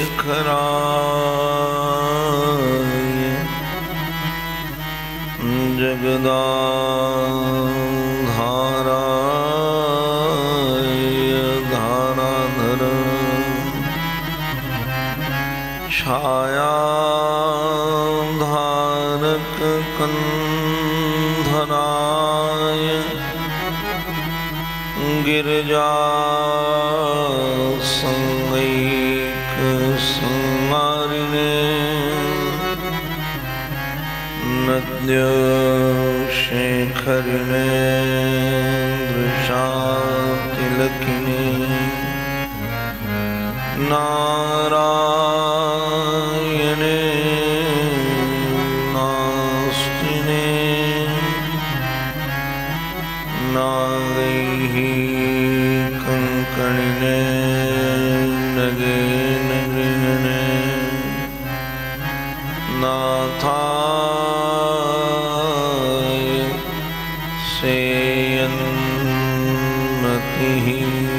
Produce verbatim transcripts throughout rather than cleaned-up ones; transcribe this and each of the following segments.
शेखराय जगदाधाराय धाराधर छायाधारक कंधराय गिरिजा संगैक संहारिणे नद्य शेखरिणे दृशातिलकिने नारायणे नास्तिने नागैः कंकणिने नगे नगिने नाथाय सेयन्मतिः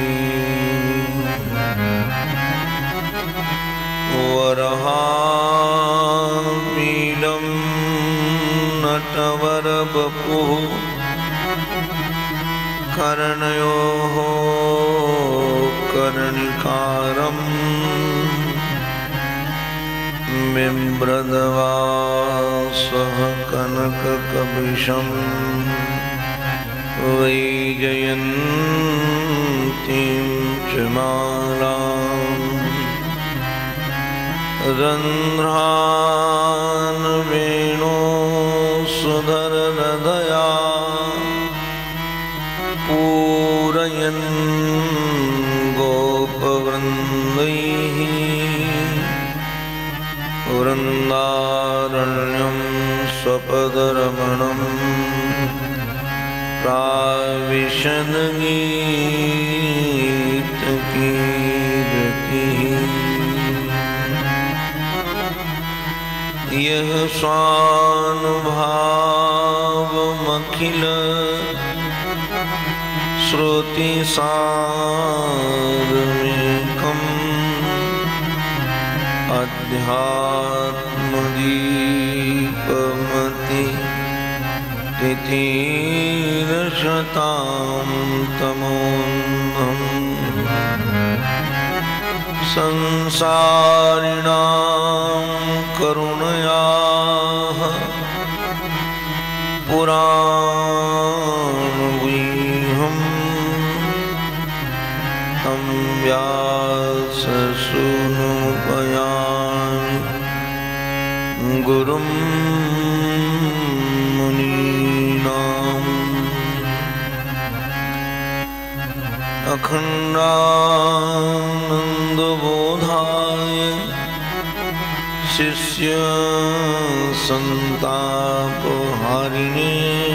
वरहापीडं नटवरवपुः कर्णयोः कर्णिकारम् बिभ्रद्वासः कनककपिशं वैजयन्तीं च मालाम् रन्ध्रान् वेणोसुधरहृदया पूरयन् गोपवृन्दैः वृन्दारण्यं स्वपदरमणं प्राविशन् गीतकीर्तिः यः स्वानुभावमखिल श्रुतिसारमेकम् अध्यात्मदीपमति तिथिरशतां तमोऽन्धम् संसारिणां करुणयाः पुराणगुह्यम् तं व्याससूनुपयामि गुरुं मुनीनाम् अखण्डानन्दबोधाय शिष्य संतापहारिणे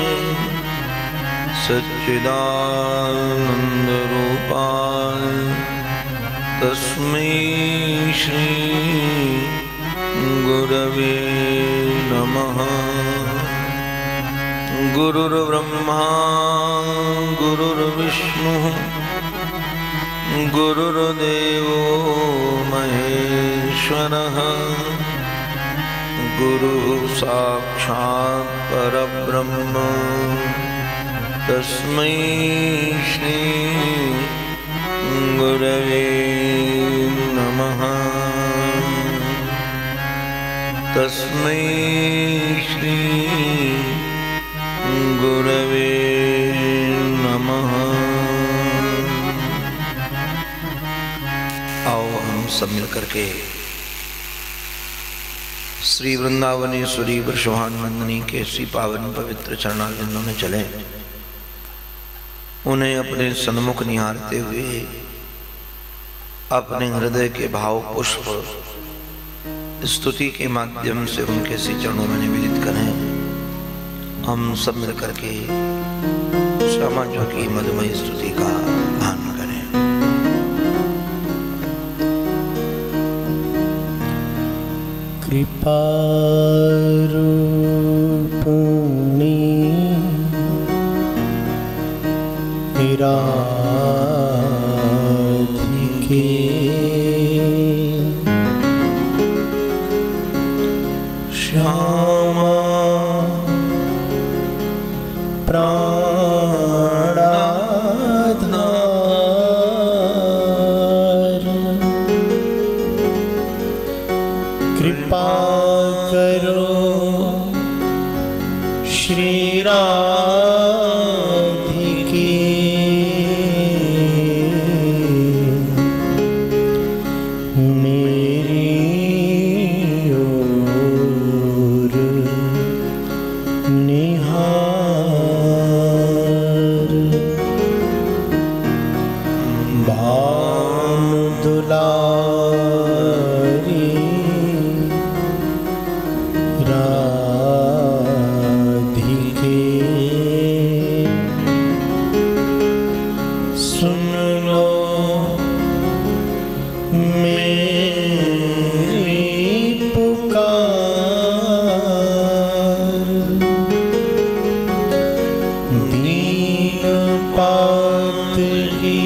सच्चिदानन्दरूपाय तस्मै श्री गुरवे नमः। गुरुर्ब्रह्मा गुरुर्विष्णुः गुरुर्देवो महेश्वरः गुरुः साक्षात् परब्रह्म तस्मै श्री गुरवे नमः। तस्मै श्री गुरवे नमः। आओ हम सब मिलकर के श्री वृंदावनेश्वरी वृषभानुनंदिनी के श्री पावन पवित्र चरणारविंदों में चले, उन्हें अपने सन्मुख निहारते हुए अपने हृदय के भाव पुष्प स्तुति के माध्यम से उनके श्री चरणों में निवेदित करें। हम सब मिलकर के श्यामा जी की मधुमय स्तुति का गान करें। कृपा रूपिणी राधिके कृपा करो श्री राधिके मेरी ओर निहार। भानु दुलारी राधिके सुन लो मेरी पुकार। दीन पातली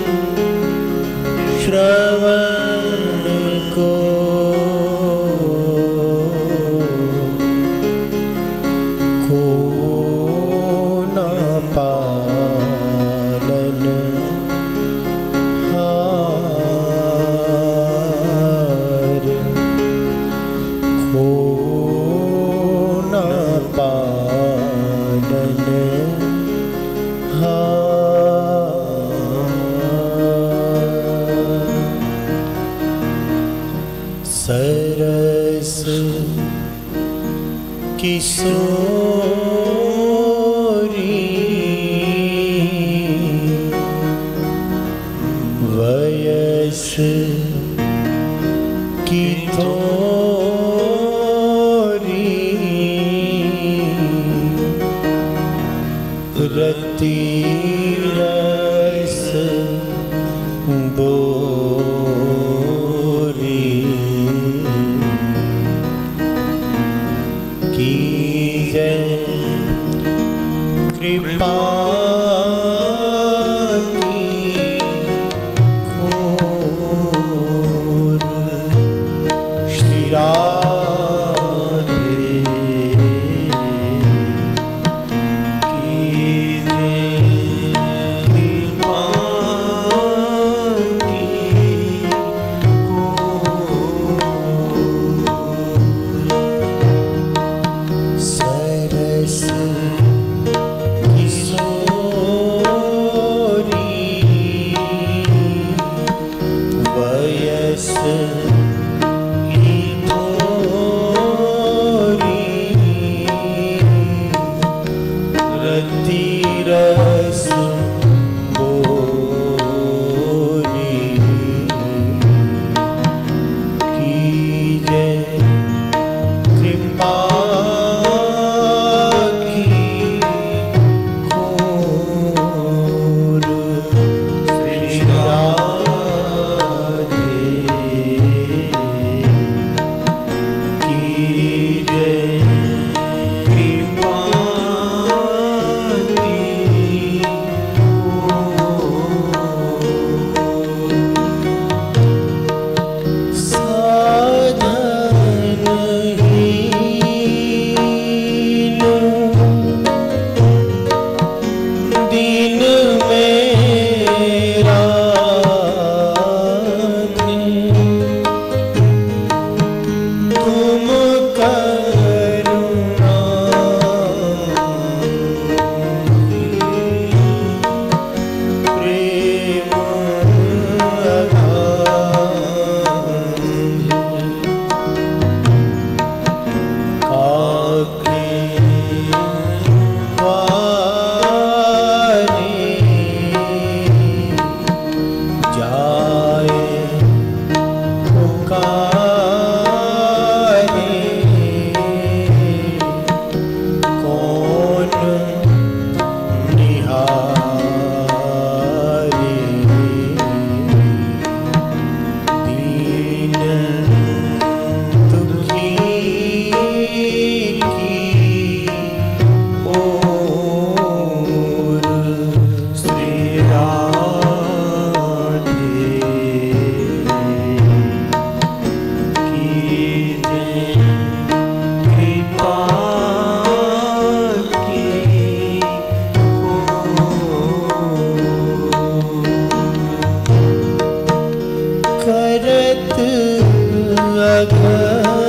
श्रवण को को न पालन हार। को न पालन सरस किशोरी वयस की थोरी रति रस बोरी की जय कृपा की घोर श्री राधे की जय कृपा की घोर। सरस वयस की थोरी रति रस बोरी की जय कृपा की घोर श्री राधे की जय कृपा की घोर। साधनहीन दीन मेरा तुम करुणा प्रेम काके द्वारे जाए पुकारे कौन निहारे। दीन दुखी की ओर श्री राधे की जय कृपा की घोर। करत अघ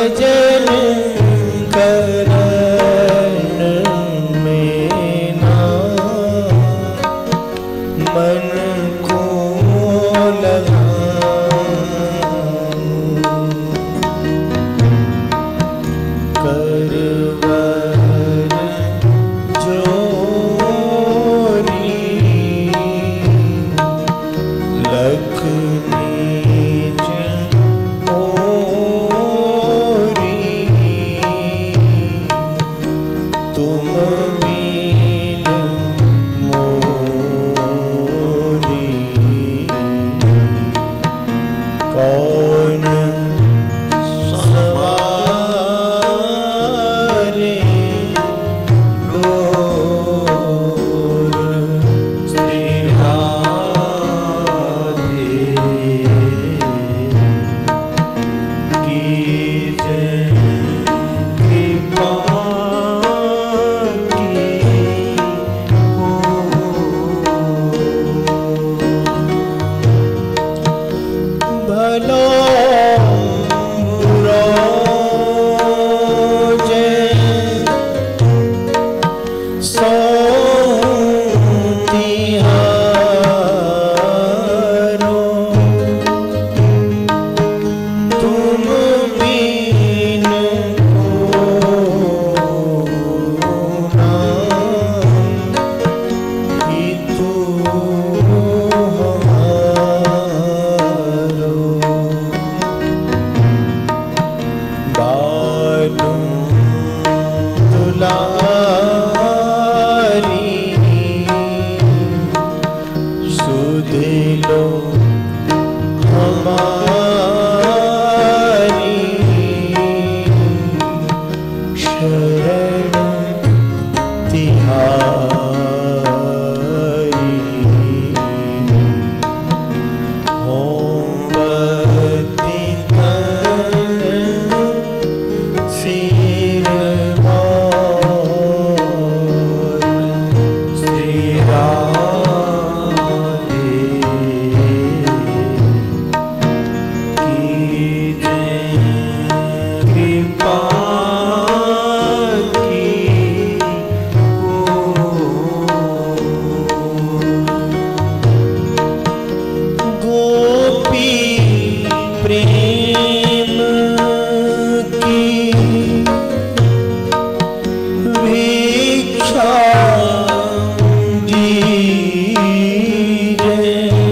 भजन करन में ना मन को लगाऊं। करवर जोरी लख नीच ओरी, तुम बीन मोरी कौन सवारे डोर। श्री राधे की जय, कृपा की हो। भलो बुरो जय सो तिहारो, तुम बीन कोना हितु हमारो। बालू दुलारी सुध लो हमारी, शरण तिहारी। होमबत्ती तन सिर मोर। श्री राधे की जय, कृपा की हो। गोपी प्रेम की भिक्षा दीजिए,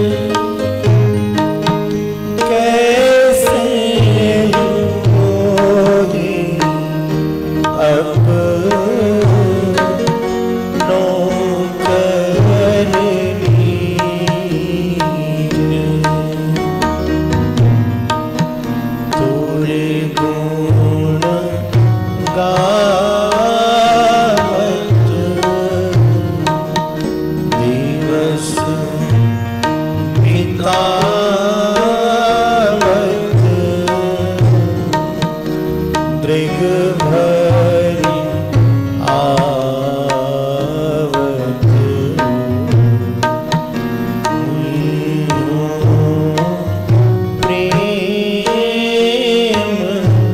कैसे होए अपनों कर लीजिए। तोरे गुण गावत दिवस बितावत, दृग भरी आवत। प्रेम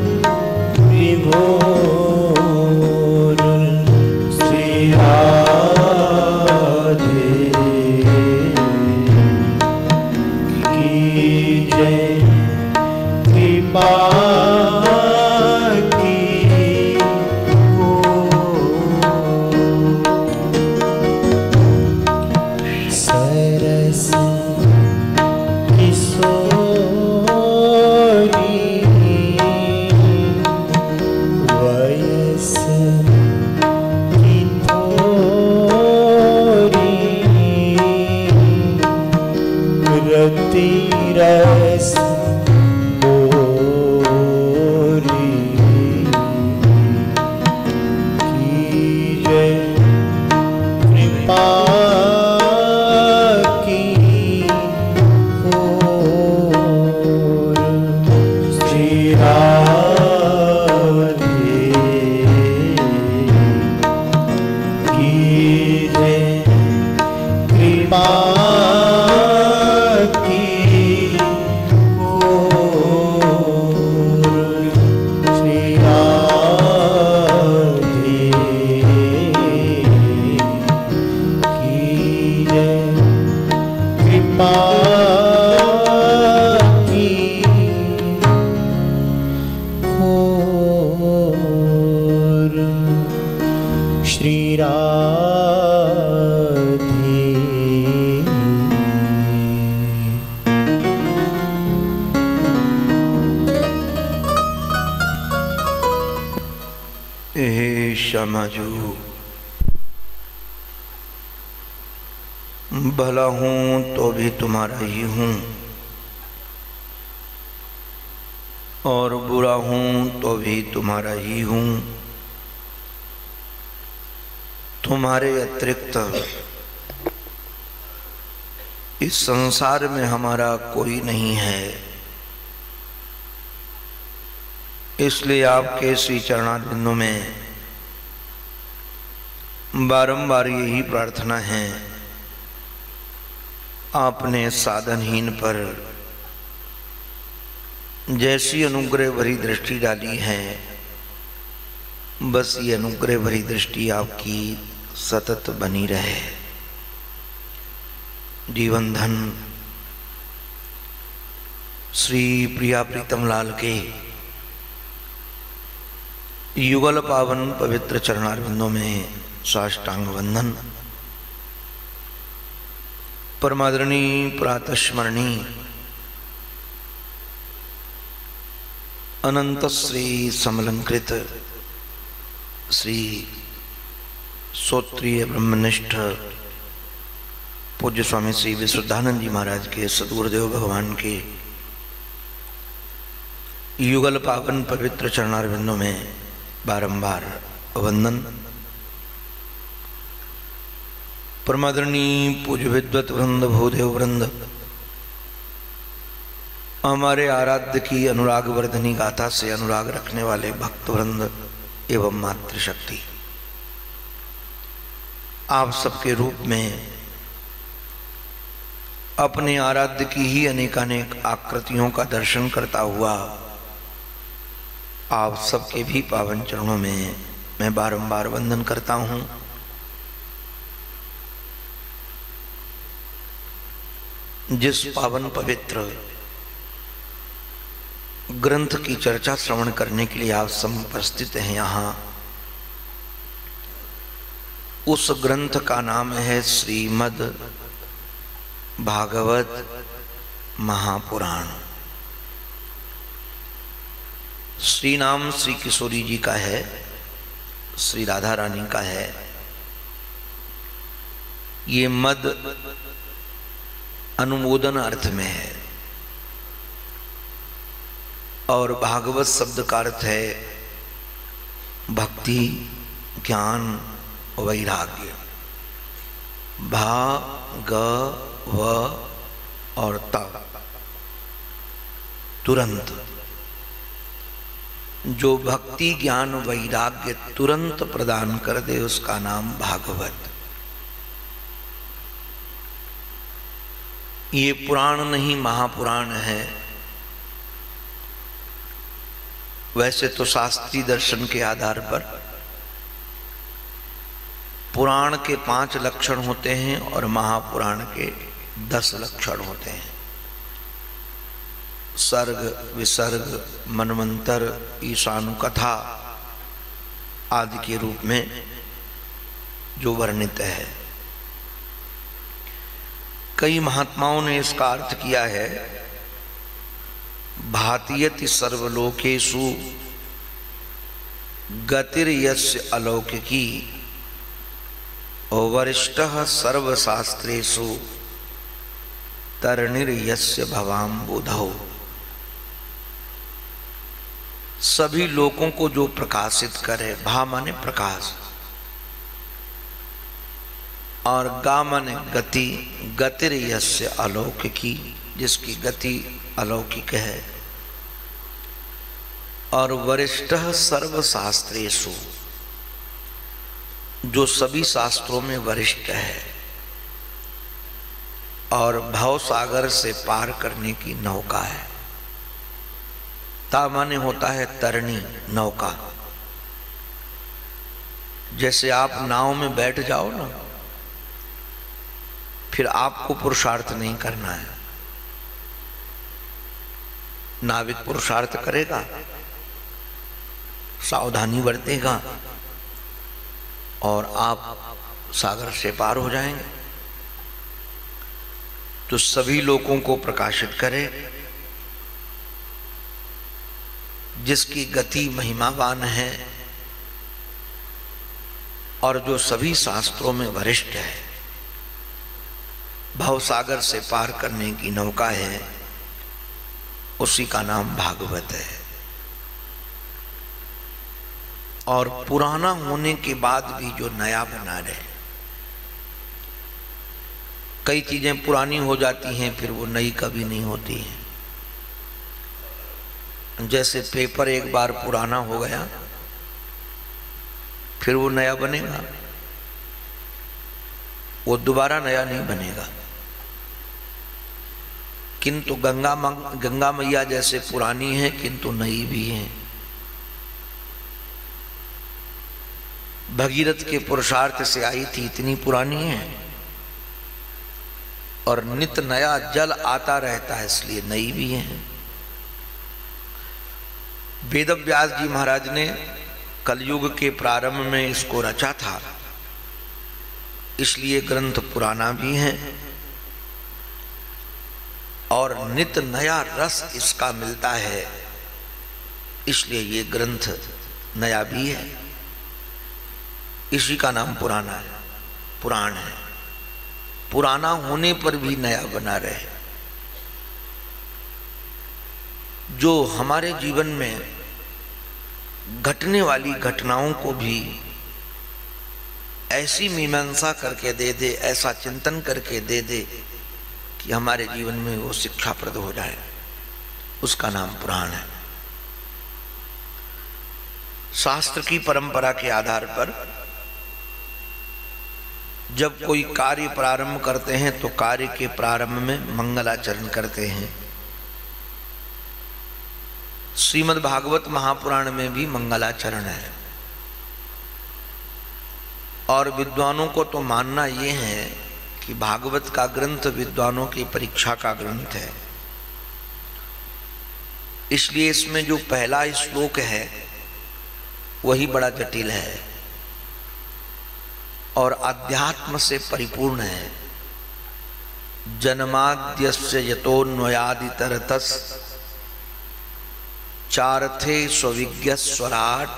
विभोर। श्री राधे की जय, कृपा की हे क्षमाजू, भला हूँ तो भी तुम्हारा ही हूँ और बुरा हूँ तो भी तुम्हारा ही हूँ। तुम्हारे अतिरिक्त इस संसार में हमारा कोई नहीं है, इसलिए आपके श्री चरणारविंदों में बारंबार यही प्रार्थना है, आपने साधनहीन पर जैसी अनुग्रह भरी दृष्टि डाली है, बस ये अनुग्रह भरी दृष्टि आपकी सतत बनी रहे। जीवन धन श्री प्रिया प्रीतम लाल के युगल पावन पवित्र चरणारविंदों में साष्टांग वंदन। परमादरणी प्रातस्मरणी अनंत श्री समलंकृत श्री श्रोत्रिय ब्रह्मनिष्ठ पूज्य स्वामी श्री विशुद्धानंद जी महाराज के सद्गुरुदेव भगवान के युगल पावन पवित्र चरणारविंदों में बारंबार वंदन। परमादरणी पूज्य विद्वत वृंद भूदेव वृंद, हमारे आराध्य की अनुराग वर्धनी गाथा से अनुराग रखने वाले भक्त वृंद एवं मातृशक्ति, आप सबके रूप में अपने आराध्य की ही अनेकानेक आकृतियों का दर्शन करता हुआ आप सबके भी पावन चरणों में मैं बारंबार वंदन करता हूं। जिस पावन पवित्र ग्रंथ की चर्चा श्रवण करने के लिए आप सब उपस्थित हैं यहाँ, उस ग्रंथ का नाम है श्रीमद् भागवत महापुराण। श्री नाम श्री किशोरी जी का है, श्री राधा रानी का है। ये मद अनुमोदन अर्थ में है और भागवत शब्द का अर्थ है भक्ति, ज्ञान, वैराग्य। भा ग व और ता, तुरंत। जो भक्ति, ज्ञान, वैराग्य तुरंत प्रदान कर दे उसका नाम भागवत। ये पुराण नहीं महापुराण है। वैसे तो शास्त्रीय दर्शन के आधार पर पुराण के पांच लक्षण होते हैं और महापुराण के दस लक्षण होते हैं। सर्ग, विसर्ग, मनवंतर, ईशानुकथा आदि के रूप में जो वर्णित है। कई महात्माओं ने इसका अर्थ किया है भातीयति सर्वलोकेषु गतिर्यस्य अलौकिकी वरिष्ठः सर्वशास्त्रेषु तरणिर्यस्य भवाम्बुधौ। सभी लोगों को जो प्रकाशित करे, भा माने प्रकाश और गा माने गति, गतिर्यस्य अलौकिकी, जिसकी गति अलौकिक है, और वरिष्ठः सर्वशास्त्रेषु, जो सभी शास्त्रों में वरिष्ठ है और भव सागर से पार करने की नौका है। ता माने होता है तरणी, नौका। जैसे आप नाव में बैठ जाओ ना, फिर आपको पुरुषार्थ नहीं करना है, नाविक पुरुषार्थ करेगा, सावधानी बरतेगा और आप सागर से पार हो जाएंगे। तो सभी लोगों को प्रकाशित करे, जिसकी गति महिमावान है और जो सभी शास्त्रों में वरिष्ठ है, भवसागर से पार करने की नौका है, उसी का नाम भागवत है। और पुराना होने के बाद भी जो नया बना रहे, कई चीजें पुरानी हो जाती हैं फिर वो नई कभी नहीं होती हैं। जैसे पेपर एक बार पुराना हो गया फिर वो नया बनेगा, वो दोबारा नया नहीं बनेगा। किंतु गंगा गंगा मैया जैसे पुरानी है किंतु नई भी है। भगीरथ के पुरुषार्थ से आई थी, इतनी पुरानी है, और नित नया जल आता रहता है इसलिए नई भी है। वेदव्यास जी महाराज ने कलयुग के प्रारंभ में इसको रचा था, इसलिए ग्रंथ पुराना भी है और नित नया रस इसका मिलता है, इसलिए ये ग्रंथ नया भी है। इसी का नाम पुराना है, पुराण है। पुराना होने पर भी नया बना रहे। जो हमारे जीवन में घटने वाली घटनाओं को भी ऐसी मीमांसा करके दे दे, ऐसा चिंतन करके दे दे कि हमारे जीवन में वो शिक्षाप्रद हो जाए, उसका नाम पुराण है। शास्त्र की परंपरा के आधार पर जब कोई कार्य प्रारंभ करते हैं तो कार्य के प्रारंभ में मंगलाचरण करते हैं। श्रीमद् भागवत महापुराण में भी मंगलाचरण है। और विद्वानों को तो मानना ये है कि भागवत का ग्रंथ विद्वानों की परीक्षा का ग्रंथ है, इसलिए इसमें जो पहला श्लोक है वही बड़ा जटिल है और अध्यात्म से परिपूर्ण है। जन्माद्यस्य यतोन्वयादितरतस् चारथे स्वविज्ञ स्वराट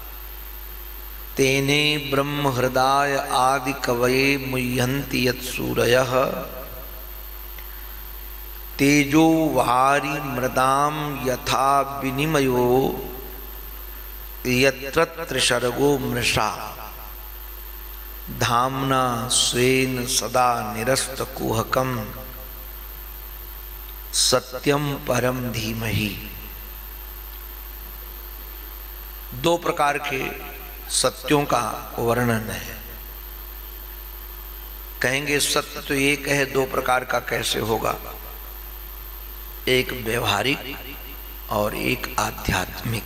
तेने ब्रह्म हृदय आदि कवये मुह्यन्ति यत्सूरयः तेजो वारि मृदाम यथा विनिमयो यत्र शर्गो मृषा धाम्ना स्वेन सदा निरस्त कुहकम सत्यम परम धीमहि। दो प्रकार के सत्यों का वर्णन है। कहेंगे सत्य तो एक है, दो प्रकार का कैसे होगा? एक व्यवहारिक और एक आध्यात्मिक।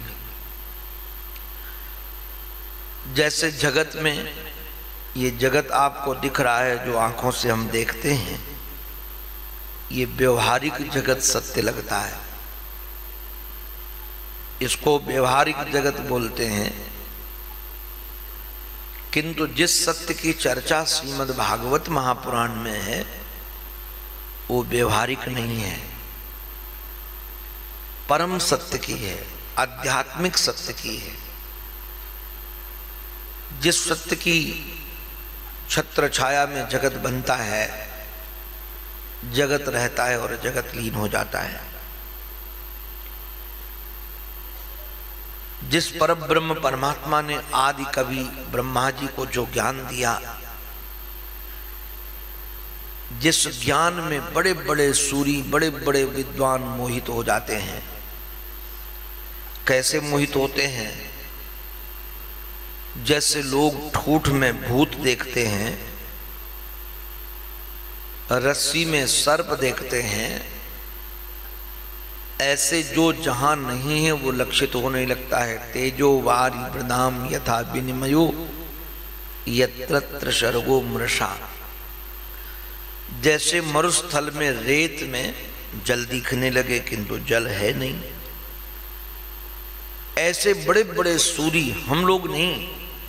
जैसे जगत में ये जगत आपको दिख रहा है, जो आंखों से हम देखते हैं, ये व्यवहारिक जगत सत्य लगता है, इसको व्यवहारिक जगत बोलते हैं। किंतु जिस सत्य की चर्चा श्रीमद् भागवत महापुराण में है वो व्यवहारिक नहीं है, परम सत्य की है, आध्यात्मिक सत्य की है। जिस सत्य की छत्र छाया में जगत बनता है, जगत रहता है और जगत लीन हो जाता है। जिस परब्रह्म परमात्मा ने आदि कवि ब्रह्मा जी को जो ज्ञान दिया, जिस ज्ञान में बड़े बड़े सूरी, बड़े बड़े विद्वान मोहित हो जाते हैं। कैसे मोहित होते हैं? जैसे लोग ठूठ में भूत देखते हैं, रस्सी में सर्प देखते हैं, ऐसे जो जहां नहीं है वो लक्षित होने लगता है। तेजो वारि मृदाम यथा विनिमयो यत्र शर्गो मृषा। जैसे मरुस्थल में रेत में जल दिखने लगे किंतु जल है नहीं, ऐसे बड़े बड़े सूरी, हम लोग नहीं,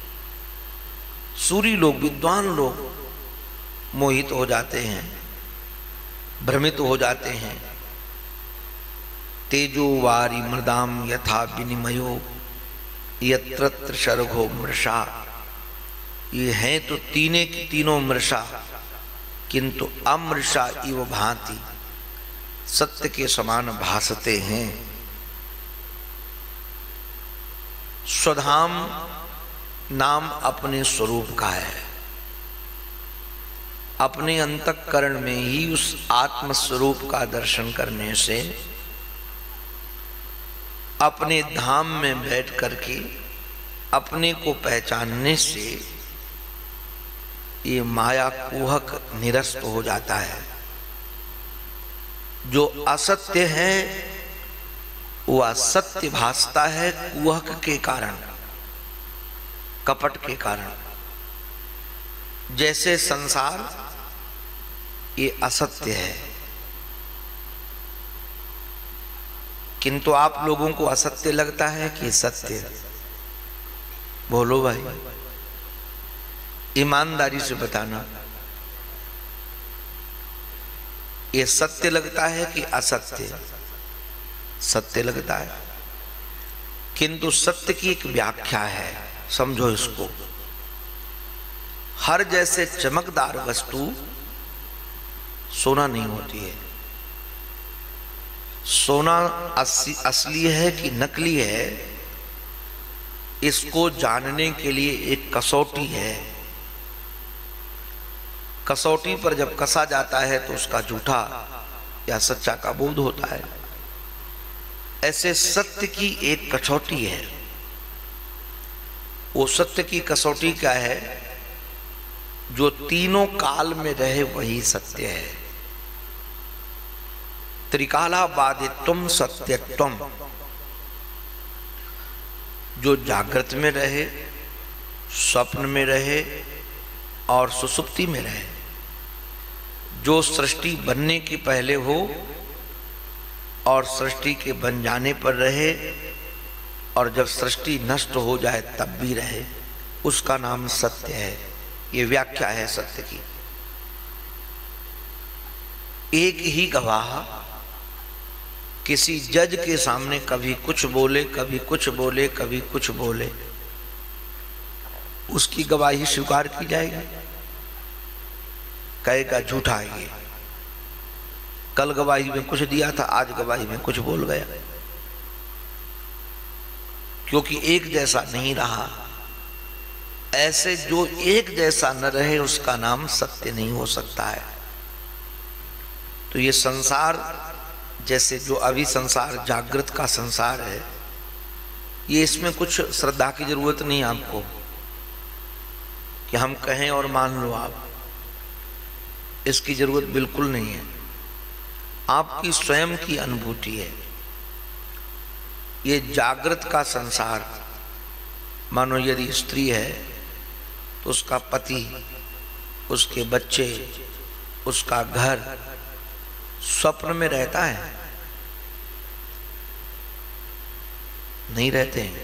सूरी लोग, विद्वान लोग मोहित हो जाते हैं, भ्रमित हो जाते हैं। तेजो वारि मृदाम यथा विनिमयो यत्र शर्गो मृषा। ये हैं तो तीने की तीनों मृषा, किंतु अमृषा इव भांति, सत्य के समान भासते हैं। स्वधाम नाम अपने स्वरूप का है। अपने अंतःकरण में ही उस आत्म स्वरूप का दर्शन करने से, अपने धाम में बैठ करके अपने को पहचानने से ये माया कुहक निरस्त हो जाता है। जो असत्य है वो असत्य भासता है कुहक के कारण, कपट के कारण। जैसे संसार ये असत्य है, किंतु आप लोगों को असत्य लगता है कि सत्य? बोलो भाई, ईमानदारी से बताना, ये सत्य लगता है कि असत्य? सत्य लगता है, किंतु सत्य की एक व्याख्या है, समझो इसको। हर जैसे चमकदार वस्तु सोना नहीं होती है। सोना असली है कि नकली है, इसको जानने के लिए एक कसौटी है। कसौटी पर जब कसा जाता है तो उसका झूठा या सच्चा का बोध होता है। ऐसे सत्य की एक कसौटी है। वो सत्य की कसौटी क्या है? जो तीनों काल में रहे वही सत्य है। त्रिकाला बाधित्वम सत्यत्वम, जो जागृत में रहे, स्वप्न में रहे और सुसुप्ति में रहे, जो सृष्टि बनने के पहले हो और सृष्टि के बन जाने पर रहे, और जब सृष्टि नष्ट हो जाए तब भी रहे, उसका नाम सत्य है। ये व्याख्या है सत्य की। एक ही गवाह किसी जज के सामने कभी कुछ बोले, कभी कुछ बोले, कभी कुछ बोले, उसकी गवाही स्वीकार की जाएगी? कहेगा झूठा है ये, कल गवाही में कुछ दिया था, आज गवाही में कुछ बोल गया। क्योंकि एक जैसा नहीं रहा। ऐसे जो एक जैसा न रहे उसका नाम सत्य नहीं हो सकता है। तो ये संसार, जैसे जो अभी संसार जागृत का संसार है, ये इसमें कुछ श्रद्धा की जरूरत नहीं आपको कि हम कहें और मान लो आप, इसकी जरूरत बिल्कुल नहीं है। आपकी स्वयं की अनुभूति है। ये जागृत का संसार, मानो यदि स्त्री है तो उसका पति, उसके बच्चे, उसका घर स्वप्न में रहता है? नहीं रहते हैं।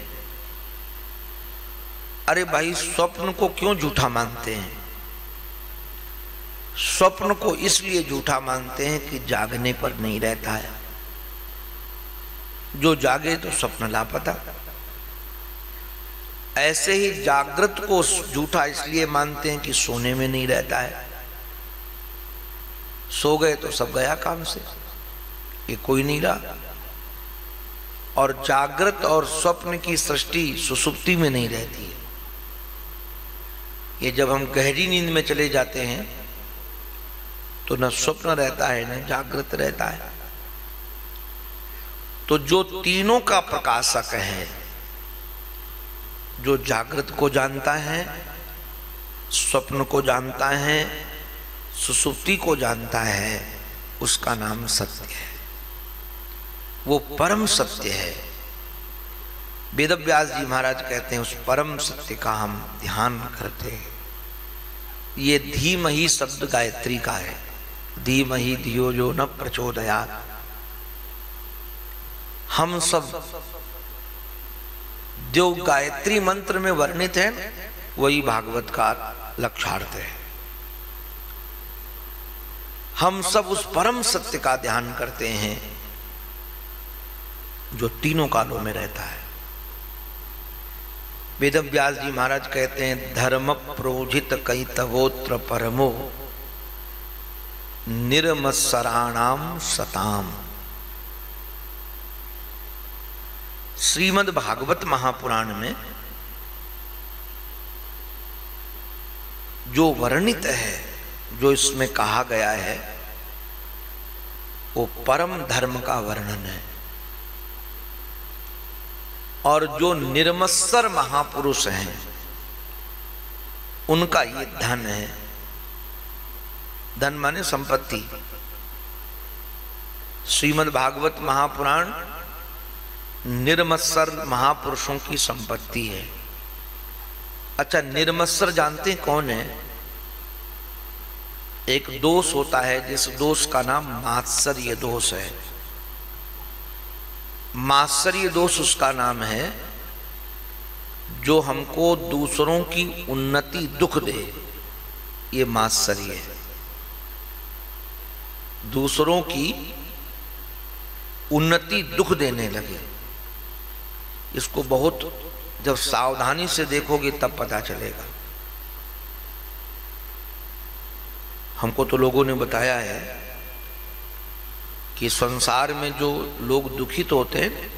अरे भाई, स्वप्न को क्यों झूठा मानते हैं? स्वप्न को इसलिए झूठा मानते हैं कि जागने पर नहीं रहता है। जो जागे तो स्वप्न लापता। ऐसे ही जागृत को झूठा इसलिए मानते हैं कि सोने में नहीं रहता है। सो गए तो सब गया काम से, ये कोई नहीं रहा। और जागृत और स्वप्न की सृष्टि सुसुप्ति में नहीं रहती है। ये जब हम गहरी नींद में चले जाते हैं तो न स्वप्न रहता है न जागृत रहता है। तो जो तीनों का प्रकाशक है, जो जागृत को जानता है, स्वप्न को जानता है, सुसुप्ति को जानता है, उसका नाम सत्य है। वो परम सत्य है। वेदव्यास जी महाराज कहते हैं उस परम सत्य का हम ध्यान करते हैं। ये धीमहि शब्द गायत्री का है। धीमहि धियो जो न प्रचोदयात्। हम सब जो गायत्री मंत्र में वर्णित है वही भागवत का लक्षार्थ है। हम सब उस परम सत्य का ध्यान करते हैं जो तीनों कालों में रहता है। वेदव्यास जी महाराज कहते हैं, धर्म प्रोजित कई तवोत्र परमो निर्मत्सराणाम सताम। श्रीमद् भागवत महापुराण में जो वर्णित है, जो इसमें कहा गया है, वो परम धर्म का वर्णन है। और जो निर्मत्सर महापुरुष हैं उनका ये धन है। धन माने संपत्ति। श्रीमद् भागवत महापुराण निर्मत्सर महापुरुषों की संपत्ति है। अच्छा, निर्मत्सर जानते हैं कौन है? एक दोष होता है जिस दोष का नाम मात्सर्य दोष है। मात्सर्य दोष उसका नाम है जो हमको दूसरों की उन्नति दुख दे, ये मात्सर्य है। दूसरों की उन्नति दुख देने लगे, इसको बहुत जब सावधानी से देखोगे तब पता चलेगा। हमको तो लोगों ने बताया है कि संसार में जो लोग दुखित होते हैं,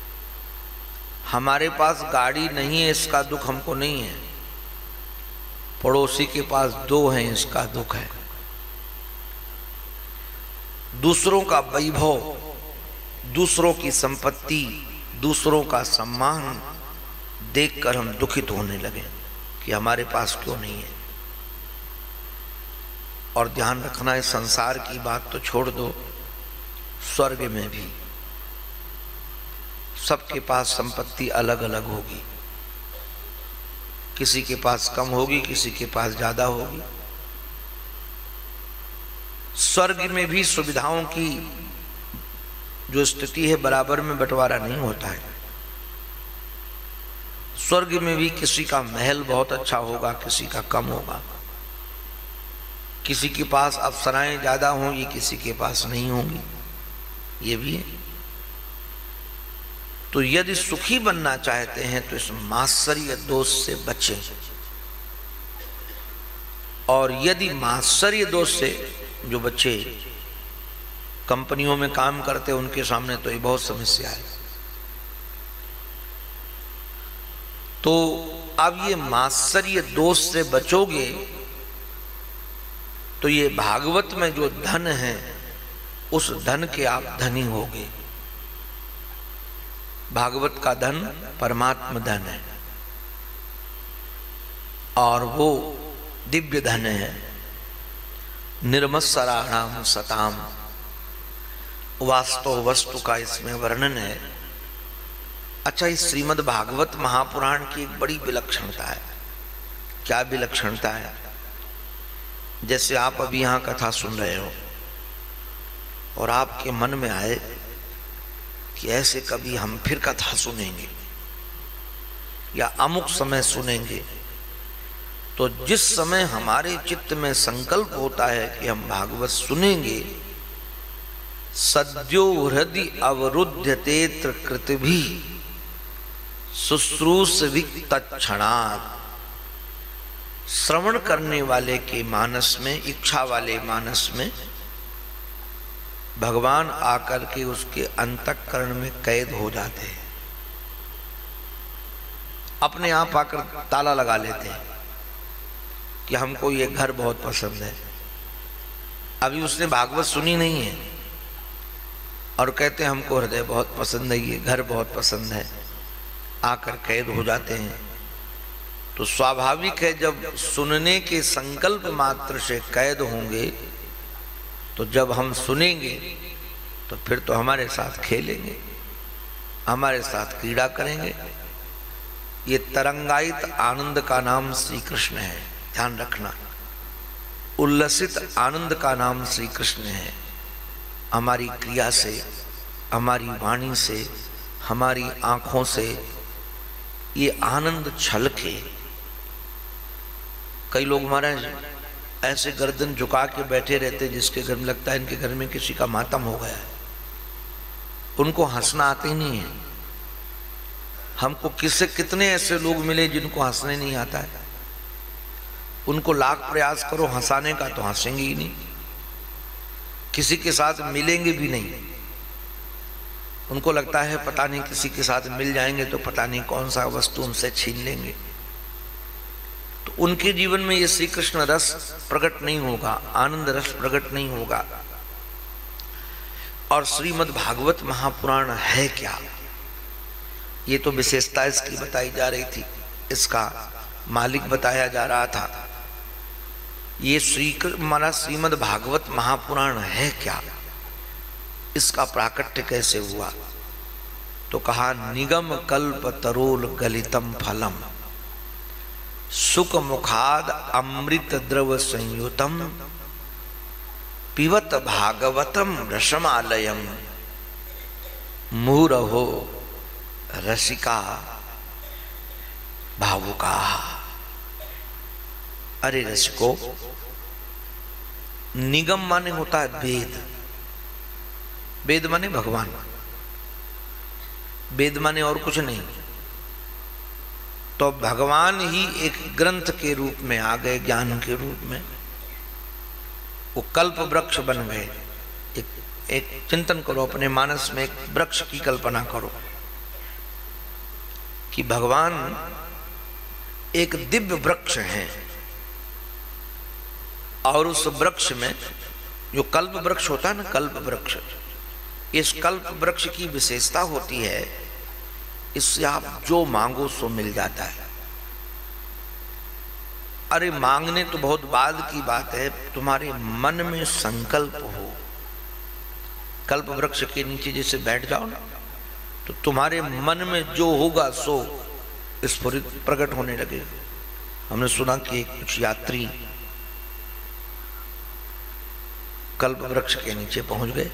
हमारे पास गाड़ी नहीं है इसका दुख हमको नहीं है, पड़ोसी के पास दो हैं इसका दुख है। दूसरों का वैभव, दूसरों की संपत्ति, दूसरों का सम्मान देखकर हम दुखित होने लगे कि हमारे पास क्यों नहीं है। और ध्यान रखना है, संसार की बात तो छोड़ दो, स्वर्ग में भी सबके पास संपत्ति अलग अलग होगी। किसी के पास कम होगी, किसी के पास ज्यादा होगी। स्वर्ग में भी सुविधाओं की जो स्थिति है बराबर में बंटवारा नहीं होता है। स्वर्ग में भी किसी का महल बहुत अच्छा होगा, किसी का कम होगा। किसी के पास अप्सराएं ज्यादा होंगी, किसी के पास नहीं होंगी, ये भी है। तो यदि सुखी बनना चाहते हैं तो इस मात्सर्य दोष से बचें। और यदि मात्सर्य दोष से जो बच्चे कंपनियों में काम करते उनके सामने तो ये बहुत समस्या है। तो अब ये मात्सर्य दोष से बचोगे तो ये भागवत में जो धन है उस धन के आप धनी होगे। भागवत का धन परमात्म धन है और वो दिव्य धन है। निर्मत्सराणाम सताम, वास्तव वस्तु का इसमें वर्णन है। अच्छा, इस श्रीमद् भागवत महापुराण की एक बड़ी विलक्षणता है। क्या विलक्षणता है? जैसे आप अभी यहाँ कथा सुन रहे हो और आपके मन में आए कि ऐसे कभी हम फिर कथा सुनेंगे या अमुक समय सुनेंगे, तो जिस समय हमारे चित्त में संकल्प होता है कि हम भागवत सुनेंगे, सद्यो हृदि अवरुध्यते कृतभि शुश्रूषविक तत्क्षणात्, श्रवण करने वाले के मानस में, इच्छा वाले मानस में भगवान आकर के उसके अंतःकरण में कैद हो जाते हैं। अपने आप आकर ताला लगा लेते हैं कि हमको ये घर बहुत पसंद है। अभी उसने भागवत सुनी नहीं है और कहते हैं हमको हृदय बहुत पसंद है, ये घर बहुत पसंद है, आकर कैद हो जाते हैं। तो स्वाभाविक है जब सुनने के संकल्प मात्र से कैद होंगे तो जब हम सुनेंगे तो फिर तो हमारे साथ खेलेंगे, हमारे साथ क्रीड़ा करेंगे। ये तरंगायित आनंद का नाम श्री कृष्ण है, ध्यान रखना। उल्लसित आनंद का नाम श्री कृष्ण है। हमारी क्रिया से, हमारी वाणी से, हमारी आंखों से ये आनंद छलके। कई लोग महाराज ऐसे गर्दन झुका के बैठे रहते जिसके घर में लगता है इनके घर में किसी का मातम हो गया है। उनको हंसना आते ही नहीं है। हमको किससे कितने ऐसे लोग मिले जिनको हंसने नहीं आता है। उनको लाख प्रयास करो हंसाने का तो हंसेंगे ही नहीं, किसी के साथ मिलेंगे भी नहीं। उनको लगता है पता नहीं किसी के साथ मिल जाएंगे तो पता नहीं कौन सा वस्तु उनसे छीन लेंगे। तो उनके जीवन में ये श्री कृष्ण रस प्रकट नहीं होगा, आनंद रस प्रकट नहीं होगा। और श्रीमद् भागवत महापुराण है क्या, ये तो विशेषता इसकी बताई जा रही थी, इसका मालिक बताया जा रहा था। ये श्री हमारा श्रीमद् भागवत महापुराण है क्या, इसका प्राकट्य कैसे हुआ? तो कहा निगम कल्प तरोल गलितम फलम सुख मुखाद अमृत द्रव संयुतम पिबत भागवतम रसमालयम मुहुरहो रसिका भावुका। अरे रसिको, निगम माने होता है वेद, वेद माने भगवान, वेद माने और कुछ नहीं। तो भगवान ही एक ग्रंथ के रूप में आ गए, ज्ञान के रूप में वो कल्प वृक्ष बन गए। एक, एक चिंतन करो, अपने मानस में एक वृक्ष की कल्पना करो कि भगवान एक दिव्य वृक्ष है और उस वृक्ष में जो कल्प वृक्ष होता है ना, कल्प वृक्ष, इस कल्प वृक्ष की विशेषता होती है इससे आप जो मांगो सो मिल जाता है। अरे मांगने तो बहुत बाद की बात है, तुम्हारे मन में संकल्प हो, कल्प वृक्ष के नीचे जैसे बैठ जाओ ना, तो तुम्हारे मन में जो होगा सो स्फुरित प्रकट होने लगे। हमने सुना कि कुछ यात्री कल्प वृक्ष के नीचे पहुंच गए।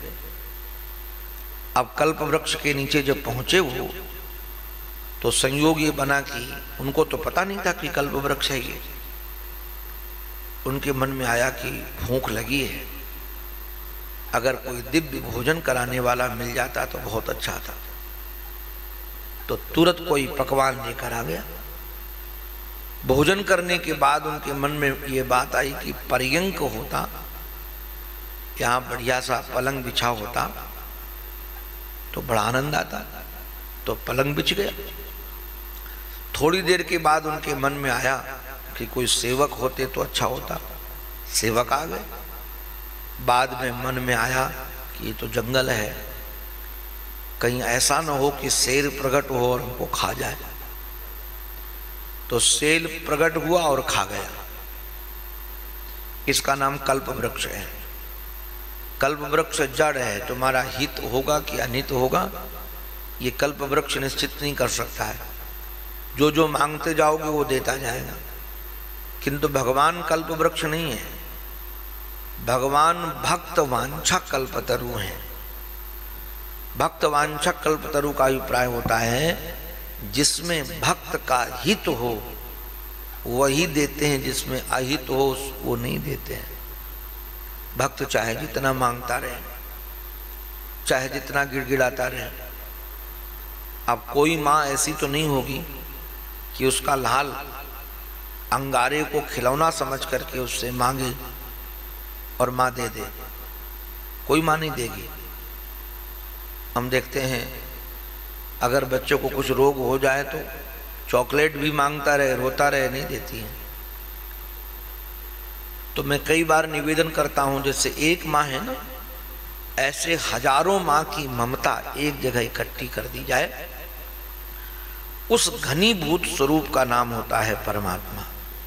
अब कल्प वृक्ष के नीचे जब पहुंचे वो, तो संयोग ये बना कि उनको तो पता नहीं था कि कल्प वृक्ष है ये। उनके मन में आया कि भूख लगी है, अगर कोई दिव्य भोजन कराने वाला मिल जाता तो बहुत अच्छा था। तो तुरंत कोई पकवान लेकर आ गया। भोजन करने के बाद उनके मन में ये बात आई कि पर्यंक होता, यहाँ बढ़िया सा पलंग बिछा होता तो बड़ा आनंद आता। तो पलंग बिछ गया। थोड़ी देर के बाद उनके मन में आया कि कोई सेवक होते तो अच्छा होता, सेवक आ गए। बाद में मन में आया कि ये तो जंगल है, कहीं ऐसा न हो कि शेर प्रकट हो और हमको खा जाए। तो शेर प्रकट हुआ और खा गया। इसका नाम कल्प वृक्ष है। कल्प वृक्ष जड़ है, तुम्हारा हित होगा कि अनित होगा ये कल्प वृक्ष निश्चित नहीं कर सकता है। जो जो मांगते जाओगे वो देता जाएगा। किंतु भगवान कल्प वृक्ष नहीं है, भगवान भक्त वांछा कल्पतरु है। भक्त वांछा कल्पतरु का अभिप्राय होता है जिसमें भक्त का हित हो वही देते हैं, जिसमें अहित हो वो नहीं देते हैं। भक्त चाहे जितना मांगता रहे, चाहे जितना गिड़गिड़ाता रहे, अब कोई माँ ऐसी तो नहीं होगी कि उसका लाल अंगारे को खिलौना समझ करके उससे मांगे और माँ दे दे। कोई माँ नहीं देगी। हम देखते हैं अगर बच्चों को कुछ रोग हो जाए तो चॉकलेट भी मांगता रहे, रोता रहे, नहीं देती है। तो मैं कई बार निवेदन करता हूं, जैसे एक माँ है ना, ऐसे हजारों माँ की ममता एक जगह इकट्ठी कर दी जाए, उस घनीभूत स्वरूप का नाम होता है परमात्मा।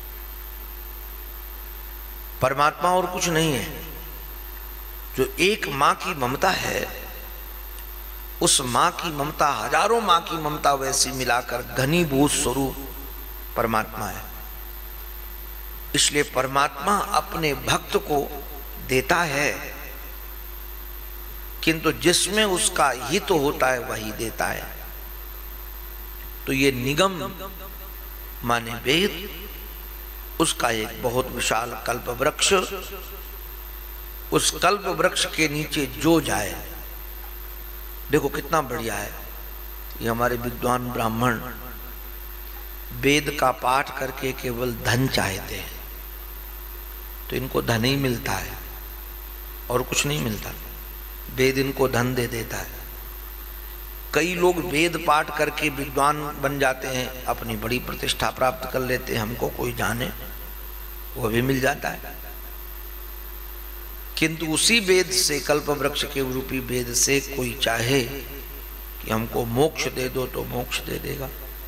परमात्मा और कुछ नहीं है। जो एक माँ की ममता है, उस माँ की ममता हजारों माँ की ममता वैसी मिलाकर घनीभूत स्वरूप परमात्मा है। इसलिए परमात्मा अपने भक्त को देता है, किंतु जिसमें उसका हित होता है वही देता है। तो ये निगम माने वेद, उसका एक बहुत विशाल कल्प वृक्ष, उस कल्प वृक्ष के नीचे जो जाए, देखो कितना बढ़िया है। ये हमारे विद्वान ब्राह्मण वेद का पाठ करके केवल धन चाहते हैं, तो इनको धन ही मिलता है और कुछ नहीं मिलता। वेद इनको धन दे देता है। कई लोग वेद पाठ करके विद्वान बन जाते हैं, अपनी बड़ी प्रतिष्ठा प्राप्त कर लेते हैं, हमको कोई जाने, वो भी मिल जाता है। किंतु उसी वेद से, कल्प वृक्ष के रूपी वेद से कोई चाहे कि हमको मोक्ष दे दो तो मोक्ष दे देगा।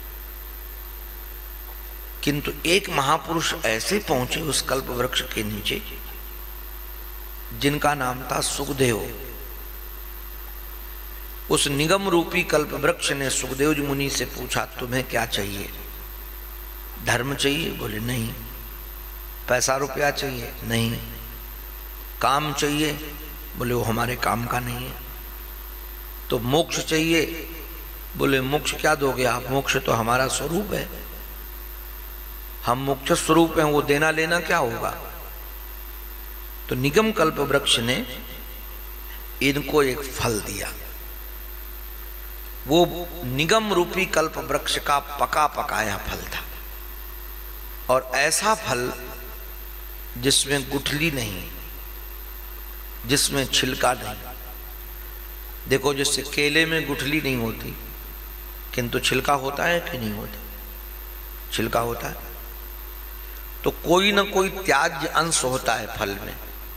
किंतु एक महापुरुष ऐसे पहुंचे उस कल्प वृक्ष के नीचे, जिनका नाम था सुखदेव। उस निगम रूपी कल्प वृक्ष ने सुखदेव जी मुनि से पूछा, तुम्हें क्या चाहिए? धर्म चाहिए? बोले नहीं। पैसा रुपया चाहिए? नहीं। काम चाहिए? बोले वो हमारे काम का नहीं है। तो मोक्ष चाहिए? बोले मोक्ष क्या दोगे आप? मोक्ष तो हमारा स्वरूप है, हम मोक्ष स्वरूप हैं, वो देना लेना क्या होगा? तो निगम कल्प वृक्ष ने इनको एक फल दिया। वो निगम रूपी कल्प वृक्ष का पका पकाया फल था, और ऐसा फल जिसमें गुठली नहीं, जिसमें छिलका नहीं। देखो, जैसे केले में गुठली नहीं होती, किंतु छिलका होता है कि नहीं होता? छिलका होता है। तो कोई ना कोई त्याज्य अंश होता है फल में।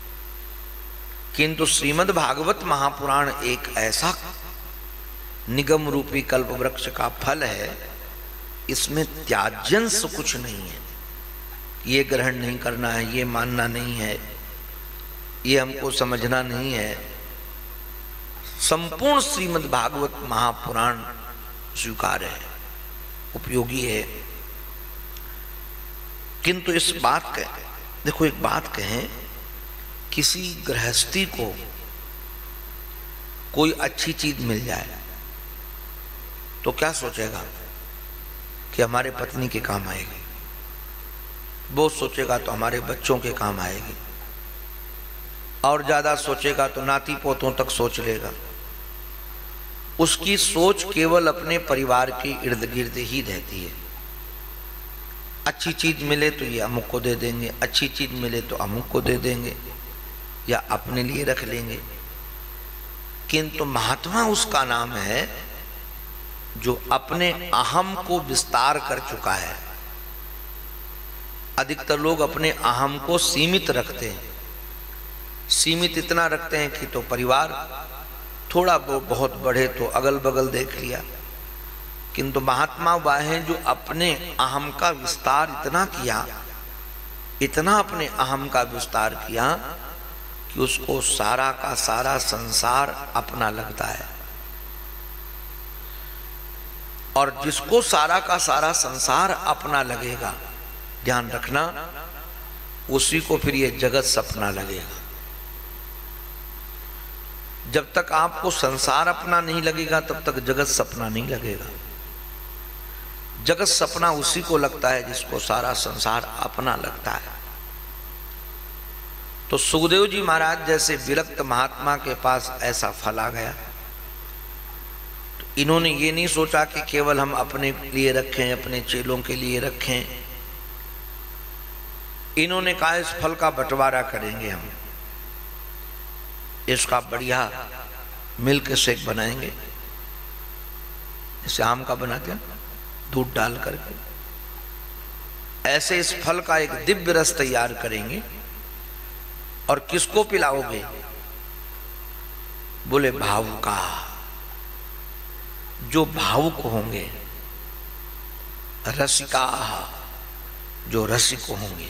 किंतु श्रीमद् भागवत महापुराण एक ऐसा निगम रूपी कल्प वृक्ष का फल है, इसमें त्याज्यंश कुछ नहीं है। ये ग्रहण नहीं करना है, ये मानना नहीं है, ये हमको समझना नहीं है। संपूर्ण श्रीमद् भागवत महापुराण स्वीकार्य है, उपयोगी है। किंतु इस बात के, देखो एक बात कहें, किसी गृहस्थी को कोई अच्छी चीज मिल जाए तो क्या सोचेगा कि हमारे पत्नी के काम आएगी, वो सोचेगा तो हमारे बच्चों के काम आएगी, और ज्यादा सोचेगा तो नाती पोतों तक सोच लेगा। उसकी सोच केवल अपने परिवार के इर्द गिर्द ही रहती है। अच्छी चीज मिले तो ये अमुक को दे देंगे, अच्छी चीज मिले तो अमुक को दे देंगे, या अपने लिए रख लेंगे। किंतु महात्मा उसका नाम है जो अपने अहम को विस्तार कर चुका है। अधिकतर लोग अपने अहम को सीमित रखते हैं, सीमित इतना रखते हैं कि तो परिवार थोड़ा बहुत बढ़े तो अगल बगल देख लिया। किंतु महात्मा वह हैं जो अपने अहम का विस्तार इतना किया, इतना अपने अहम का विस्तार किया कि उसको सारा का सारा संसार अपना लगता है। और जिसको सारा का सारा संसार अपना लगेगा, ध्यान रखना, उसी को फिर ये जगत सपना लगेगा। जब तक आपको संसार अपना नहीं लगेगा तब तक जगत सपना नहीं लगेगा। जगत सपना उसी को लगता है जिसको सारा संसार अपना लगता है। तो सुखदेव जी महाराज जैसे विरक्त महात्मा के पास ऐसा फल आ गया, तो इन्होंने ये नहीं सोचा कि केवल हम अपने लिए रखें, अपने चेलों के लिए रखें। इन्होंने कहा इस फल का बंटवारा करेंगे, हम इसका बढ़िया मिल्क शेक बनाएंगे, जैसे आम का बनाते हैं दूध डाल करके, ऐसे इस फल का एक दिव्य रस तैयार करेंगे। और किसको पिलाओगे? बोले भावुका, जो भावुक होंगे, रसिका, जो रसिक होंगे।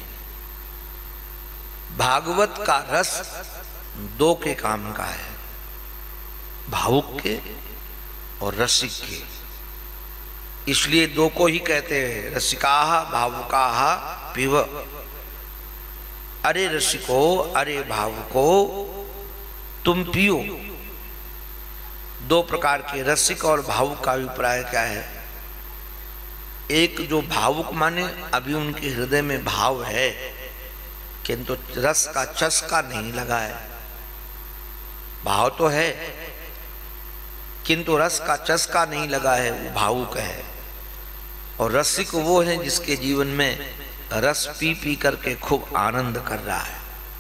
भागवत का रस दो के काम का है, भावुक के और रसिक के। इसलिए दो को ही कहते हैं रसिकाहा भावुकाहा पिव। अरे रसिको, अरे भावुको, तुम पियो। दो प्रकार के रसिक और भावुक का अभिप्राय क्या है? एक जो भावुक माने अभी उनके हृदय में भाव है किंतु रस का चस्का नहीं लगा है। भाव तो है किंतु रस का चस्का नहीं लगा है, वो भावुक है। और रसिक वो है जिसके जीवन में रस पी पी करके खूब आनंद कर रहा है।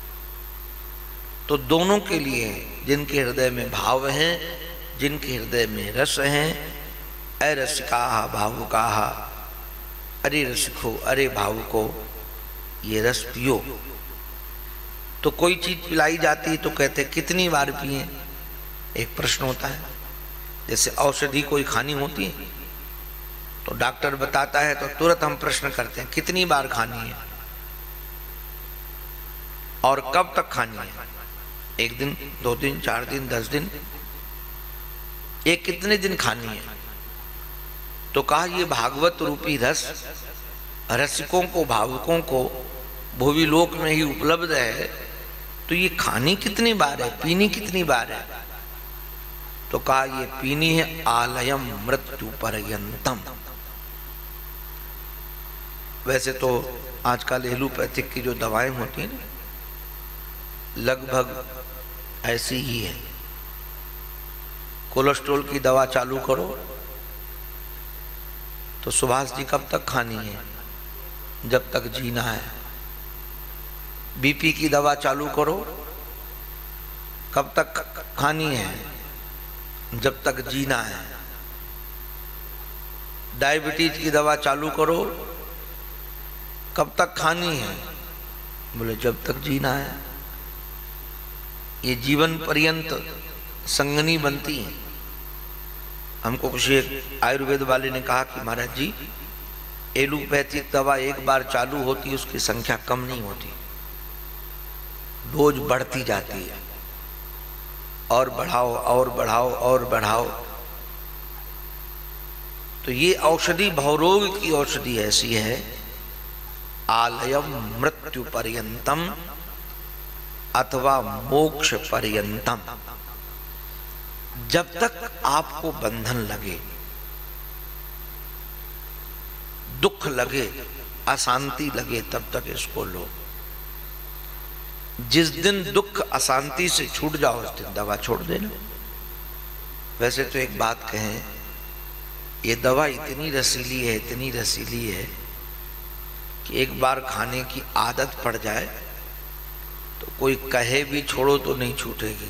तो दोनों के लिए, जिनके हृदय में भाव हैं, जिनके हृदय में रस हैं, अ रसिका भावुका, अरे रसिको, अरे भावुको, ये रस पियो। तो कोई चीज पिलाई जाती है तो कहते कितनी बार पिए, एक प्रश्न होता है। जैसे औषधि कोई खानी होती है तो डॉक्टर बताता है तो तुरंत हम प्रश्न करते हैं कितनी बार खानी है और कब तक खानी है, एक दिन, दो दिन, चार दिन, दस दिन, एक कितने दिन खानी है। तो कहा ये भागवत रूपी रस रसिकों को, भावुकों को भुवि लोक में ही उपलब्ध है, तो ये खानी कितनी बार है, पीनी कितनी बार है। तो कहा ये पीनी है आलयम मृत्यु पर्यंतम। वैसे तो आजकल एलोपैथिक की जो दवाएं होती हैं लगभग ऐसी ही है। कोलेस्ट्रॉल की दवा चालू करो तो सुभाष जी कब तक खानी है, जब तक जीना है। बीपी की दवा चालू करो, कब तक खानी है, जब तक जीना है। डायबिटीज की दवा चालू करो, कब तक खानी है, बोले जब तक जीना है। ये जीवन पर्यंत संगनी बनती है। हमको कुछ एक आयुर्वेद वाले ने कहा कि महाराज जी एलोपैथिक दवा एक बार चालू होती है उसकी संख्या कम नहीं होती, डोज बढ़ती जाती है, और बढ़ाओ और बढ़ाओ और बढ़ाओ। तो ये औषधि भवरोग की औषधि ऐसी है, आलयम मृत्यु पर्यंतम अथवा मोक्ष पर्यंतम। जब तक आपको बंधन लगे, दुख लगे, अशांति लगे, तब तक इसको लो। जिस दिन दुख अशांति से छूट जाओ उस दिन दवा छोड़ देना। वैसे तो एक बात कहें, ये दवा इतनी रसीली है, इतनी रसीली है कि एक बार खाने की आदत पड़ जाए तो कोई कहे भी छोड़ो तो नहीं छूटेगी,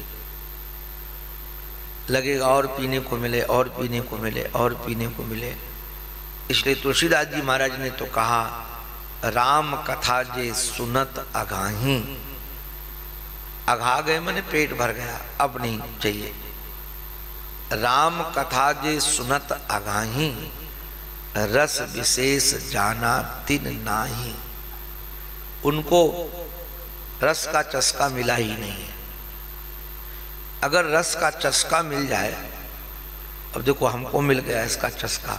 लगेगा और पीने को मिले, और पीने को मिले, और पीने को मिले। इसलिए तुलसीदास जी महाराज ने तो कहा, राम कथा जे सुनत अघाही। अघा गए मैंने पेट भर गया, अब नहीं चाहिए। राम कथा जे सुनत अघाही, रस विशेष जाना तिन नाही। उनको रस का चस्का मिला ही नहीं है। अगर रस का चस्का मिल जाए, अब देखो हमको मिल गया इसका चस्का,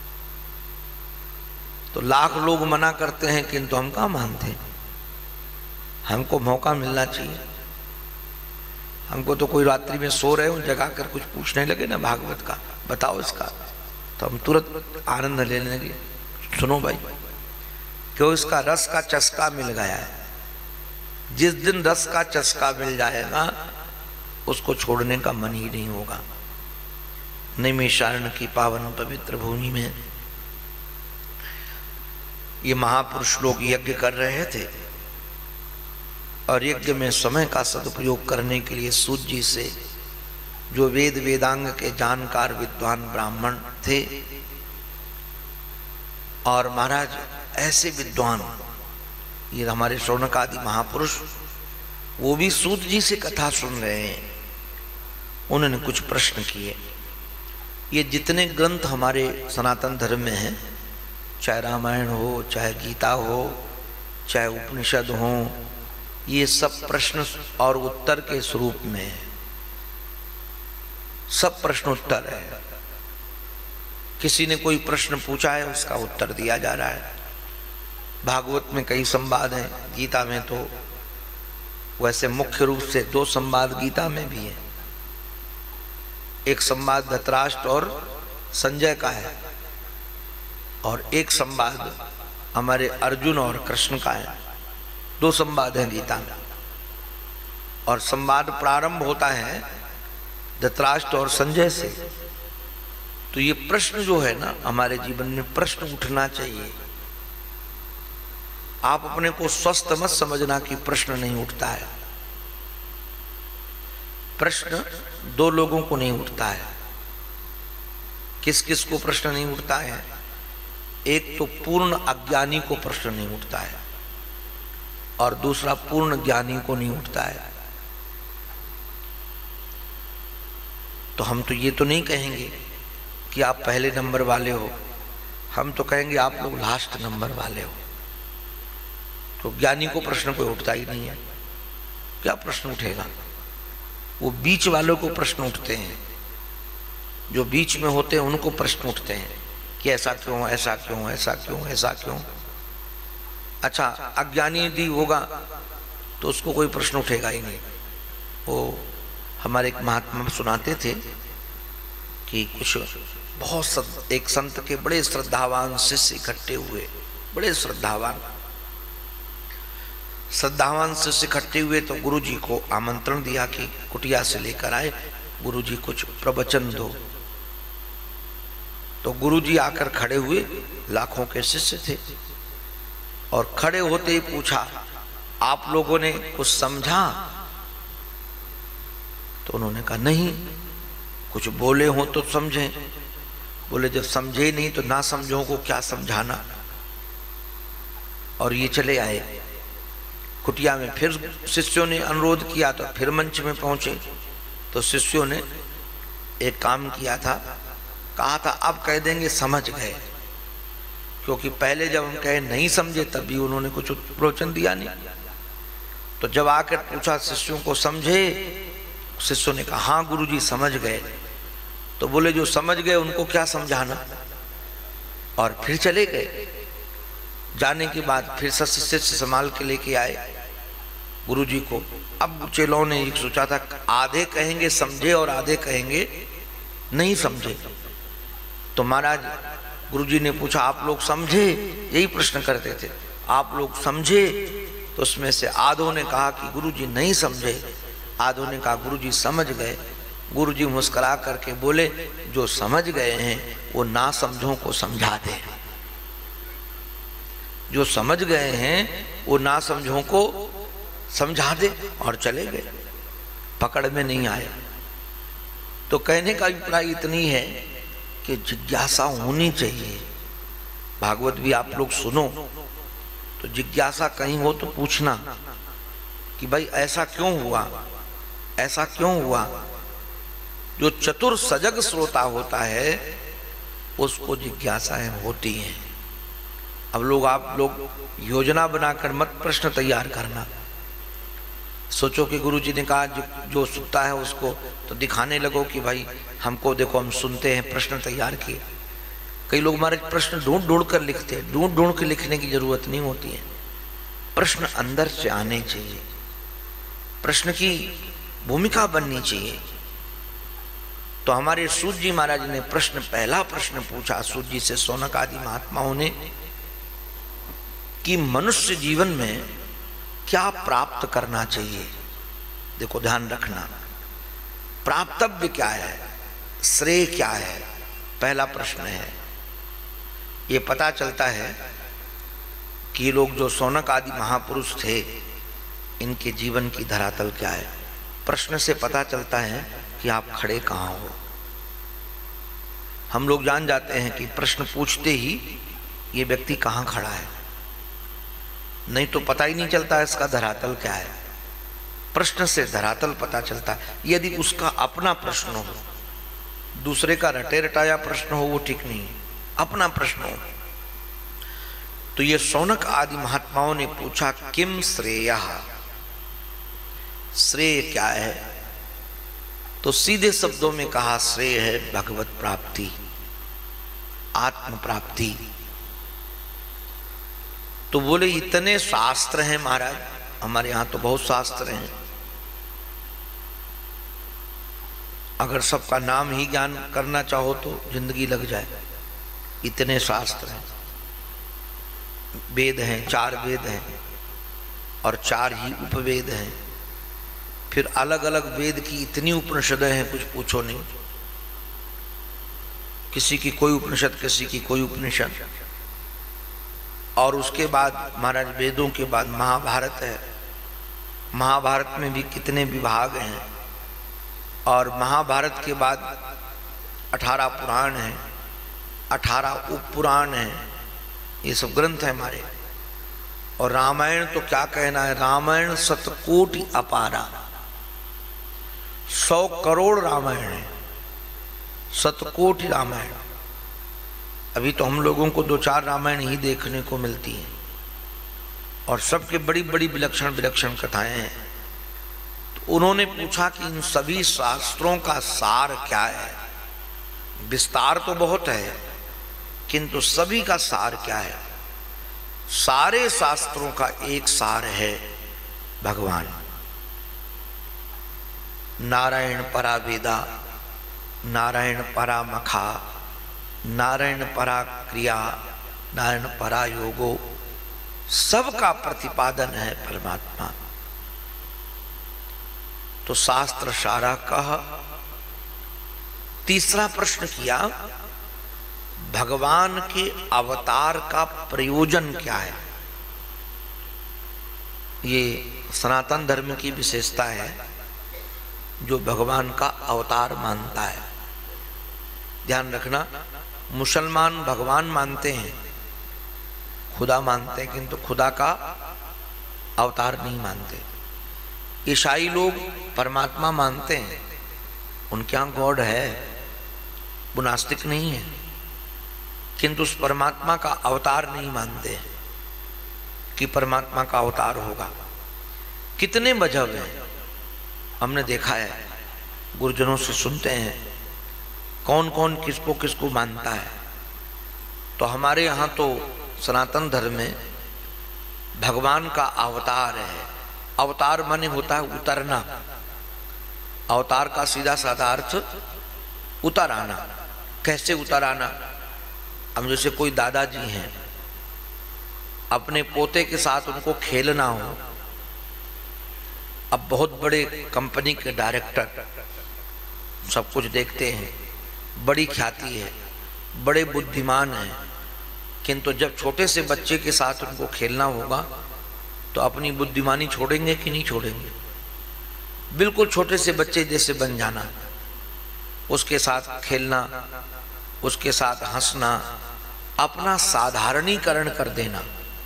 तो लाख लोग मना करते हैं किंतु हम कहाँ मानते हैं। हमको मौका मिलना चाहिए। हमको तो कोई रात्रि में सो रहे हो जगा कर कुछ पूछने लगे ना भागवत का, बताओ इसका, तो हम तुरंत आनंद लेने लगे। सुनो भाई, क्यों इसका रस का चस्का मिल गया है। जिस दिन रस का चस्का मिल जाएगा उसको छोड़ने का मन ही नहीं होगा। नैमिषारण्य की पावन पवित्र भूमि में ये महापुरुष लोग यज्ञ कर रहे थे और यज्ञ में समय का सदुपयोग करने के लिए सूत जी से, जो वेद वेदांग के जानकार विद्वान ब्राह्मण थे, और महाराज ऐसे विद्वान, ये हमारे शौनक आदि महापुरुष, वो भी सूत जी से कथा सुन रहे हैं। उन्होंने कुछ प्रश्न किए। ये जितने ग्रंथ हमारे सनातन धर्म में हैं, चाहे रामायण हो, चाहे गीता हो, चाहे उपनिषद हो, ये सब प्रश्न और उत्तर के स्वरूप में है। सब प्रश्न उत्तर है। किसी ने कोई प्रश्न पूछा है, उसका उत्तर दिया जा रहा है। भागवत में कई संवाद हैं, गीता में तो वैसे मुख्य रूप से दो संवाद गीता में भी है। एक संवाद धृतराष्ट्र और संजय का है, और एक संवाद हमारे अर्जुन और कृष्ण का है। दो संवाद हैं गीता में। और संवाद प्रारंभ होता है धृतराष्ट्र और संजय से। तो ये प्रश्न जो है ना, हमारे जीवन में प्रश्न उठना चाहिए। आप अपने को स्वस्थ मत समझना कि प्रश्न नहीं उठता है। प्रश्न दो लोगों को नहीं उठता है। किस किस को प्रश्न नहीं उठता है? एक तो पूर्ण अज्ञानी को प्रश्न नहीं उठता है और दूसरा पूर्ण ज्ञानी को नहीं उठता है। तो हम तो ये तो नहीं कहेंगे कि आप पहले नंबर वाले हो, हम तो कहेंगे आप लोग लास्ट नंबर वाले हो। तो ज्ञानी को प्रश्न कोई उठता ही नहीं है। क्या प्रश्न उठेगा? वो बीच वालों को प्रश्न उठते हैं, जो बीच में होते हैं उनको प्रश्न उठते हैं कि ऐसा क्यों, ऐसा क्यों, ऐसा क्यों, ऐसा क्यों। अच्छा, अज्ञानी यदि होगा तो उसको कोई प्रश्न उठेगा ही नहीं। वो हमारे एक महात्मा सुनाते थे कि कुछ बहुत सद, एक संत के बड़े श्रद्धावान शिष्य इकट्ठे हुए, बड़े श्रद्धावान श्रद्धावान शिष्य इकट्ठे हुए। तो गुरु जी को आमंत्रण दिया कि कुटिया से लेकर आए, गुरु जी कुछ प्रवचन दो। तो गुरु जी आकर खड़े हुए, लाखों के शिष्य थे, और खड़े होते ही पूछा, आप लोगों ने कुछ समझा? तो उन्होंने कहा नहीं, कुछ बोले हो तो समझें। बोले जब समझे नहीं तो ना समझो को क्या समझाना। और ये चले आए कुटिया में। फिर शिष्यों ने अनुरोध किया तो फिर मंच में पहुंचे। तो शिष्यों ने एक काम किया था, कहा था अब कह देंगे समझ गए, क्योंकि पहले जब हम कहे नहीं समझे तब भी उन्होंने कुछ प्रवचन दिया नहीं। तो जब आकर पूछा शिष्यों को समझे, शिष्यों ने कहा हाँ गुरुजी समझ गए। तो बोले जो समझ गए उनको क्या समझाना, और फिर चले गए। जाने के बाद फिर शिष्य से संभाल के लेके आए गुरुजी को। अब चेलों ने एक सोचा था आधे कहेंगे समझे और आधे कहेंगे नहीं समझे। तो महाराज गुरुजी ने पूछा आप लोग समझे, यही प्रश्न करते थे, आप लोग समझे? तो उसमें से आधों ने कहा कि गुरुजी नहीं समझे, आधों ने कहा गुरुजी समझ गए। गुरुजी मुस्कुरा करके बोले जो समझ गए हैं वो ना समझों को समझा दे, जो समझ गए हैं वो ना समझों को समझा दे। और चले गए, पकड़ में नहीं आया। तो कहने का अभिप्राय इतनी है कि जिज्ञासा होनी चाहिए। भागवत भी आप लोग सुनो तो जिज्ञासा कहीं हो तो पूछना कि भाई ऐसा क्यों हुआ, ऐसा क्यों हुआ। जो चतुर सजग श्रोता होता है उसको जिज्ञासाएं होती हैं। अब लोग आप लोग योजना बनाकर मत प्रश्न तैयार करना। सोचो कि गुरुजी ने कहा जो, जो सुनता है उसको तो दिखाने लगो कि भाई हमको देखो हम सुनते हैं, प्रश्न तैयार किए। कई लोग हमारे प्रश्न ढूंढ ढूंढ कर लिखते हैं, ढूंढ ढूंढ के लिखने की जरूरत नहीं होती है। प्रश्न अंदर से आने चाहिए, प्रश्न की भूमिका बननी चाहिए। तो हमारे सूत जी महाराज ने प्रश्न, पहला प्रश्न पूछा सूत जी से सौनक आदि महात्माओं ने कि मनुष्य जीवन में क्या प्राप्त करना चाहिए। देखो ध्यान रखना, प्राप्तव्य क्या है, श्रेय क्या है, पहला प्रश्न है। ये पता चलता है कि लोग जो सौनक आदि महापुरुष थे इनके जीवन की धरातल क्या है। प्रश्न से पता चलता है कि आप खड़े कहाँ हो। हम लोग जान जाते हैं कि प्रश्न पूछते ही ये व्यक्ति कहाँ खड़ा है, नहीं तो पता ही नहीं चलता है इसका धरातल क्या है। प्रश्न से धरातल पता चलता है। यदि उसका अपना प्रश्न हो, दूसरे का रटे रटाया प्रश्न हो, वो ठीक नहीं है। अपना प्रश्न हो तो ये सौनक आदि महात्माओं ने पूछा किम श्रेयः, श्रेय क्या है। तो सीधे शब्दों में कहा श्रेय है भगवत प्राप्ति, आत्म प्राप्ति। तो बोले इतने शास्त्र हैं महाराज, हमारे यहां तो बहुत शास्त्र हैं, अगर सबका नाम ही ज्ञान करना चाहो तो जिंदगी लग जाए। इतने शास्त्र हैं, वेद हैं, चार वेद हैं और चार ही उपवेद हैं। फिर अलग अलग वेद की इतनी उपनिषदें हैं, कुछ पूछो नहीं। किसी की कोई उपनिषद, किसी की कोई उपनिषद। और उसके बाद महाराज वेदों के बाद महाभारत है। महाभारत में भी कितने विभाग हैं। और महाभारत के बाद अठारह पुराण हैं, अठारह उप पुराण हैं। ये सब ग्रंथ हैं हमारे। और रामायण तो क्या कहना है, रामायण शतकोटि अपारा, सौ करोड़ रामायण है, शतकोटि रामायण। अभी तो हम लोगों को दो चार रामायण ही देखने को मिलती हैं और सबके बड़ी बड़ी विलक्षण विलक्षण कथाएं हैं। तो उन्होंने पूछा कि इन सभी शास्त्रों का सार क्या है। विस्तार तो बहुत है, किंतु सभी का सार क्या है। सारे शास्त्रों का एक सार है भगवान। नारायण परा वेदा, नारायण परा मखा, नारायण परा क्रिया, नारायण परा योगो, सबका प्रतिपादन है परमात्मा। तो शास्त्र सारा कह। तीसरा प्रश्न किया, भगवान के अवतार का प्रयोजन क्या है। ये सनातन धर्म की विशेषता है, जो भगवान का अवतार मानता है। ध्यान रखना, मुसलमान भगवान मानते हैं, खुदा मानते हैं, किंतु खुदा का अवतार नहीं मानते। ईसाई लोग परमात्मा मानते हैं, उनके यहाँ गॉड है, वो नास्तिक नहीं है, किंतु उस परमात्मा का अवतार नहीं मानते कि परमात्मा का अवतार होगा। कितने मजहब हैं, हमने देखा है, गुरुजनों से सुनते हैं कौन कौन किसको किसको मानता है। तो हमारे यहाँ तो सनातन धर्म में भगवान का अवतार है। अवतार माने होता है उतरना। अवतार का सीधा साधा अर्थ उतर आना। कैसे उतर आना? हम जैसे कोई दादाजी हैं, अपने पोते के साथ उनको खेलना हो। अब बहुत बड़े कंपनी के डायरेक्टर सब कुछ देखते हैं, बड़ी ख्याति है, बड़े बुद्धिमान हैं, किंतु जब छोटे से बच्चे के साथ उनको खेलना होगा तो अपनी बुद्धिमानी छोड़ेंगे कि नहीं छोड़ेंगे? बिल्कुल छोटे से बच्चे जैसे बन जाना, उसके साथ खेलना, उसके साथ हंसना, अपना साधारणीकरण कर देना।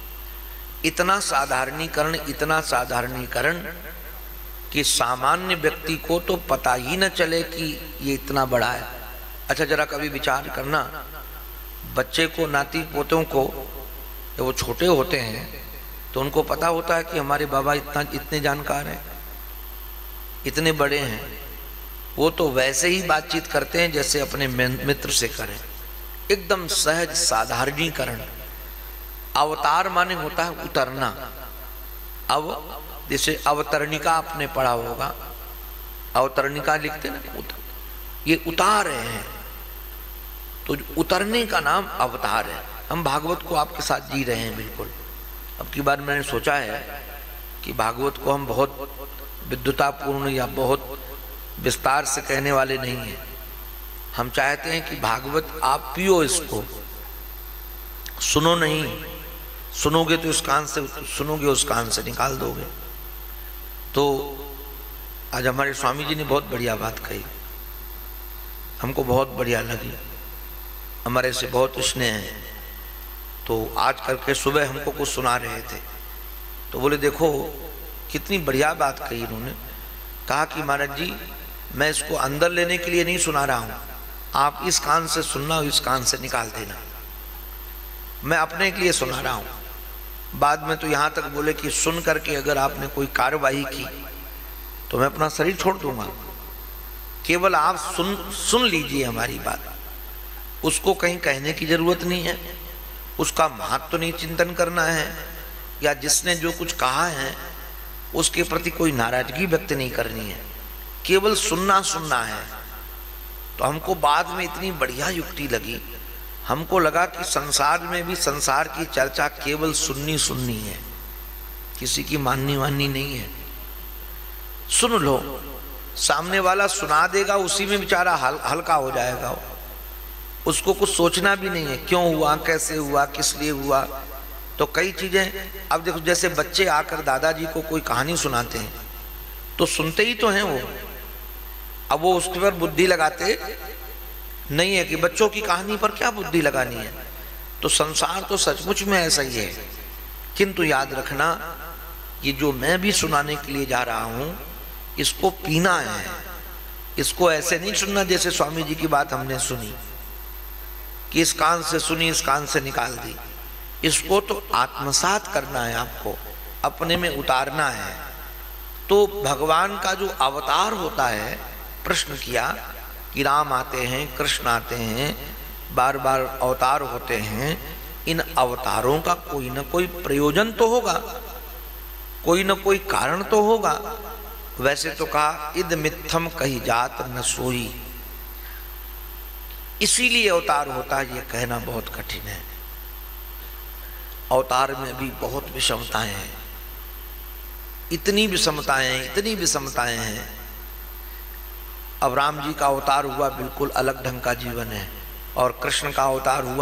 इतना साधारणीकरण, इतना साधारणीकरण कि सामान्य व्यक्ति को तो पता ही न चले कि ये इतना बड़ा है। अच्छा जरा कभी विचार करना, बच्चे को, नाती पोतों को, जब वो छोटे होते हैं तो उनको पता होता है कि हमारे बाबा इतना इतने जानकार हैं, इतने बड़े हैं। वो तो वैसे ही बातचीत करते हैं जैसे अपने मित्र से करें, एकदम सहज साधारणीकरण। अवतार माने होता है उतरना। अब जैसे अवतरणिका आपने पढ़ा होगा, अवतरणिका लिखते ना, उतर, ये उतार रहे हैं, तो उतरने का नाम अवतार है। हम भागवत को आपके साथ जी रहे हैं बिल्कुल। अब की बार मैंने सोचा है कि भागवत को हम बहुत विद्वतापूर्ण या बहुत विस्तार से कहने वाले नहीं हैं। हम चाहते हैं कि भागवत आप पियो, इसको सुनो नहीं, सुनोगे तो उस कान से सुनोगे, उस कान से निकाल दोगे। तो आज हमारे स्वामी जी ने बहुत बढ़िया बात कही, हमको बहुत बढ़िया लगी, हमारे से बहुत स्नेह है। तो आज करके सुबह हमको कुछ सुना रहे थे, तो बोले देखो कितनी बढ़िया बात कही इन्होंने। कहा कि महाराज जी मैं इसको अंदर लेने के लिए नहीं सुना रहा हूँ, आप इस कान से सुनना, इस कान से निकाल देना, मैं अपने के लिए सुना रहा हूँ। बाद में तो यहाँ तक बोले कि सुन करके अगर आपने कोई कार्यवाही की तो मैं अपना शरीर छोड़ दूंगा, केवल आप सुन सुन लीजिए हमारी बात। उसको कहीं कहने की जरूरत नहीं है, उसका महत्व तो नहीं चिंतन करना है, या जिसने जो कुछ कहा है उसके प्रति कोई नाराजगी व्यक्त नहीं करनी है, केवल सुनना सुनना है। तो हमको बाद में इतनी बढ़िया युक्ति लगी, हमको लगा कि संसार में भी संसार की चर्चा केवल सुननी सुननी है, किसी की माननी माननी नहीं है। सुन लो, सामने वाला सुना देगा, उसी में बेचारा हल, हल्का हो जाएगा। उसको कुछ सोचना भी नहीं है, क्यों हुआ, कैसे हुआ, किस लिए हुआ। तो कई चीजें, अब देखो जैसे बच्चे आकर दादाजी को कोई कहानी सुनाते हैं तो सुनते ही तो हैं वो, अब वो उसके पर बुद्धि लगाते नहीं है कि बच्चों की कहानी पर क्या बुद्धि लगानी है। तो संसार तो सचमुच में ऐसा ही है। किंतु याद रखना, ये जो मैं भी सुनाने के लिए जा रहा हूं, इसको पीना है, इसको ऐसे नहीं सुनना जैसे स्वामी जी की बात हमने सुनी कि इस कान से सुनी इस कान से निकाल दी। इसको तो आत्मसात करना है, आपको अपने में उतारना है। तो भगवान का जो अवतार होता है, प्रश्न किया कि राम आते हैं, कृष्ण आते हैं, बार बार अवतार होते हैं, इन अवतारों का कोई ना कोई प्रयोजन तो होगा, कोई ना कोई कारण तो होगा। वैसे तो कहा इद मिथ्यम कही जात न सोई, इसीलिए अवतार होता है, ये कहना बहुत कठिन है। अवतार में भी बहुत विषमताएं हैं, इतनी विषमताएं हैं, इतनी विषमताएं हैं। अब राम जी का अवतार हुआ, बिल्कुल अलग ढंग का जीवन है, और कृष्ण का अवतार हुआ,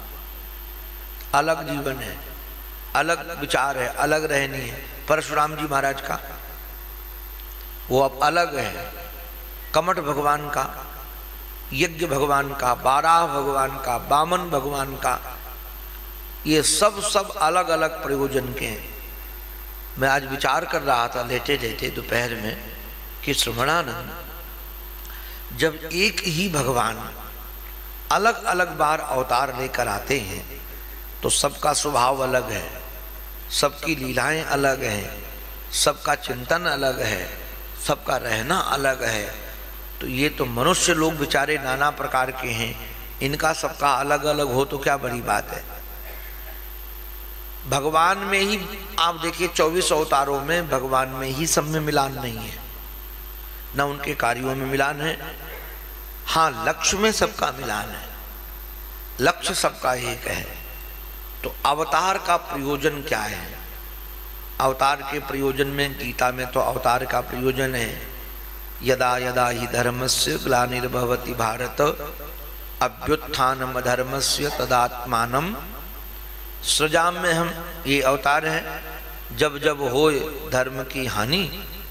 अलग जीवन है, अलग विचार है, अलग रहनी है। परशुराम जी महाराज का वो अब अलग है, कमठ भगवान का, यज्ञ भगवान का, बाराह भगवान का, बामन भगवान का, ये सब सब अलग अलग प्रयोजन के हैं। मैं आज विचार कर रहा था लेटे लेटे दोपहर में कि श्रवणानंद, जब एक ही भगवान अलग अलग बार अवतार लेकर आते हैं तो सबका स्वभाव अलग है, सबकी लीलाएं अलग हैं, सबका चिंतन अलग है, सबका रहना अलग है। तो ये तो मनुष्य लोग बेचारे नाना प्रकार के हैं, इनका सबका अलग अलग हो तो क्या बड़ी बात है। भगवान में ही आप देखिए, चौबीस अवतारों में भगवान में ही सब में मिलान नहीं है, न उनके कार्यों में मिलान है। हाँ, लक्ष्य में सबका मिलान है, लक्ष्य सबका एक है। तो अवतार का प्रयोजन क्या है? अवतार के प्रयोजन में गीता में तो अवतार का प्रयोजन है, यदा यदा ही धर्मस्य ग्लानिर्भवति भारत अभ्युत्थानम अधर्मस्य तदात्मानम सृजाम में हम, ये अवतार है। जब जब होए धर्म की हानि,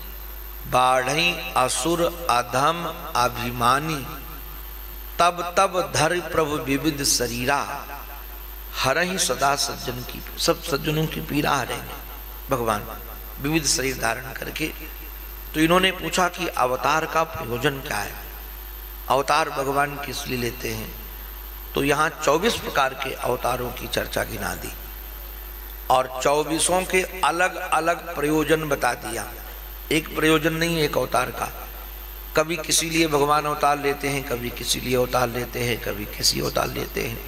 बाढ़ई असुर अधम अभिमानी, तब तब धर प्रभु विविध शरीरा, हरहि सदा सज्जन की, सब सज्जनों की पीड़ा हरेंगे भगवान विविध शरीर धारण करके। तो इन्होंने पूछा कि अवतार का प्रयोजन क्या है, अवतार भगवान किस लिए लेते हैं? तो यहाँ चौबीस प्रकार के अवतारों की चर्चा गिना दी और चौबीसों के अलग अलग प्रयोजन बता दिया। एक प्रयोजन नहीं है एक अवतार का, कभी किसी लिए भगवान अवतार लेते हैं, कभी किसी लिए अवतार लेते हैं, कभी किसी अवतार लेते हैं।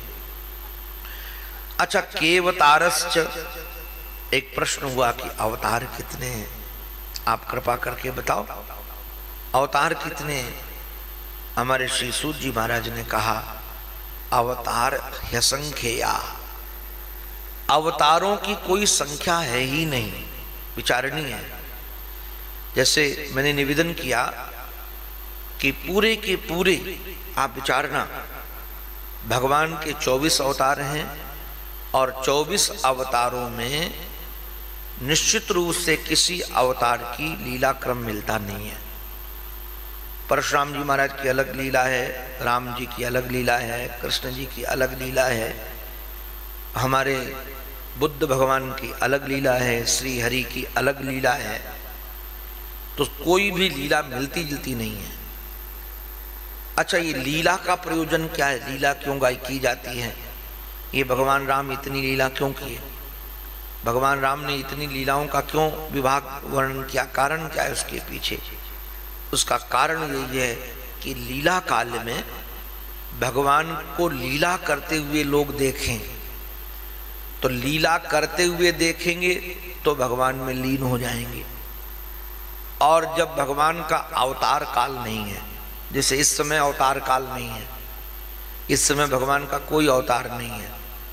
अच्छा, केवतारश्च, एक प्रश्न हुआ कि अवतार कितने हैं, आप कृपा करके बताओ अवतार कितने हैं। हमारे श्री सूत जी महाराज ने कहा अवतार असंख्या, अवतारों की कोई संख्या है ही नहीं, विचारणी है। जैसे मैंने निवेदन किया कि पूरे के पूरे आप विचारना, भगवान के चौबीस अवतार हैं और चौबीस अवतारों में निश्चित रूप से किसी अवतार की लीला क्रम मिलता नहीं है। परशुराम जी महाराज की अलग लीला है, राम जी की अलग लीला है, कृष्ण जी की अलग लीला है, हमारे बुद्ध भगवान की अलग लीला है, श्री हरि की अलग लीला है। तो कोई भी लीला मिलती जुलती नहीं है। अच्छा, ये लीला का प्रयोजन क्या है, लीला क्यों गाय की जाती है? ये भगवान राम इतनी लीला क्यों किए, भगवान राम ने इतनी लीलाओं का क्यों विभाग वर्णन किया, कारण क्या है उसके पीछे? उसका कारण यही है कि लीला काल में भगवान को लीला करते हुए लोग देखें, तो लीला करते हुए देखेंगे तो भगवान में लीन हो जाएंगे। और जब भगवान का अवतार काल नहीं है, जैसे इस समय अवतार काल नहीं है, इस समय भगवान का कोई अवतार नहीं है,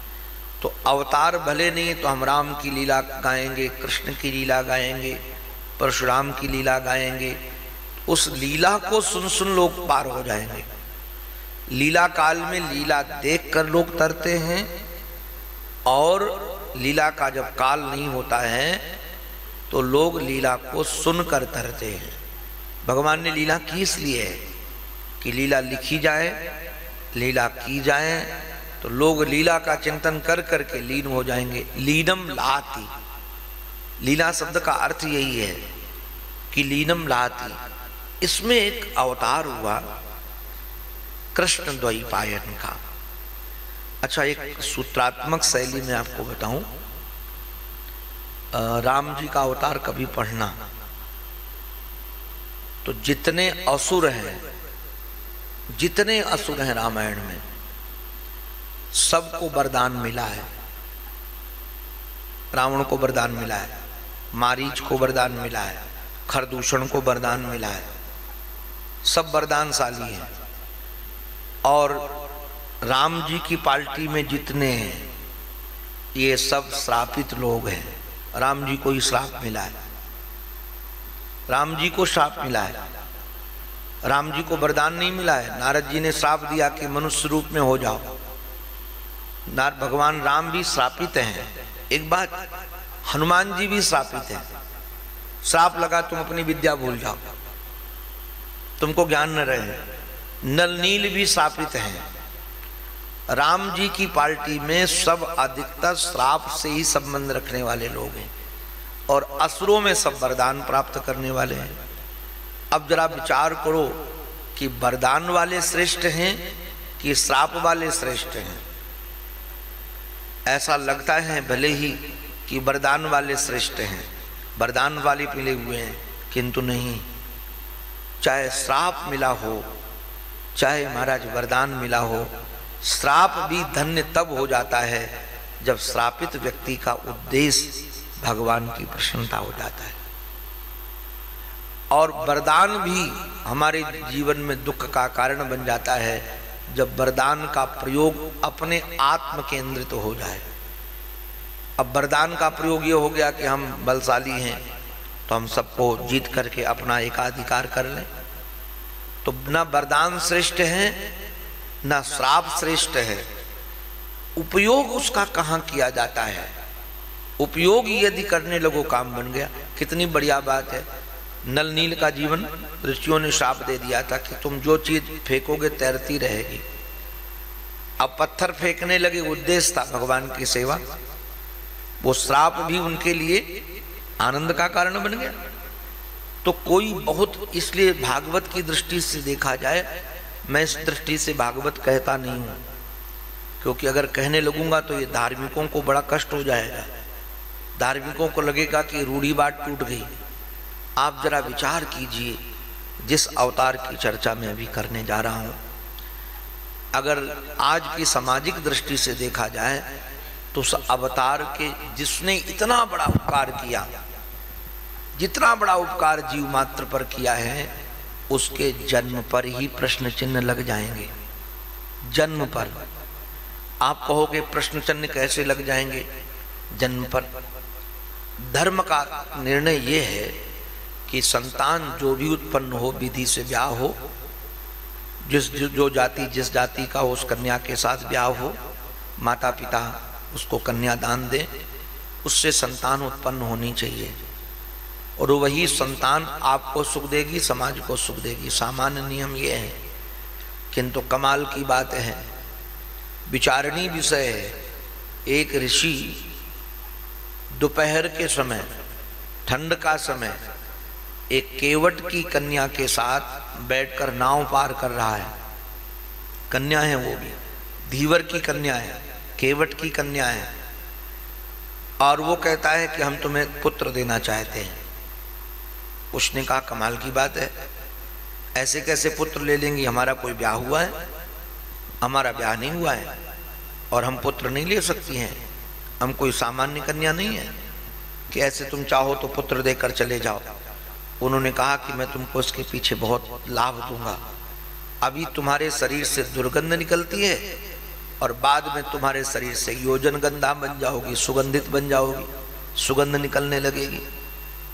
तो अवतार भले नहीं तो हम राम की लीला गाएंगे, कृष्ण की लीला गाएंगे, परशुराम की लीला गाएंगे, उस लीला को सुन सुन लोग पार हो जाएंगे। लीला काल में लीला देखकर लोग तरते हैं, और लीला का जब काल नहीं होता है तो लोग लीला को सुनकर तरते हैं। भगवान ने लीला की इसलिए है कि लीला लिखी जाए, लीला की जाए, तो लोग लीला का चिंतन कर करके लीन हो जाएंगे। लीनम लाती, लीला शब्द का अर्थ यही है कि लीनम लाती। इसमें एक अवतार हुआ कृष्ण द्वैपायन का। अच्छा, एक सूत्रात्मक शैली में आपको बताऊं, राम जी का अवतार कभी पढ़ना तो जितने असुर हैं, जितने असुर हैं रामायण में, सबको वरदान मिला है। रावण को वरदान मिला है, मारीच को वरदान मिला है, खरदूषण को वरदान मिला है, सब वरदानशाली हैं। और राम जी की पार्टी में जितने हैं ये सब श्रापित लोग हैं। राम जी को ही श्राप मिला है, राम जी को श्राप मिला है, राम जी को वरदान नहीं मिला है। नारद जी ने श्राप दिया कि मनुष्य रूप में हो जाओ। नार भगवान राम भी श्रापित हैं। एक बात, हनुमान जी भी श्रापित हैं। श्राप लगा तुम अपनी विद्या भूल जाओ, तुमको ज्ञान न रहे। नल नील भी श्रापित हैं। राम जी की पार्टी में सब अधिकतर श्राप से ही संबंध रखने वाले लोग हैं, और असुरों में सब वरदान प्राप्त करने वाले हैं। अब जरा विचार करो कि वरदान वाले श्रेष्ठ हैं कि श्राप वाले श्रेष्ठ हैं। ऐसा लगता है भले ही कि वरदान वाले श्रेष्ठ हैं, वरदान वाले मिले हुए हैं, किंतु नहीं। चाहे श्राप मिला हो, चाहे महाराज वरदान मिला हो, श्राप भी धन्य तब हो जाता है जब श्रापित व्यक्ति का उद्देश्य भगवान की प्रसन्नता हो जाता है। और वरदान भी हमारे जीवन में दुख का कारण बन जाता है जब वरदान का प्रयोग अपने आत्म केंद्रित तो हो जाए। अब वरदान का प्रयोग ये हो गया कि हम बलशाली हैं तो हम सबको जीत करके अपना एकाधिकार कर लें, तो न वरदान श्रेष्ठ है न श्राप श्रेष्ठ है। उपयोग उसका कहाँ किया जाता है। उपयोग यदि करने लगो काम बन गया। कितनी बढ़िया बात है। नल नील का जीवन ऋषियों ने श्राप दे दिया था कि तुम जो चीज फेंकोगे तैरती रहेगी। अब पत्थर फेंकने लगे, उद्देश्य था भगवान की सेवा। वो श्राप भी उनके लिए आनंद का कारण बन गया। तो कोई बहुत, इसलिए भागवत की दृष्टि से देखा जाए, मैं इस दृष्टि से भागवत कहता नहीं हूं, क्योंकि अगर कहने लगूंगा तो ये धार्मिकों को बड़ा कष्ट हो जाएगा। धार्मिकों को लगेगा कि रूढ़ी बात टूट गई। आप जरा विचार कीजिए, जिस अवतार की चर्चा मैं अभी करने जा रहा हूं, अगर आज की सामाजिक दृष्टि से देखा जाए तो उस अवतार के जिसने इतना बड़ा उपकार किया, जितना बड़ा उपकार जीव मात्र पर किया है, उसके जन्म पर ही प्रश्न चिन्ह लग जाएंगे। जन्म पर आप कहोगे प्रश्न चिन्ह कैसे लग जाएंगे? जन्म पर। धर्म का निर्णय यह है कि संतान जो भी उत्पन्न हो, विधि से ब्याह हो, जिस जो जाति जिस जाति का हो उस कन्या के साथ ब्याह हो, माता पिता उसको कन्या दान दें, उससे संतान उत्पन्न होनी चाहिए। और वही संतान आपको सुख देगी, समाज को सुख देगी। सामान्य नियम ये है। किंतु कमाल की बात है, विचारणीय विषय है, एक ऋषि दोपहर के समय, ठंड का समय, एक केवट की कन्या के साथ बैठकर नाव पार कर रहा है। कन्या है, वो भी धीवर की कन्या है, केवट की कन्या है। और वो कहता है कि हम तुम्हें पुत्र देना चाहते हैं। उसने कहा कमाल की बात है, ऐसे कैसे पुत्र ले लेंगी? हमारा कोई ब्याह हुआ है? हमारा ब्याह नहीं हुआ है और हम पुत्र नहीं ले सकती हैं। हम कोई सामान्य कन्या नहीं है कि ऐसे तुम चाहो तो पुत्र देकर चले जाओ। उन्होंने कहा कि मैं तुमको इसके पीछे बहुत लाभ दूंगा। अभी तुम्हारे शरीर से दुर्गंध निकलती है और बाद में तुम्हारे शरीर से योजन गंधा बन जाओगी, सुगंधित बन जाओगी, सुगंध निकलने लगेगी।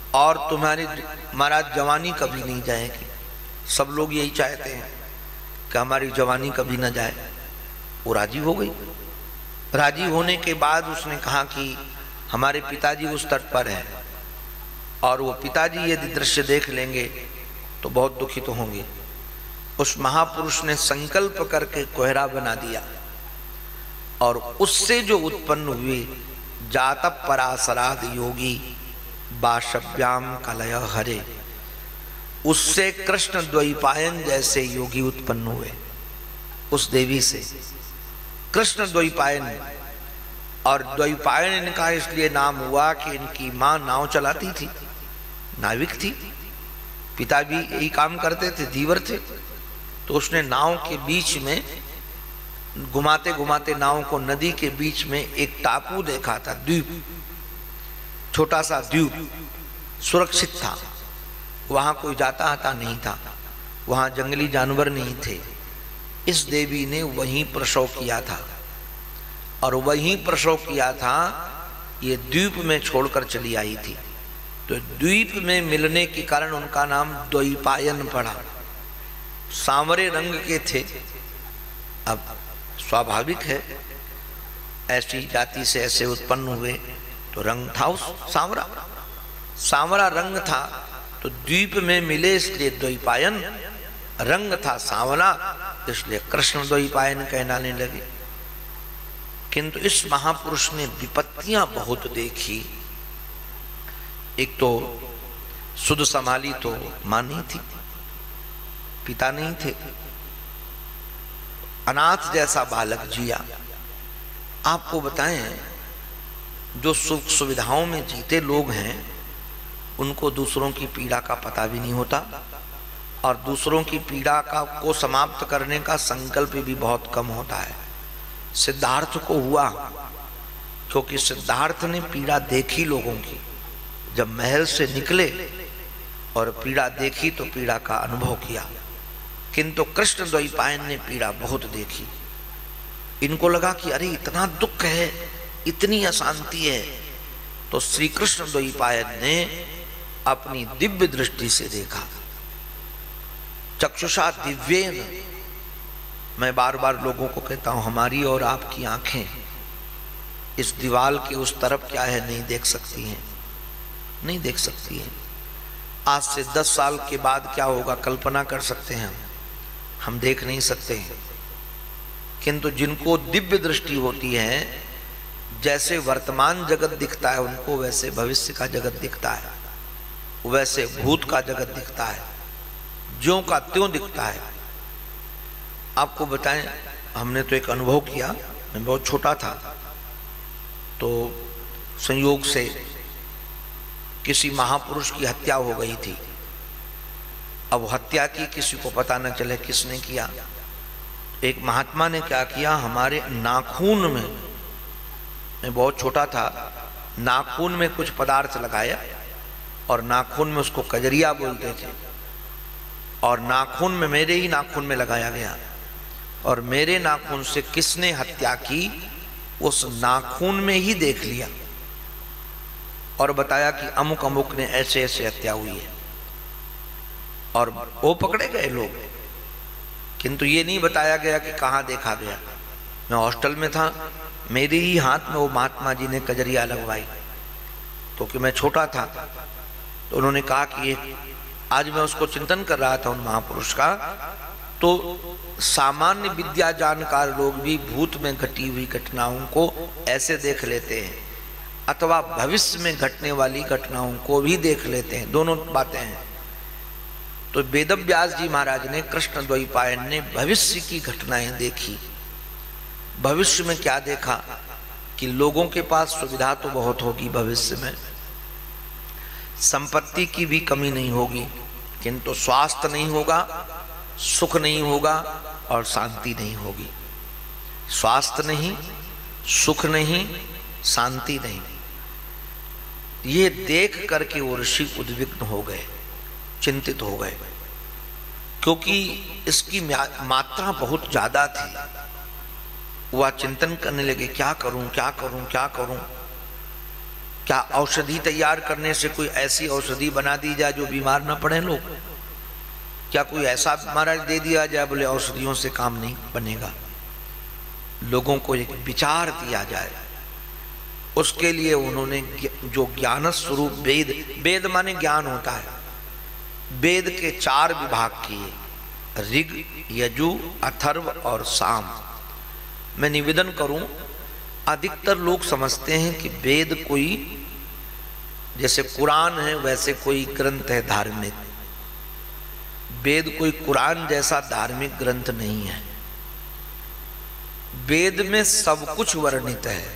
और तुम्हारी महाराज जवानी कभी नहीं जाएगी। सब लोग यही चाहते हैं कि हमारी जवानी कभी ना जाए। वो राजी हो गई। राजी होने के बाद उसने कहा कि हमारे पिताजी उस तट पर हैं और वो पिताजी यदि दृश्य देख लेंगे तो बहुत दुखित तो होंगे। उस महापुरुष ने संकल्प करके कोहरा बना दिया और उससे जो उत्पन्न हुए जात परासराद योगी बाशव्याम कलय हरे, उससे कृष्ण द्वैपायन जैसे योगी उत्पन्न हुए। उस देवी से कृष्ण द्वैपायन, और द्वैपायन इनका इसलिए नाम हुआ कि इनकी मां नाव चलाती थी, नाविक थी, पिता भी यही काम करते थे, धीवर थे। तो उसने नाव के बीच में घुमाते घुमाते नाव को नदी के बीच में एक टापू देखा था, द्वीप, छोटा सा द्वीप, सुरक्षित था। वहां कोई जाता आता नहीं था, वहां जंगली जानवर नहीं थे। इस देवी ने वहीं प्रसव किया था और वहीं प्रसव किया था। ये द्वीप में छोड़कर चली आई थी। तो द्वीप में मिलने के कारण उनका नाम द्वैपायन पड़ा। सांवरे रंग के थे। अब स्वाभाविक है, ऐसी जाति से ऐसे उत्पन्न हुए तो रंग था उस सांवरा, सांवरा रंग था। तो द्वीप में मिले इसलिए द्वैपायन, रंग था सांवला इसलिए कृष्ण द्वैपायन कहलाने लगे। किंतु इस महापुरुष ने विपत्तियां बहुत देखी। एक तो सुध संभाली तो मां नहीं थी, पिता नहीं थे, अनाथ जैसा बालक जिया। आपको बताएं, जो सुख सुविधाओं में जीते लोग हैं उनको दूसरों की पीड़ा का पता भी नहीं होता और दूसरों की पीड़ा का को समाप्त करने का संकल्प भी बहुत कम होता है। सिद्धार्थ को हुआ, क्योंकि सिद्धार्थ ने पीड़ा देखी लोगों की। जब महल से निकले और पीड़ा देखी तो पीड़ा का अनुभव किया। किंतु कृष्ण द्वैपायन ने पीड़ा बहुत देखी। इनको लगा कि अरे इतना दुख है, इतनी अशांति है। तो श्री कृष्ण द्वैपायन ने अपनी दिव्य दृष्टि से देखा, चक्षुषा दिव्येन। मैं बार बार लोगों को कहता हूं, हमारी और आपकी आंखें इस दीवार के उस तरफ क्या है नहीं देख सकती हैं, नहीं देख सकती हैं। आज से दस साल के बाद क्या होगा कल्पना कर सकते हैं हम, हम देख नहीं सकते हैं। किंतु जिनको दिव्य दृष्टि होती है, जैसे वर्तमान जगत दिखता है उनको वैसे भविष्य का जगत दिखता है, वैसे भूत का जगत दिखता है, ज्यों का त्यों दिखता है। आपको बताएं, हमने तो एक अनुभव किया। मैं बहुत छोटा था तो संयोग से किसी महापुरुष की हत्या हो गई थी। अब हत्या की किसी को पता न चले किसने किया। एक महात्मा ने क्या किया, हमारे नाखून में, मैं बहुत छोटा था, नाखून में कुछ पदार्थ लगाया और नाखून में उसको कजरिया बोलते थे, और नाखून में, मेरे ही नाखून में लगाया गया और मेरे नाखून से किसने हत्या की उस नाखून में ही देख लिया और बताया कि अमुक अमुक ने ऐसे ऐसे हत्या हुई है, और वो पकड़े गए लोग। किंतु ये नहीं बताया गया कि कहाँ देखा गया। मैं हॉस्टल में था, मेरे ही हाथ में वो महात्मा जी ने कजरिया लगवाई, क्योंकि तो मैं छोटा था। तो उन्होंने कहा कि ये, आज मैं उसको चिंतन कर रहा था उन महापुरुष का, तो सामान्य विद्या जानकार लोग भी भूत में घटी हुई घटनाओं को ऐसे देख लेते हैं, अथवा भविष्य में घटने वाली घटनाओं को भी देख लेते हैं, दोनों बातें हैं। तो वेदव्यास जी महाराज ने, कृष्ण द्वैपायन ने भविष्य की घटनाएं देखी। भविष्य में क्या देखा कि लोगों के पास सुविधा तो बहुत होगी, भविष्य में संपत्ति की भी कमी नहीं होगी, किंतु स्वास्थ्य नहीं होगा, सुख नहीं होगा और शांति नहीं होगी। स्वास्थ्य नहीं, सुख नहीं, शांति नहीं। ये देख करके वो ऋषि उद्विग्न हो गए, चिंतित हो गए, क्योंकि इसकी मात्रा बहुत ज्यादा थी। वह चिंतन करने लगे, क्या करूं क्या करूं क्या करूं। क्या औषधि तैयार करने से कोई ऐसी औषधि बना दी जाए जो बीमार ना पड़े लोग? क्या कोई ऐसा महाराज दे दिया जाए बोले औषधियों से काम नहीं बनेगा? लोगों को एक विचार दिया जाए, उसके लिए उन्होंने जो ज्ञान स्वरूप वेद, वेद माने ज्ञान होता है, वेद के चार विभाग किए, ऋग, यजु, अथर्व और साम। मैं निवेदन करूं, अधिकतर लोग समझते हैं कि वेद कोई जैसे कुरान है वैसे कोई ग्रंथ है धार्मिक। वेद कोई कुरान जैसा धार्मिक ग्रंथ नहीं है। वेद में सब कुछ वर्णित है।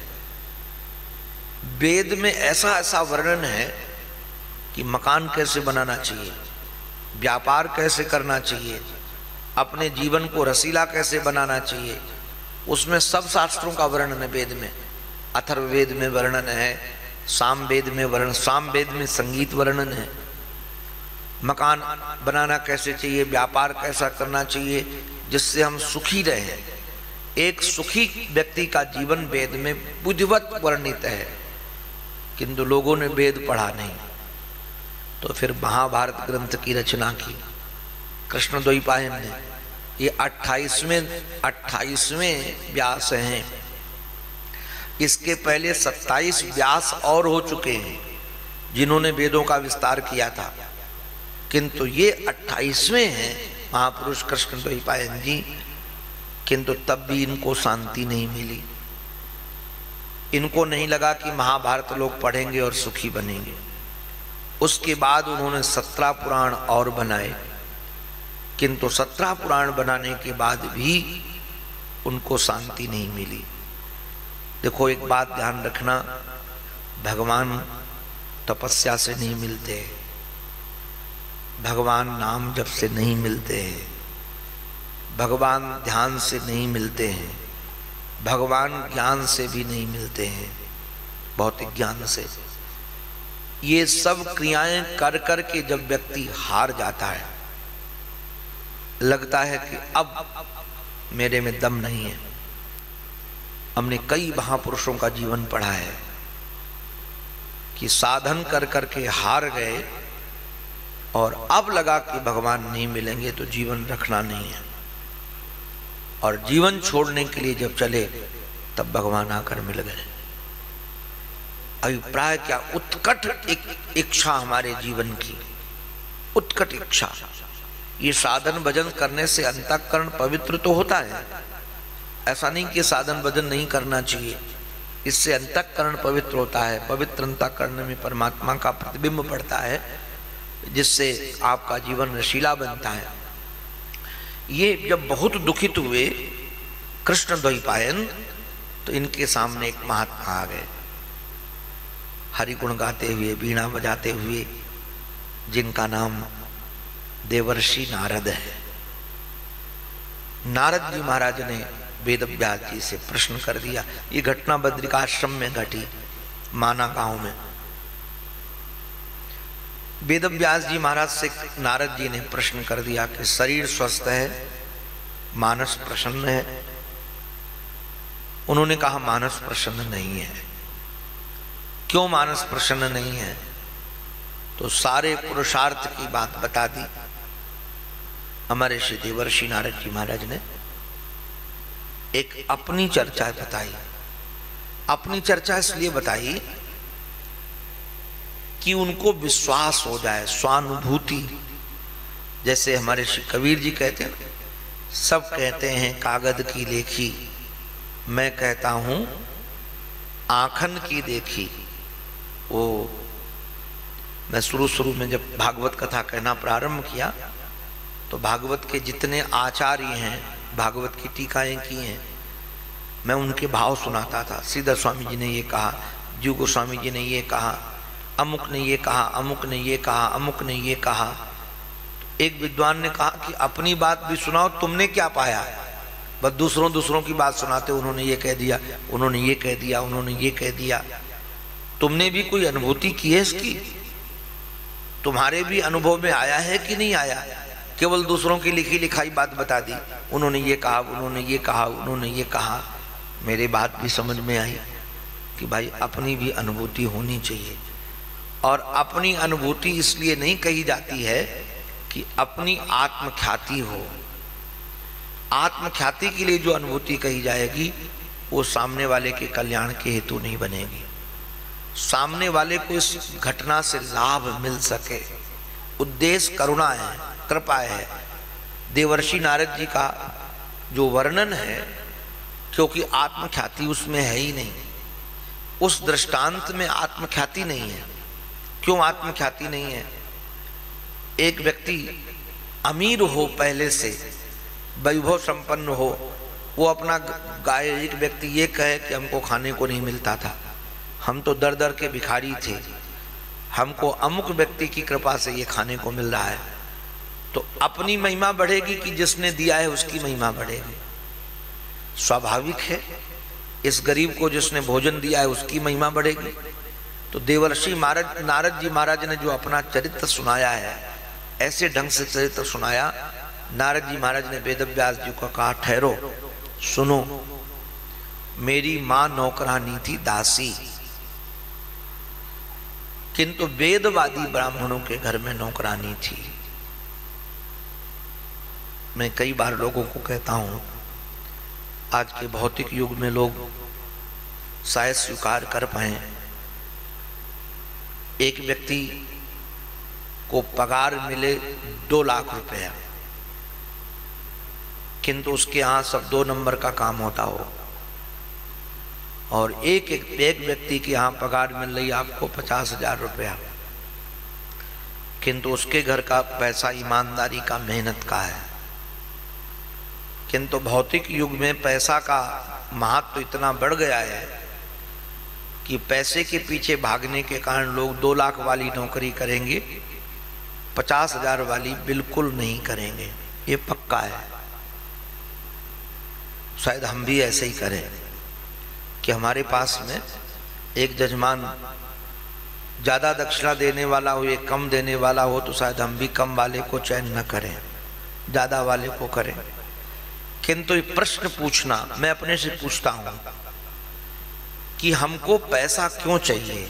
वेद में ऐसा ऐसा वर्णन है कि मकान कैसे बनाना चाहिए, व्यापार कैसे करना चाहिए, अपने जीवन को रसीला कैसे बनाना चाहिए, उसमें सब शास्त्रों का वर्णन है वेद में। अथर्ववेद में वर्णन है, सामवेद में वर्णन, सामवेद में संगीत वर्णन है, मकान बनाना कैसे चाहिए, व्यापार कैसा करना चाहिए जिससे हम सुखी रहें। एक सुखी व्यक्ति का जीवन वेद में बुद्धिवत वर्णित है, किंतु लोगों ने वेद पढ़ा नहीं, तो फिर महाभारत ग्रंथ की रचना की कृष्ण द्वैपायन ने। ये अट्ठाईसवें अट्ठाईसवें व्यास हैं। इसके पहले सत्ताईस व्यास और हो चुके हैं जिन्होंने वेदों का विस्तार किया था, किंतु ये अट्ठाईसवें हैं महापुरुष कृष्ण द्वैपायन जी। किंतु तब भी इनको शांति नहीं मिली। इनको नहीं लगा कि महाभारत लोग पढ़ेंगे और सुखी बनेंगे। उसके बाद उन्होंने सत्रह पुराण और बनाए, किंतु सत्रह पुराण बनाने के बाद भी उनको शांति नहीं मिली। देखो एक बात ध्यान रखना, भगवान तपस्या से नहीं मिलते, भगवान नाम जप से नहीं मिलते हैं, भगवान ध्यान से नहीं मिलते हैं, भगवान ज्ञान से भी नहीं मिलते हैं, भौतिक ज्ञान से। ये सब क्रियाएं कर कर के जब व्यक्ति हार जाता है, लगता है कि अब मेरे में दम नहीं है। हमने कई महापुरुषों का जीवन पढ़ा है कि साधन कर कर के हार गए और अब लगा कि भगवान नहीं मिलेंगे तो जीवन रखना नहीं है, और जीवन छोड़ने के लिए जब चले तब भगवान आकर मिल गए। अभिप्राय क्या उत्कट एक इच्छा हमारे जीवन की, उत्कट इच्छा। ये साधन भजन करने से अंतःकरण पवित्र तो होता है, ऐसा नहीं कि साधन भजन नहीं करना चाहिए, इससे अंतःकरण पवित्र होता है। पवित्र अंतःकरण में परमात्मा का प्रतिबिंब पड़ता है, जिससे आपका जीवन रसीला बनता है। ये जब बहुत दुखित हुए कृष्ण द्वैपायन, तो इनके सामने एक महात्मा आ गए, हरि गुण गाते हुए, वीणा बजाते हुए, जिनका नाम देवर्षि नारद है। नारद जी महाराज ने वेद व्यास जी से प्रश्न कर दिया। ये घटना बद्रिकाश्रम में घटी, माना गांव में। वेद व्यास जी महाराज से नारद जी ने प्रश्न कर दिया कि शरीर स्वस्थ है, मानस प्रसन्न है? उन्होंने कहा मानस प्रसन्न नहीं है। क्यों मानस प्रसन्न नहीं है? तो सारे पुरुषार्थ की बात बता दी हमारे श्री देवर्षि नारद जी महाराज ने। एक अपनी चर्चा बताई। अपनी चर्चा इसलिए बताई कि उनको विश्वास हो जाए, स्वानुभूति। जैसे हमारे श्री कबीर जी कहते हैं, सब कहते हैं कागज की लेखी, मैं कहता हूं आंखन की देखी। वो मैं शुरू शुरू में जब भागवत कथा कहना प्रारंभ किया तो भागवत के जितने आचार्य हैं, भागवत की टीकाएं की हैं, मैं उनके भाव सुनाता था। सीधा स्वामी जी ने ये कहा, जीव गोस्वामी जी ने ये कहा, अमुक ने ये कहा, अमुक ने ये कहा, अमुक ने ये कहा। तो एक विद्वान ने कहा कि अपनी बात भी सुनाओ, तुमने क्या पाया? बस दूसरों दूसरों की बात सुनाते, उन्होंने ये कह दिया, उन्होंने ये कह दिया, उन्होंने ये कह दिया। तुमने भी कोई अनुभूति की है इसकी? तुम्हारे भी अनुभव में आया है कि नहीं आया? केवल दूसरों की लिखी लिखाई बात बता दी, उन्होंने ये कहा, उन्होंने ये कहा, उन्होंने ये कहा। मेरी बात भी समझ में आई। कि भाई अपनी भी अनुभूति होनी चाहिए। और अपनी अनुभूति इसलिए नहीं कही जाती है कि अपनी आत्मख्याति हो। आत्मख्याति के लिए जो अनुभूति कही जाएगी वो सामने वाले के कल्याण के हेतु नहीं बनेगी, सामने वाले को इस घटना से लाभ मिल सके। उद्देश्य करुणा है, कृपा है। देवर्षि नारद जी का जो वर्णन है, क्योंकि आत्मख्याति उसमें है ही नहीं, उस दृष्टांत में आत्मख्याति नहीं है। क्यों आत्मख्याति नहीं है? एक व्यक्ति अमीर हो, पहले से वैभव संपन्न हो, वो अपना गाय, एक व्यक्ति ये कहे कि हमको खाने को नहीं मिलता था, हम तो दर दर के भिखारी थे, हमको अमुक व्यक्ति की कृपा से ये खाने को मिल रहा है, तो अपनी महिमा बढ़ेगी कि जिसने दिया है उसकी महिमा बढ़ेगी? स्वाभाविक है, इस गरीब को जिसने भोजन दिया है उसकी महिमा बढ़ेगी। तो देवर्षि महाराज नारद जी महाराज ने जो अपना चरित्र सुनाया है, ऐसे ढंग से चरित्र सुनाया। नारद जी महाराज ने वेदव्यास जी को कहा, ठहरो, सुनो, मेरी मां नौकरानी थी, दासी, किंतु वेदवादी ब्राह्मणों के घर में नौकरानी थी। मैं कई बार लोगों को कहता हूं, आज के भौतिक युग में लोग शायद स्वीकार कर पाए, एक व्यक्ति को पगार मिले दो लाख रुपया, किंतु उसके यहाँ सब दो नंबर का काम होता हो, और एक एक, एक व्यक्ति के यहाँ पगार मिल रही आपको पचास हजार रुपया, किंतु उसके घर का पैसा ईमानदारी का, मेहनत का है। किंतु भौतिक युग में पैसा का महत्व तो इतना बढ़ गया है कि पैसे के पीछे भागने के कारण लोग दो लाख वाली नौकरी करेंगे, पचास हजार वाली बिल्कुल नहीं करेंगे। ये पक्का है। शायद हम भी ऐसे ही करें कि हमारे पास में एक जजमान ज़्यादा दक्षिणा देने वाला हो, एक कम देने वाला हो, तो शायद हम भी कम वाले को चयन न करें, ज़्यादा वाले को करें। किंतु ये प्रश्न पूछना, मैं अपने से पूछता हूं कि हमको पैसा क्यों चाहिए,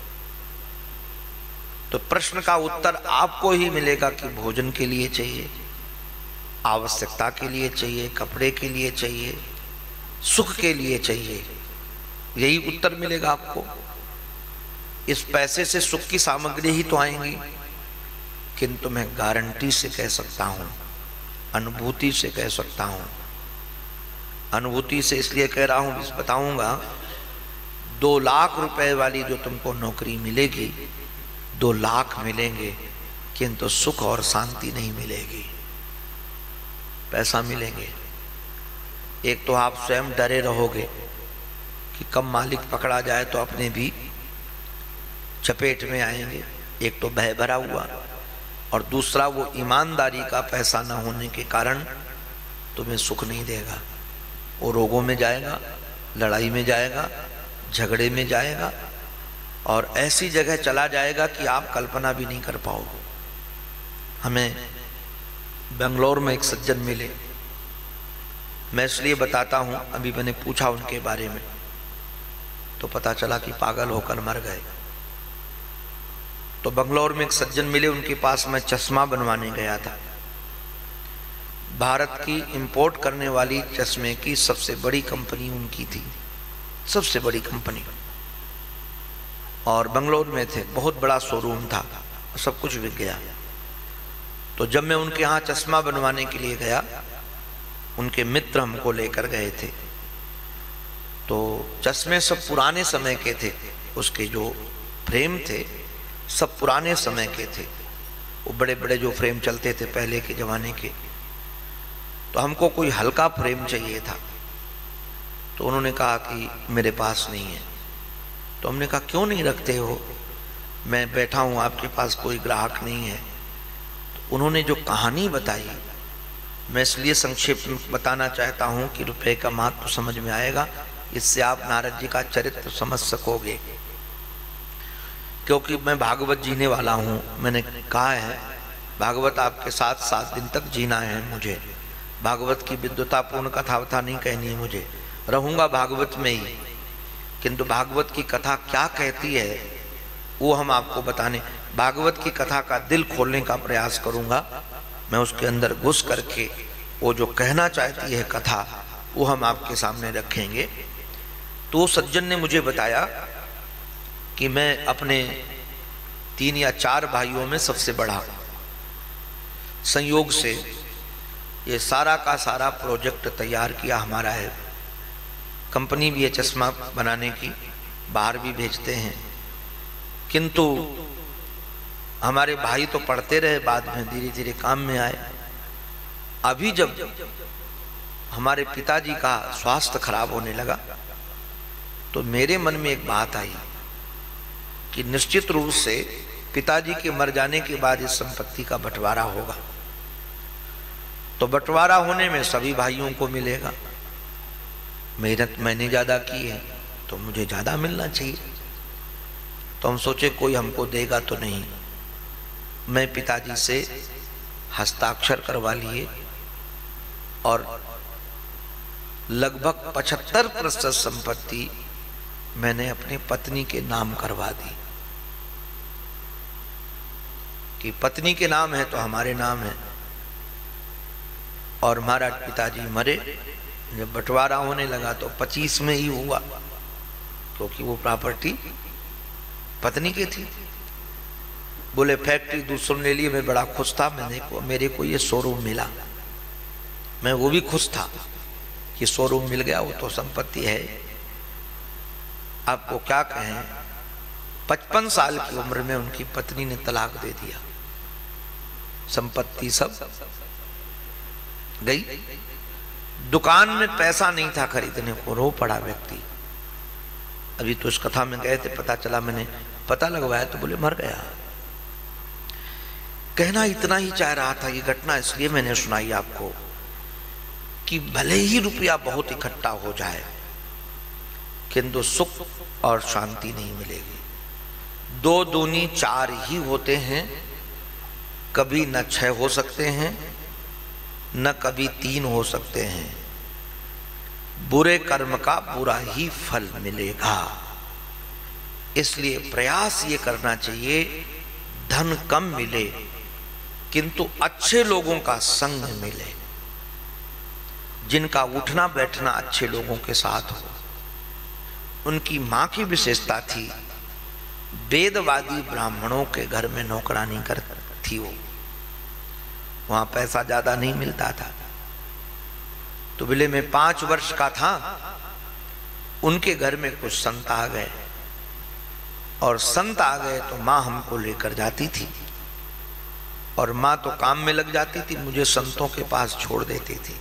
तो प्रश्न का उत्तर आपको ही मिलेगा कि भोजन के लिए चाहिए, आवश्यकता के लिए चाहिए, कपड़े के लिए चाहिए, सुख के लिए चाहिए, यही उत्तर मिलेगा आपको। इस पैसे से सुख की सामग्री ही तो आएंगी। किंतु मैं गारंटी से कह सकता हूं, अनुभूति से कह सकता हूं, अनुभूति से इसलिए कह रहा हूं, इस बताऊंगा, दो लाख रुपए वाली जो तुमको नौकरी मिलेगी, दो लाख मिलेंगे, किंतु सुख और शांति नहीं मिलेगी। पैसा मिलेंगे, एक तो आप स्वयं डरे रहोगे कि कब मालिक पकड़ा जाए तो अपने भी चपेट में आएंगे, एक तो भय भरा हुआ, और दूसरा वो ईमानदारी का पैसा न होने के कारण तुम्हें सुख नहीं देगा। वो रोगों में जाएगा, लड़ाई में जाएगा, झगड़े में जाएगा, और ऐसी जगह चला जाएगा कि आप कल्पना भी नहीं कर पाओगे। हमें बेंगलोर में एक सज्जन मिले, मैं इसलिए बताता हूँ, अभी मैंने पूछा उनके बारे में तो पता चला कि पागल होकर मर गए। तो बेंगलोर में एक सज्जन मिले, उनके पास मैं चश्मा बनवाने गया था। भारत की इंपोर्ट करने वाली चश्मे की सबसे बड़ी कंपनी उनकी थी, सबसे बड़ी कंपनी, और बेंगलोर में थे, बहुत बड़ा शोरूम था, सब कुछ बिक गया। तो जब मैं उनके यहाँ चश्मा बनवाने के लिए गया, उनके मित्र हमको लेकर गए थे, तो चश्मे सब पुराने समय के थे, उसके जो फ्रेम थे सब पुराने समय के थे, वो बड़े बड़े जो फ्रेम चलते थे पहले के ज़माने के। तो हमको कोई हल्का फ्रेम चाहिए था, तो उन्होंने कहा कि मेरे पास नहीं है। तो हमने कहा क्यों नहीं रखते हो, मैं बैठा हूँ, आपके पास कोई ग्राहक नहीं है। तो उन्होंने जो कहानी बताई, मैं इसलिए संक्षेप में बताना चाहता हूँ कि रुपए का महत्व समझ में आएगा, इससे आप नारद जी का चरित्र समझ सकोगे। क्योंकि मैं भागवत जीने वाला हूँ, मैंने कहा है भागवत आपके साथ सात दिन तक जीना है मुझे, भागवत की विद्वतापूर्ण कथा वथा नहीं कहनी है मुझे, रहूँगा भागवत में ही। किंतु भागवत की कथा क्या कहती है वो हम आपको बताने, भागवत की कथा का दिल खोलने का प्रयास करूंगा। मैं उसके अंदर घुस करके वो जो कहना चाहती है कथा वो हम आपके सामने रखेंगे। तो सज्जन ने मुझे बताया कि मैं अपने तीन या चार भाइयों में सबसे बड़ा, संयोग से ये सारा का सारा प्रोजेक्ट तैयार किया हमारा है। कंपनी भी है चश्मा बनाने की, बाहर भी भेजते हैं, किंतु हमारे भाई तो पढ़ते रहे, बाद में धीरे धीरे काम में आए। अभी जब हमारे पिताजी का स्वास्थ्य खराब होने लगा तो मेरे मन में एक बात आई कि निश्चित रूप से पिताजी के मर जाने के बाद इस संपत्ति का बंटवारा होगा, तो बंटवारा होने में सभी भाइयों को मिलेगा। मेहनत मैंने ज्यादा की है तो मुझे ज्यादा मिलना चाहिए। तो हम सोचे कोई हमको देगा तो नहीं। मैं पिताजी से हस्ताक्षर करवा लिए और लगभग पचहत्तर प्रतिशत संपत्ति मैंने अपनी पत्नी के नाम करवा दी कि पत्नी के नाम है तो हमारे नाम है। और महाराज पिताजी मरे, जब बंटवारा होने लगा तो पच्चीस में ही हुआ, क्योंकि वो प्रॉपर्टी पत्नी की थी। बोले फैक्ट्री दूसरों ने लिए, मैं बड़ा खुश था। मैंने को मेरे को ये शोरूम मिला, मैं वो भी खुश था कि शोरूम मिल गया, वो तो संपत्ति है। आपको क्या कहें, पचपन साल की उम्र में उनकी पत्नी ने तलाक दे दिया, संपत्ति सब गई। दुकान में पैसा नहीं था खरीदने को, रो पड़ा व्यक्ति। अभी तो इस कथा में गए थे, पता चला, मैंने पता लगवाया तो बोले मर गया। कहना इतना ही चाह रहा था, ये घटना इसलिए मैंने सुनाई आपको कि भले ही रुपया बहुत इकट्ठा हो जाए किंतु सुख और शांति नहीं मिलेगी। दो दूनी चार ही होते हैं, कभी न छह हो सकते हैं न कभी तीन हो सकते हैं। बुरे कर्म का बुरा ही फल मिलेगा। इसलिए प्रयास ये करना चाहिए धन कम मिले किंतु अच्छे लोगों का संग मिले, जिनका उठना बैठना अच्छे लोगों के साथ हो। उनकी मां की विशेषता थी, वेदवादी ब्राह्मणों के घर में नौकरानी करती थी वो, वहां पैसा ज्यादा नहीं मिलता था। तो बोले मैं पांच वर्ष का था, उनके घर में कुछ संत आ गए और संत आ गए तो मां हमको लेकर जाती थी और मां तो काम में लग जाती थी, मुझे संतों के पास छोड़ देती थी।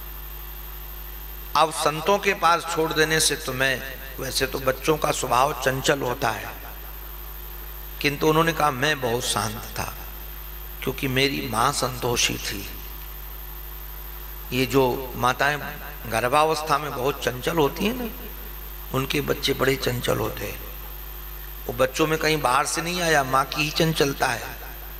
अब संतों के पास छोड़ देने से तो मैं, वैसे तो बच्चों का स्वभाव चंचल होता है, किंतु उन्होंने कहा मैं बहुत शांत था क्योंकि मेरी मां संतोषी थी। ये जो माताएं गर्भावस्था में बहुत चंचल होती हैं ना, उनके बच्चे बड़े चंचल होते हैं। वो बच्चों में कहीं बाहर से नहीं आया, मां की ही चंचलता है।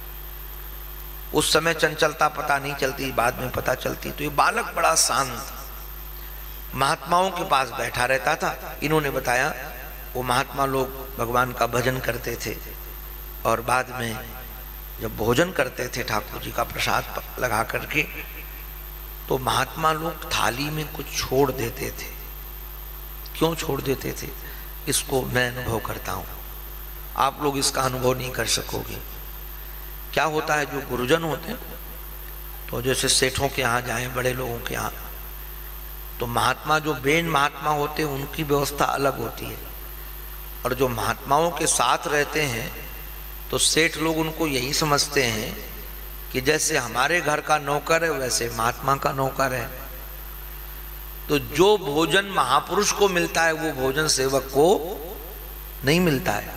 उस समय चंचलता पता नहीं चलती, बाद में पता चलती। तो ये बालक बड़ा शांत महात्माओं के पास बैठा रहता था। इन्होंने बताया वो महात्मा लोग भगवान का भजन करते थे और बाद में जब भोजन करते थे ठाकुर जी का प्रसाद लगा करके, तो महात्मा लोग थाली में कुछ छोड़ देते थे। क्यों छोड़ देते थे इसको मैं अनुभव करता हूं, आप लोग इसका अनुभव नहीं कर सकोगे। क्या होता है, जो गुरुजन होते हैं, तो जैसे सेठों के यहाँ जाएं, बड़े लोगों के यहाँ, तो महात्मा जो बेन महात्मा होते हैं उनकी व्यवस्था अलग होती है। और जो महात्माओं के साथ रहते हैं तो सेठ लोग उनको यही समझते हैं कि जैसे हमारे घर का नौकर है वैसे महात्मा का नौकर है। तो जो भोजन महापुरुष को मिलता है वो भोजन सेवक को नहीं मिलता है,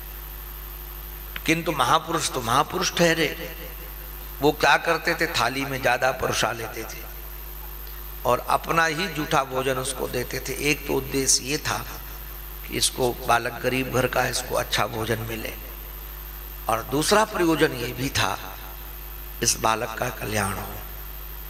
किंतु महापुरुष तो महापुरुष ठहरे। वो क्या करते थे, थाली में ज्यादा परोसा लेते थे और अपना ही जूठा भोजन उसको देते थे। एक तो उद्देश्य ये था कि इसको, बालक गरीब घर का, इसको अच्छा भोजन मिले, और दूसरा प्रयोजन ये भी था इस बालक का कल्याण हो।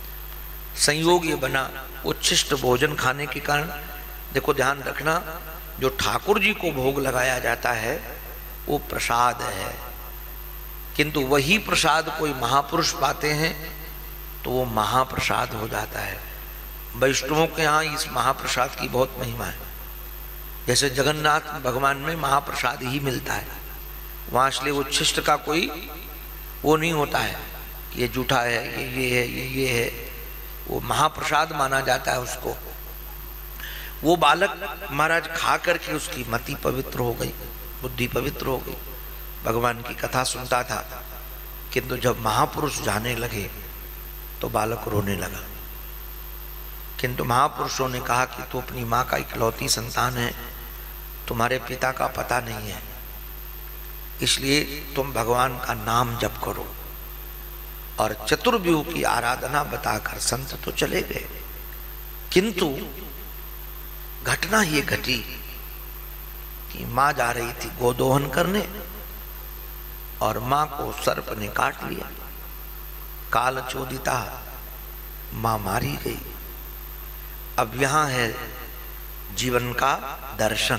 संयोग ये बना, उच्छिष्ट भोजन खाने के कारण, देखो ध्यान रखना, जो ठाकुर जी को भोग लगाया जाता है वो प्रसाद है, किंतु वही प्रसाद कोई महापुरुष पाते हैं तो वो महाप्रसाद हो जाता है। वैष्णवों के यहाँ इस महाप्रसाद की बहुत महिमा है। जैसे जगन्नाथ भगवान में महाप्रसाद ही मिलता है, वहाँ इसलिए वो छिष्ट का कोई वो नहीं होता है कि ये जूठा है, ये ये है, ये ये है, वो महाप्रसाद माना जाता है उसको। वो बालक महाराज खा करके उसकी मति पवित्र हो गई, बुद्धि पवित्र हो गई, भगवान की कथा सुनता था। किंतु जब महापुरुष जाने लगे तो बालक रोने लगा। किंतु महापुरुषों ने कहा कि तू अपनी माँ का इकलौती संतान है, तुम्हारे पिता का पता नहीं है, इसलिए तुम भगवान का नाम जप करो। और चतुर्व्यूह की आराधना बताकर संत तो चले गए, किंतु घटना ये घटी कि माँ जा रही थी गोदोहन करने और माँ को सर्प ने काट लिया। काल चोदिता, माँ मारी गई। अब यहां है जीवन का दर्शन।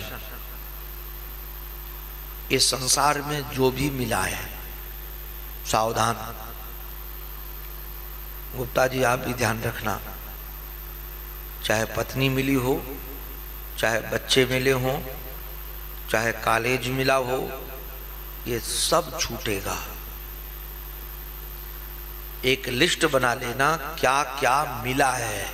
इस संसार में जो भी मिला है सावधान। गुप्ता जी आप भी ध्यान रखना, चाहे पत्नी मिली हो, चाहे बच्चे मिले हों, चाहे कॉलेज मिला हो, ये सब छूटेगा। एक लिस्ट बना लेना क्या क्या मिला है।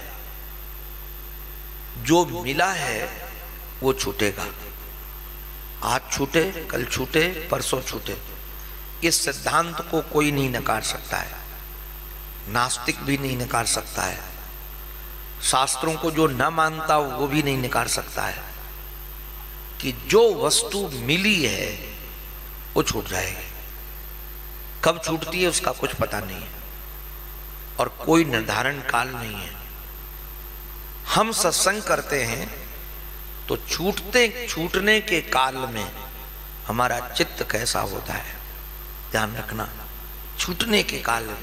जो मिला है वो छूटेगा। आज छूटे, कल छूटे, परसों छूटे। इस सिद्धांत को कोई नहीं नकार सकता है, नास्तिक भी नहीं नकार सकता है, शास्त्रों को जो न मानता हो वो भी नहीं नकार सकता है कि जो वस्तु मिली है वो छूट जाएगी। कब छूटती है उसका कुछ पता नहीं है और कोई निर्धारण काल नहीं है। हम सत्संग करते हैं तो छूटते छूटने के काल में हमारा चित्त कैसा होता है, ध्यान रखना। छूटने के काल में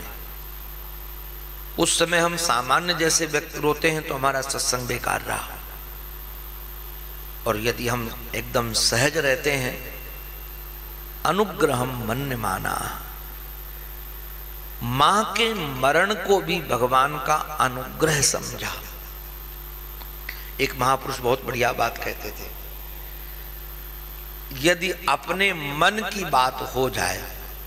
उस समय हम सामान्य जैसे व्यक्ति रोते हैं तो हमारा सत्संग बेकार रहा, और यदि हम एकदम सहज रहते हैं, अनुग्रहम मन्य माना, मां के मरण को भी भगवान का अनुग्रह समझा। एक महापुरुष बहुत बढ़िया बात कहते थे, यदि अपने मन की बात हो जाए,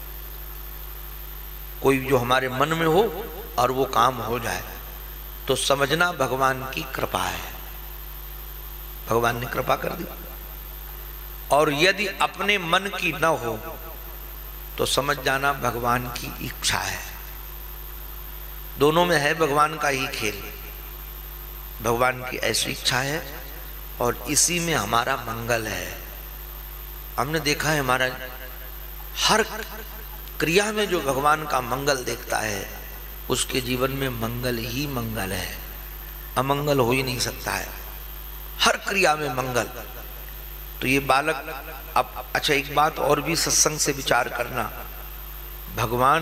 कोई जो हमारे मन में हो और वो काम हो जाए, तो समझना भगवान की कृपा है, भगवान ने कृपा कर दी। और यदि अपने मन की न हो तो समझ जाना भगवान की इच्छा है। दोनों में है भगवान का ही खेल। भगवान की ऐसी इच्छा है और इसी में हमारा मंगल है। हमने देखा है हमारा हर क्रिया में जो भगवान का मंगल देखता है उसके जीवन में मंगल ही मंगल है, अमंगल हो ही नहीं सकता है, हर क्रिया में मंगल। तो ये बालक अब अच्छा एक बात और भी सत्संग से विचार करना, भगवान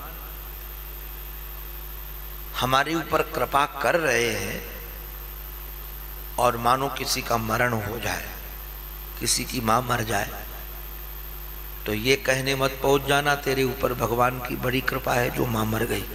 हमारे ऊपर कृपा कर रहे हैं और मानो किसी का मरण हो जाए, किसी की मां मर जाए, तो ये कहने मत पहुंच जाना तेरे ऊपर भगवान की बड़ी कृपा है जो मां मर गई।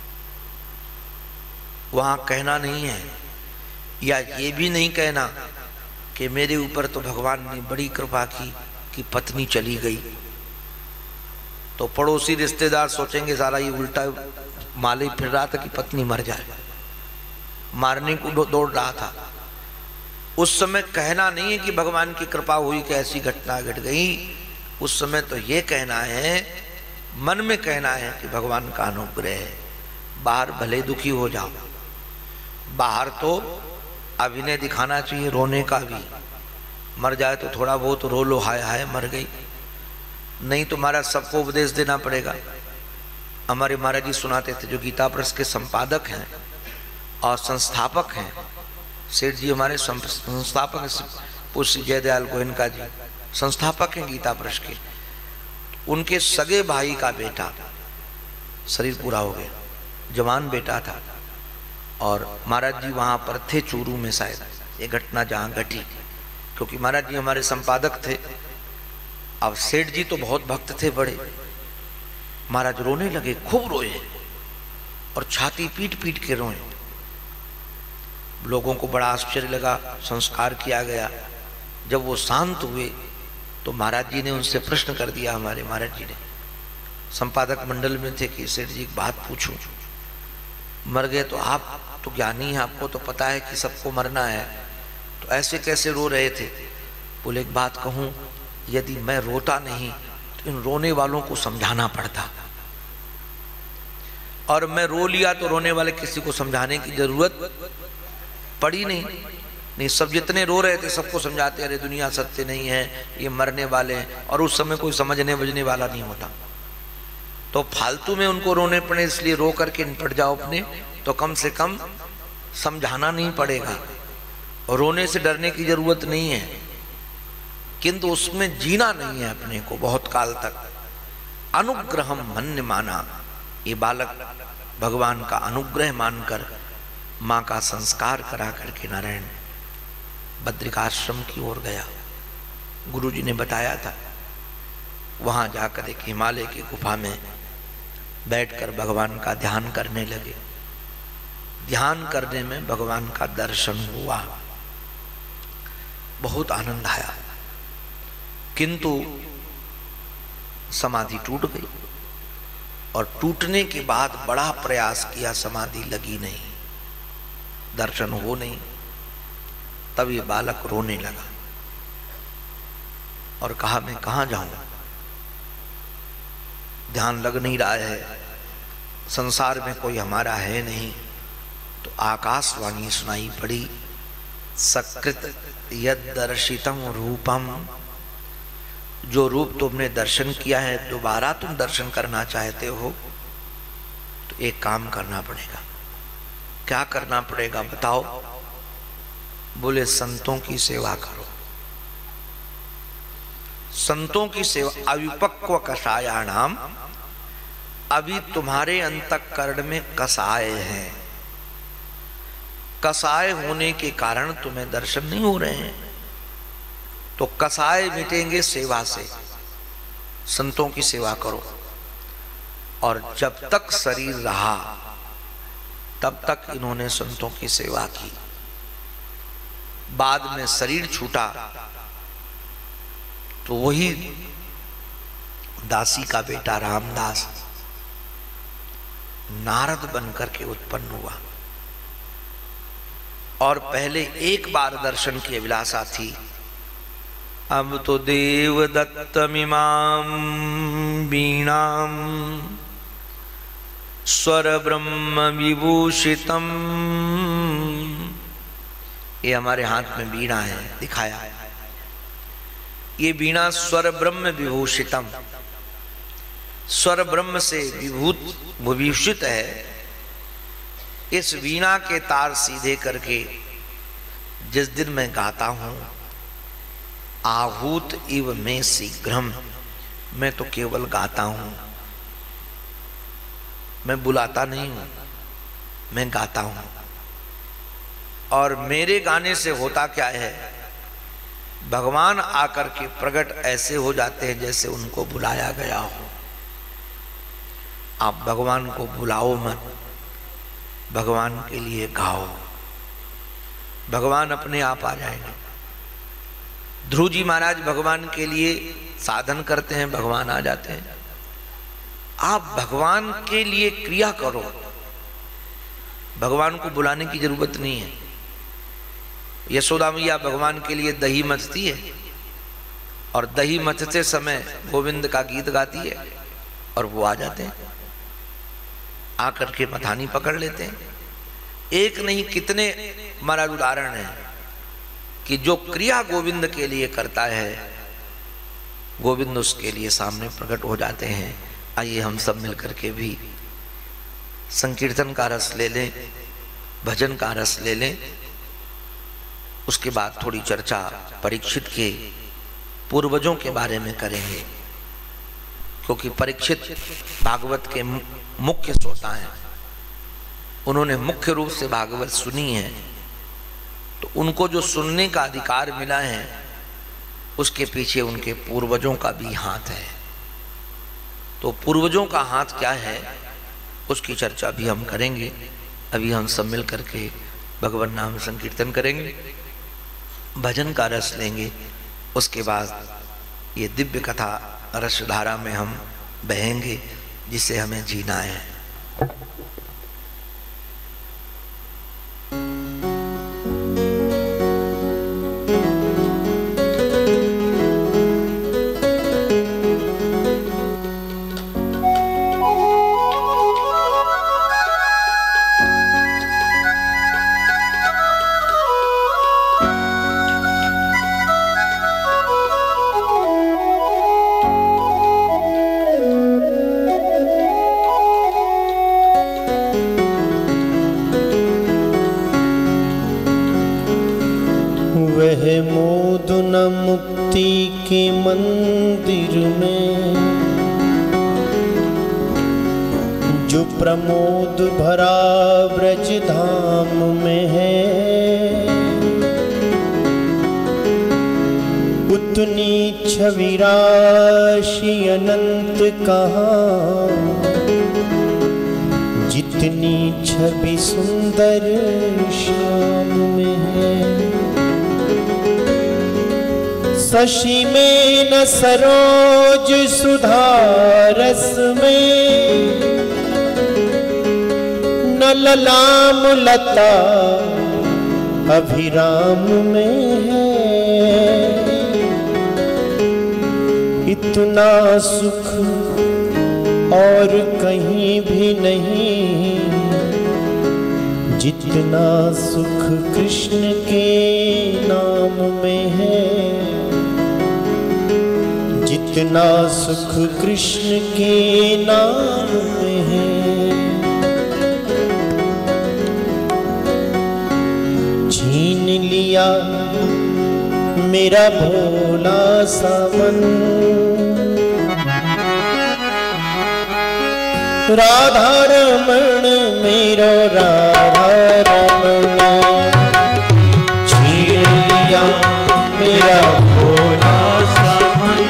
वहां कहना नहीं है, या ये भी नहीं कहना कि मेरे ऊपर तो भगवान ने बड़ी कृपा की कि पत्नी चली गई। तो पड़ोसी रिश्तेदार सोचेंगे सारा ये उल्टा माले फिर रहा था कि पत्नी मर जाए, मारने को दौड़ रहा था। उस समय कहना नहीं है कि भगवान की कृपा हुई कि ऐसी घटना घट गई। उस समय तो ये कहना है, मन में कहना है कि भगवान का अनुग्रह है। बाहर भले दुखी हो जाओ, बाहर तो अभिनय दिखाना चाहिए रोने का भी, मर जाए तो थोड़ा बहुत रो लो, हाय हाय मर गई, नहीं तो महाराज सबको उपदेश देना पड़ेगा। हमारे महाराज जी सुनाते थे, जो गीता प्रेस के संपादक हैं और संस्थापक हैं, सेठ जी हमारे संस्थापक पुष्य जयदयाल गोयनका जी संस्थापक हैं गीता प्रेस के। उनके सगे भाई का बेटा शरीर पूरा हो गया, जवान बेटा था, और महाराज जी वहाँ पर थे चूरू में, शायद ये घटना जहाँ घटी, क्योंकि महाराज जी हमारे संपादक थे। अब सेठ जी तो बहुत भक्त थे बड़े। महाराज रोने लगे, खूब रोए और छाती पीट पीट के रोए। लोगों को बड़ा आश्चर्य लगा, संस्कार किया गया। जब वो शांत हुए तो महाराज जी ने उनसे प्रश्न कर दिया, हमारे महाराज जी ने, संपादक मंडल में थे, कि सेठ जी एक बात पूछूं, मर गए तो आप तो ज्ञानी हैं, आपको तो पता है कि सबको मरना है, तो ऐसे कैसे रो रहे थे? बोले एक बात कहूं, यदि मैं रोता नहीं तो इन रोने वालों को समझाना पड़ता, और मैं रो लिया तो रोने वाले किसी को समझाने की जरूरत पड़ी नहीं। नहीं, सब जितने रो रहे थे सबको समझाते, अरे दुनिया सत्य नहीं है, ये मरने वाले हैं, और उस समय कोई समझने बजने वाला नहीं होता। तो फालतू में उनको रोने पड़े, इसलिए रो करके निपट जाओ अपने, तो कम से कम समझाना नहीं पड़ेगा, और रोने से डरने की जरूरत नहीं है, किंतु उसमें जीना नहीं है अपने को बहुत काल तक। अनुग्रहम मन्य माना, ये बालक भगवान का अनुग्रह मानकर माँ का संस्कार करा करके नारायण बद्रिकाश्रम की ओर गया। गुरुजी ने बताया था, वहां जाकर एक हिमालय की गुफा में बैठकर भगवान का ध्यान करने लगे। ध्यान करने में भगवान का दर्शन हुआ, बहुत आनंद आया, किंतु समाधि टूट गई, और टूटने के बाद बड़ा प्रयास किया, समाधि लगी नहीं, दर्शन हो नहीं। तब ये बालक रोने लगा और कहा, मैं कहां जाऊं, ध्यान लग नहीं रहा है, संसार में कोई हमारा है नहीं। तो आकाशवाणी सुनाई पड़ी, सकृत यद दर्शितम रूपम, जो रूप तुमने दर्शन किया है दोबारा तुम दर्शन करना चाहते हो तो एक काम करना पड़ेगा। क्या करना पड़ेगा बताओ? बोले संतों की सेवा करो। संतों की सेवा, अविपक्व कषायाणाम, अभी तुम्हारे अंतःकरण में कसाय हैं, कसाय होने के कारण तुम्हें दर्शन नहीं हो रहे हैं, तो कसाय मिटेंगे सेवा से। संतों की सेवा करो, और जब तक शरीर रहा तब तक इन्होंने संतों की सेवा की। बाद में शरीर छूटा तो वही दासी का बेटा रामदास नारद बनकर के उत्पन्न हुआ, और पहले एक बार दर्शन की अभिलाषा थी। अब तो देवदत्तमिमां वीणां स्वर ब्रह्म विभूषितम, ये हमारे हाथ में वीणा है, दिखाया। ये वीणा स्वर ब्रह्म विभूषितम, स्वर ब्रह्म से विभूत विभूषित है। इस वीणा के तार सीधे करके जिस दिन मैं गाता हूं, आहूत इव में शीघ्रम, मैं तो केवल गाता हूं, मैं बुलाता नहीं हूं, मैं गाता हूं। और मेरे गाने से होता क्या है, भगवान आकर के प्रकट ऐसे हो जाते हैं जैसे उनको बुलाया गया हो। आप भगवान को बुलाओ मत, भगवान के लिए गाओ, भगवान अपने आप आ जाएंगे। ध्रुव जी महाराज भगवान के लिए साधन करते हैं, भगवान आ जाते हैं। आप भगवान के लिए क्रिया करो, भगवान को बुलाने की जरूरत नहीं है। यशोदा मैया भगवान के लिए दही मथती है, और दही मथते समय गोविंद का गीत गाती है, और वो आ जाते हैं, आकर के मथानी पकड़ लेते हैं। एक नहीं कितने महाराज उदाहरण हैं कि जो क्रिया गोविंद के लिए करता है, गोविंद उसके लिए सामने प्रकट हो जाते हैं। आइए हम सब मिलकर के भी संकीर्तन का रस ले लें, भजन का रस ले लें। उसके बाद थोड़ी चर्चा परीक्षित के पूर्वजों के बारे में करेंगे, क्योंकि परीक्षित भागवत के मुख्य श्रोता हैं, उन्होंने मुख्य रूप से भागवत सुनी है, तो उनको जो सुनने का अधिकार मिला है उसके पीछे उनके पूर्वजों का भी हाथ है। तो पूर्वजों का हाथ क्या है उसकी चर्चा भी हम करेंगे। अभी हम सब मिल करके भगवान नाम संकीर्तन करेंगे, भजन का रस लेंगे। उसके बाद ये दिव्य कथा रसधारा में हम बहेंगे जिसे हमें जीना है। के मंदिर में जो प्रमोद भरा ब्रज धाम में है, उतनी छवि राशि अनंत कहाँ, जितनी छवि सुंदर श्याम में है। शशि में न सरोज सुधा रस में, न ललाम लता अभिराम में है। इतना सुख और कहीं भी नहीं, जितना सुख कृष्ण के नाम में है। जितना सुख कृष्ण के नाम में है। छीन लिया मेरा भोला सा मन, राधा रमण मेरो राधा रमण। छीन लिया मेरा भोला सा मन,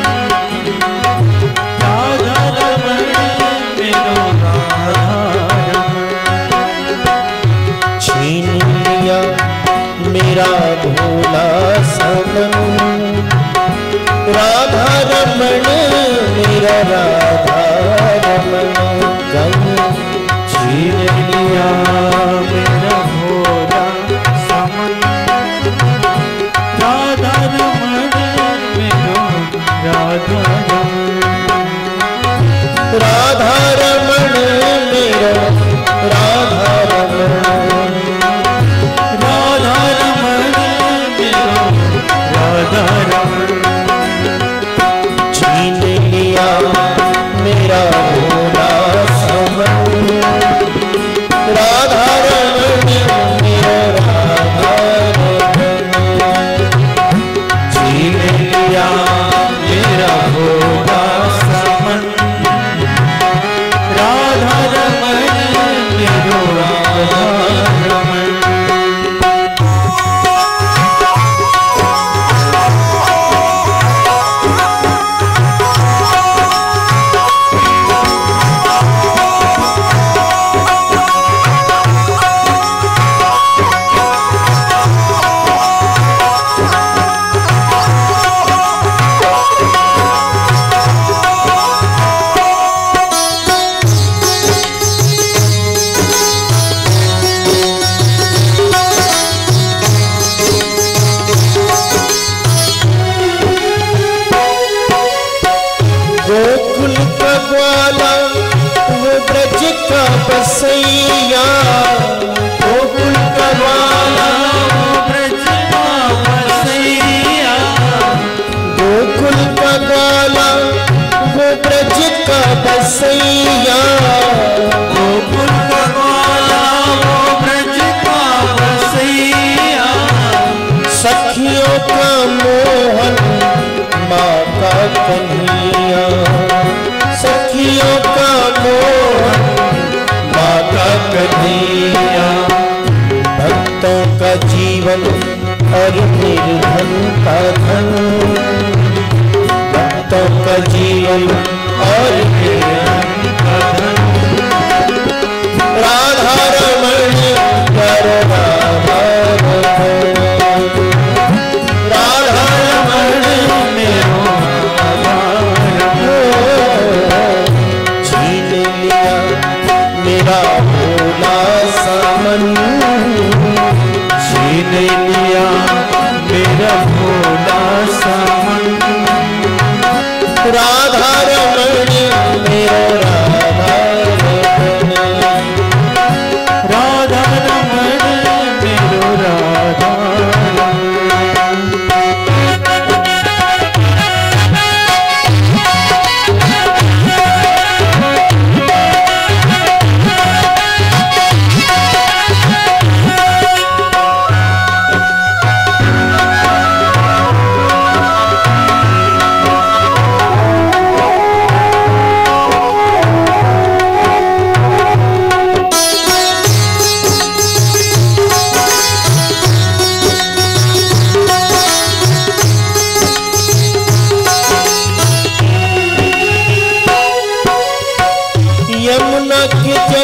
राधा रमण मेरो राधा रमण। छीन लिया मेरा भोला सा मन, राधा रमण मेरा राधा रमण। छीन लिया मेरा भोला सा मन, राधा रमण मेरो राधा रमण। राधा रमण मेरो राधा रमण, राधा रमण मेरो राधा रमण। छीन लिया मेरा भोला सा मन, राधा रमण मेरो राधा रमण। छीन लिया मेरा भोला सा मन, राधा रमण मेरो राधा रमण। गोकुल का ग्वाला वो ब्रज का बसैया, गोकुल का ग्वाला वो ब्रज का बसैया। गोकुल का ग्वाला वो ब्रज का बसैया, गोकुल का ग्वाला वो ब्रज का बसैया। सखियों का मोहन माँ का कन्हैया, सखियों का मोहन माँ का कन्हैया। भक्तों का जीवन और निर्धन का धन,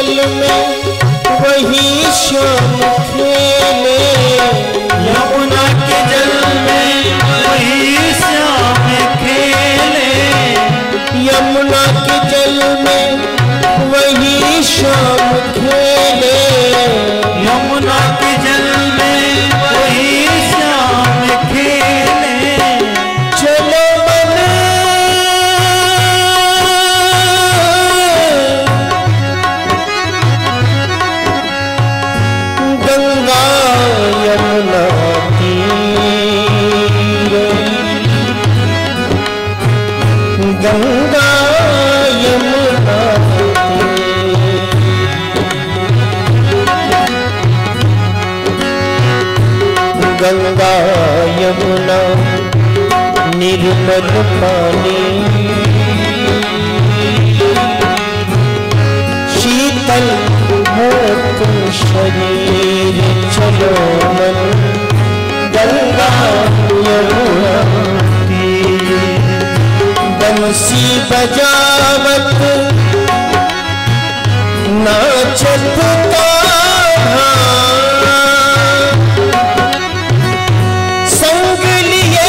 जल में वही श्याम खेले, यमुना के जल में वही श्याम खेले, यमुना के जल में वही श्याम खेले, यमुना के जल में वही श्याम खेले। चलो मन गंगा यमुना तीर, गंगा यमुना तीर, गंगा यमुना निर्मल पानी, शीतल हो तुम शरीर, चलो मन गंगा यमुना तीर। बंसी बजावत नाचत कान्हा, संग लिए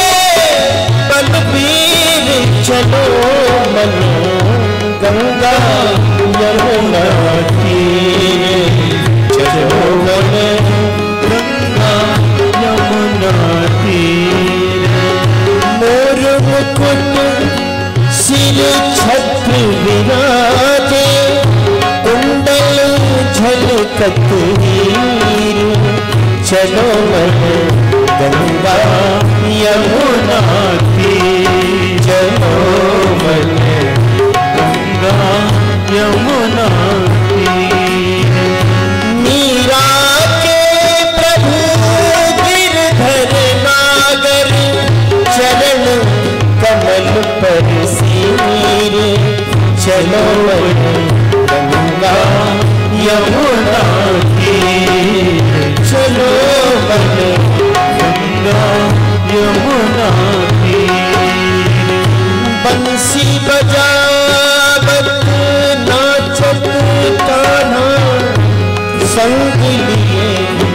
बलबीर, चलो मन गंगा यमुना तीर, चलो मन गंगा यमुना तीर। मोर मुकुट सिर छत्र विराजे, कुंडल झलकत हीर, चलो मन गंगा यमुना तीर, चलो मन गंगा यमुना तीर। मीरा के प्रभु गिरधर नागर, चरण कमल पर सिर, चलो मन गंगा यमुना तीर, चलो मन गंगा यमुना तीर। बंसी बजावत नाचत कान्हा, संग लिए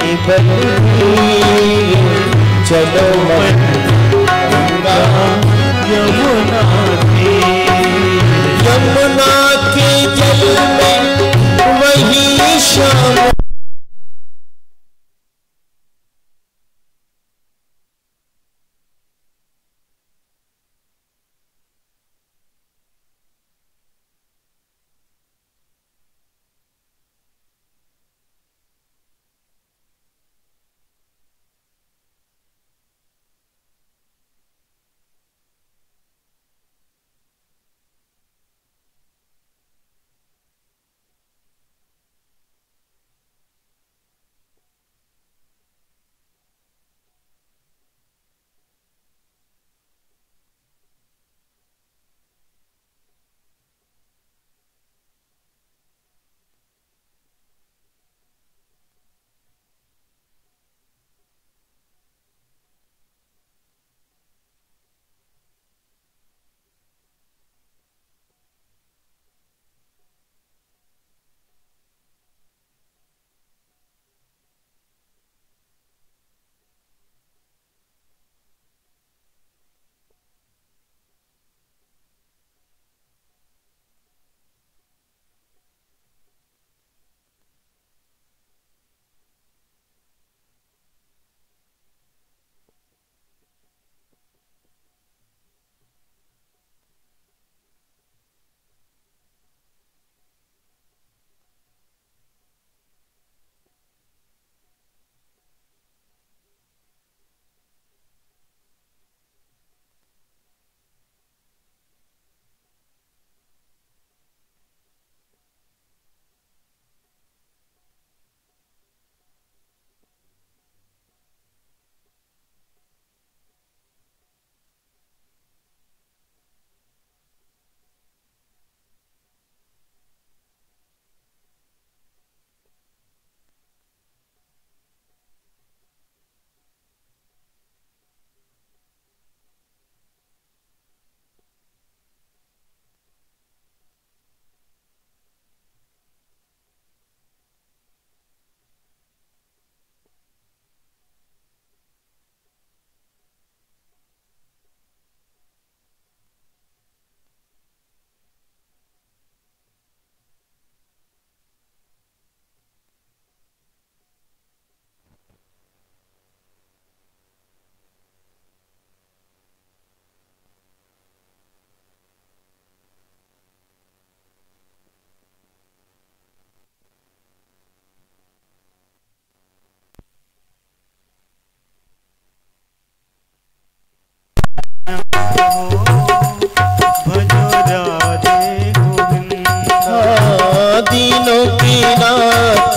बलबीर, चलो मन गंगा यमुना तीर। यमुना के जल में वही श्याम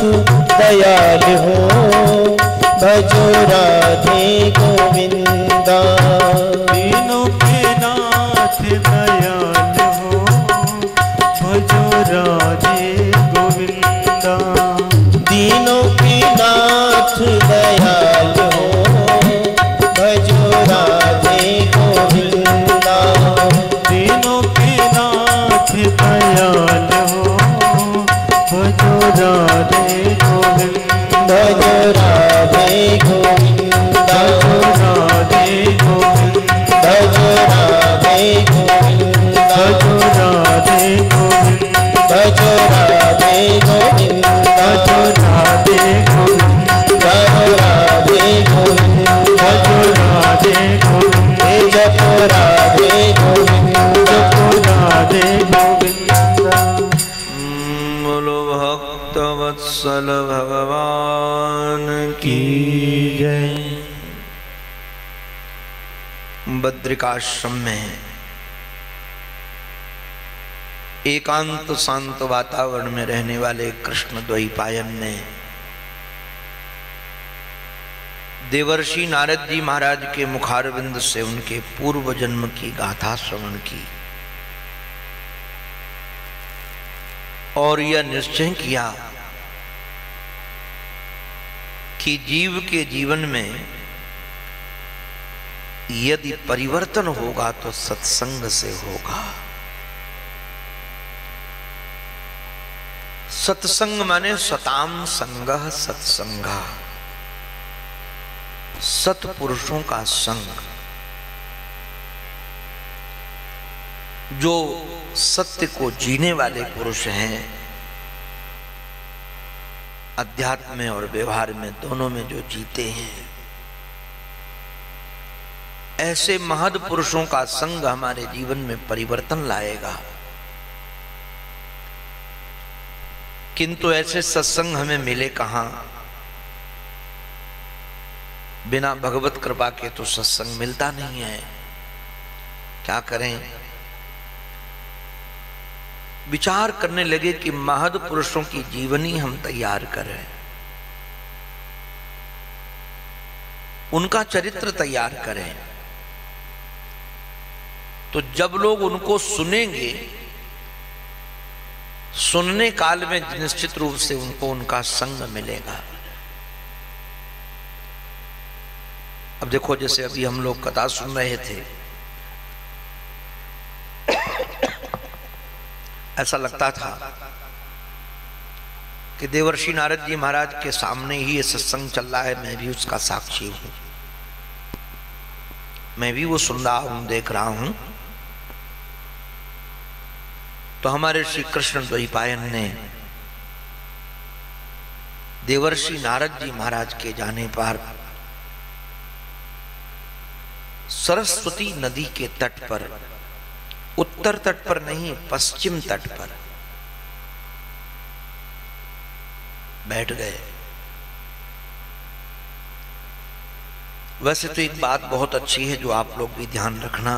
दयाल हो, भजो राधे गोविंदा। दीनों के नाथ दयाल हो, भजो राधे गोविंदा। दीनों के नाथ दयाल हो, भजो राधे गोविंदा। दीनों के नाथ दयाल हो, भजो राधे गोविंदा। भजो राधे गोविंदा। भजो राधे गोविंदा। भजो राधे गोविंदा। भजो राधे गोविंदा। भजो राधे गोविंदा। भजो राधे गोविंदा। भजो राधे गोविंदा। भजो राधे गोविंदा। हे जपो राधे गोविंदा। जपो राधे गोविंदा। बोलो भक्त वत्सल भगवान की जय। बद्रिकाश्रम में एकांत शांत वातावरण में रहने वाले कृष्ण द्वैपायन ने देवर्षि नारद जी महाराज के मुखारविंद से उनके पूर्व जन्म की गाथा श्रवण की और यह निश्चय किया कि जीव के जीवन में यदि परिवर्तन होगा तो सत्संग से होगा। सत्संग माने सताम संगः सत्संगा, सत्पुरुषों का संग, जो सत्य को जीने वाले पुरुष हैं, अध्यात्म में और व्यवहार में दोनों में जो जीते हैं, ऐसे महद पुरुषों का संग हमारे जीवन में परिवर्तन लाएगा। किंतु ऐसे सत्संग हमें मिले कहां? बिना भगवत कृपा के तो सत्संग मिलता नहीं है। क्या करें? विचार करने लगे कि महद पुरुषों की जीवनी हम तैयार करें, उनका चरित्र तैयार करें, तो जब लोग उनको सुनेंगे, सुनने काल में निश्चित रूप से उनको उनका संग मिलेगा। अब देखो, जैसे अभी हम लोग कथा सुन रहे थे, ऐसा लगता था कि देवर्षि नारद जी महाराज के सामने ही ये सत्संग चल रहा है, मैं भी उसका साक्षी हूं, मैं भी वो सुन रहा हूं, देख रहा हूं। तो हमारे श्री कृष्ण द्वैपायन ने देवर्षि नारद जी महाराज के जाने पर सरस्वती नदी के तट पर, उत्तर तट पर नहीं, पश्चिम तट पर बैठ गए। वैसे तो एक बात बहुत अच्छी है जो आप लोग भी ध्यान रखना,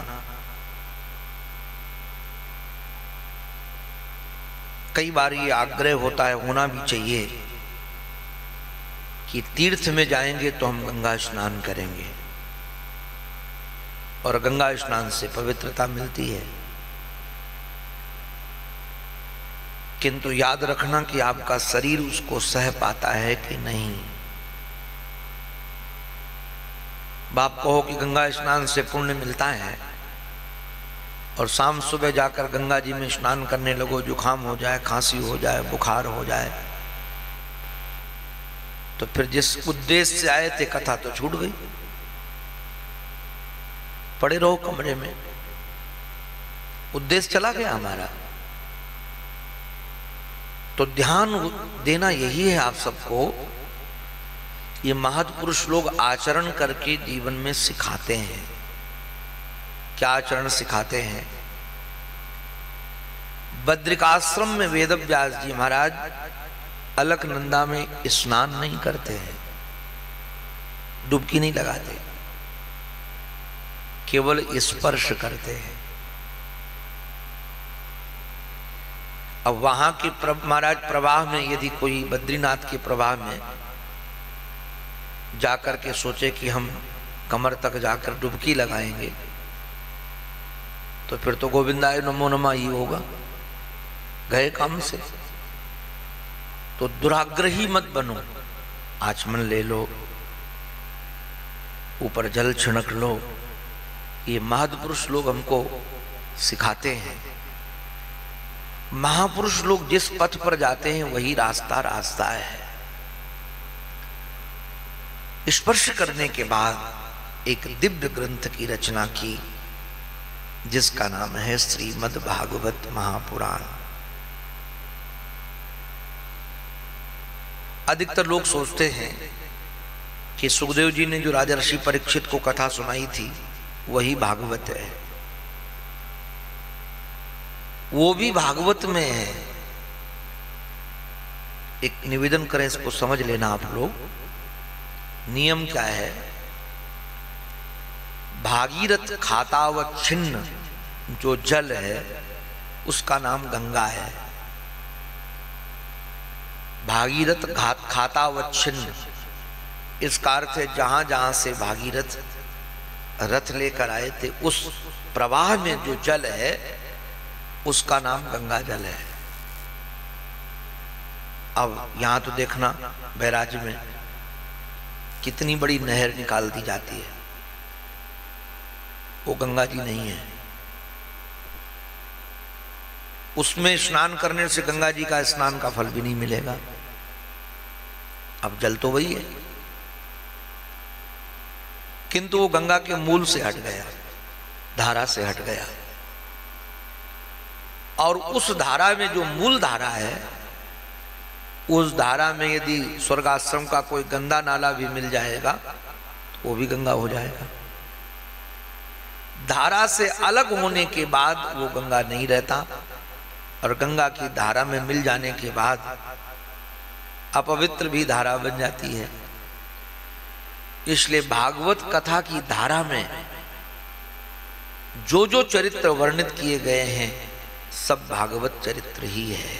कई बार ये आग्रह होता है, होना भी चाहिए, कि तीर्थ में जाएंगे तो हम गंगा स्नान करेंगे, और गंगा स्नान से पवित्रता मिलती है। किंतु याद रखना कि आपका शरीर उसको सह पाता है कि नहीं। बाप कहो कि गंगा स्नान से पुण्य मिलता है, और शाम सुबह जाकर गंगा जी में स्नान करने लगो, जुकाम हो जाए, खांसी हो जाए, बुखार हो जाए, तो फिर जिस उद्देश्य से आए थे कथा तो छूट गई। पड़े रहो कमरे में, उद्देश्य चला गया हमारा। तो ध्यान देना यही है आप सबको, ये महत्पुरुष लोग आचरण करके जीवन में सिखाते हैं। क्या आचरण सिखाते हैं? बद्रिकाश्रम में वेदव्यास जी महाराज अलकनंदा में स्नान नहीं करते हैं, डुबकी नहीं लगाते, केवल स्पर्श करते हैं। अब वहां के महाराज प्रवाह में यदि कोई बद्रीनाथ के प्रवाह में जाकर के सोचे कि हम कमर तक जाकर डुबकी लगाएंगे तो फिर तो गोविंदाय नमो नमः ही होगा, गए काम से। तो दुराग्रही मत बनो, आचमन ले लो, ऊपर जल छिड़क लो। ये महत्पुरुष लोग हमको सिखाते हैं। महापुरुष लोग जिस पथ पर जाते हैं वही रास्ता रास्ता है। स्पर्श करने के बाद एक दिव्य ग्रंथ की रचना की जिसका नाम है श्रीमद् भागवत महापुराण। अधिकतर लोग सोचते हैं कि सुखदेव जी ने जो राजर्षि परीक्षित को कथा सुनाई थी वही भागवत है। वो भी भागवत में है। एक निवेदन करें, इसको समझ लेना आप लोग। नियम क्या है? भागीरथ खातावच्छिन्न जो जल है उसका नाम गंगा है। भागीरथ खातावच्छिन्न इसका अर्थ है जहां जहां से भागीरथ रथ लेकर आए थे उस प्रवाह में जो जल है उसका नाम गंगा जल है। अब यहां तो देखना बैराज में कितनी बड़ी नहर निकाल दी जाती है, वो गंगा जी नहीं है। उसमें स्नान करने से गंगा जी का स्नान का फल भी नहीं मिलेगा। अब जल तो वही है, किंतु वो गंगा के मूल से हट गया, धारा से हट गया। और उस धारा में जो मूल धारा है, उस धारा में यदि स्वर्गाश्रम का कोई गंदा नाला भी मिल जाएगा तो वो भी गंगा हो जाएगा। धारा से अलग होने के बाद वो गंगा नहीं रहता, और गंगा की धारा में मिल जाने के बाद अपवित्र भी धारा बन जाती है। इसलिए भागवत कथा की धारा में जो जो चरित्र वर्णित किए गए हैं सब भागवत चरित्र ही है।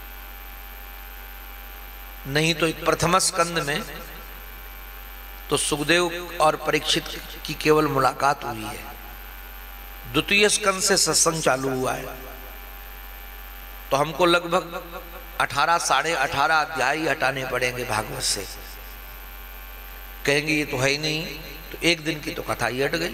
नहीं तो एक प्रथम स्कंद में तो सुखदेव और परीक्षित की केवल मुलाकात हुई है। द्वितीय स्कंद से सत्संग चालू हुआ है, तो हमको लगभग अठारह साढ़े अठारह अध्याय ही हटाने पड़ेंगे भागवत से। कहेंगे ये तो है ही नहीं, तो एक दिन की तो कथा ही हट गई।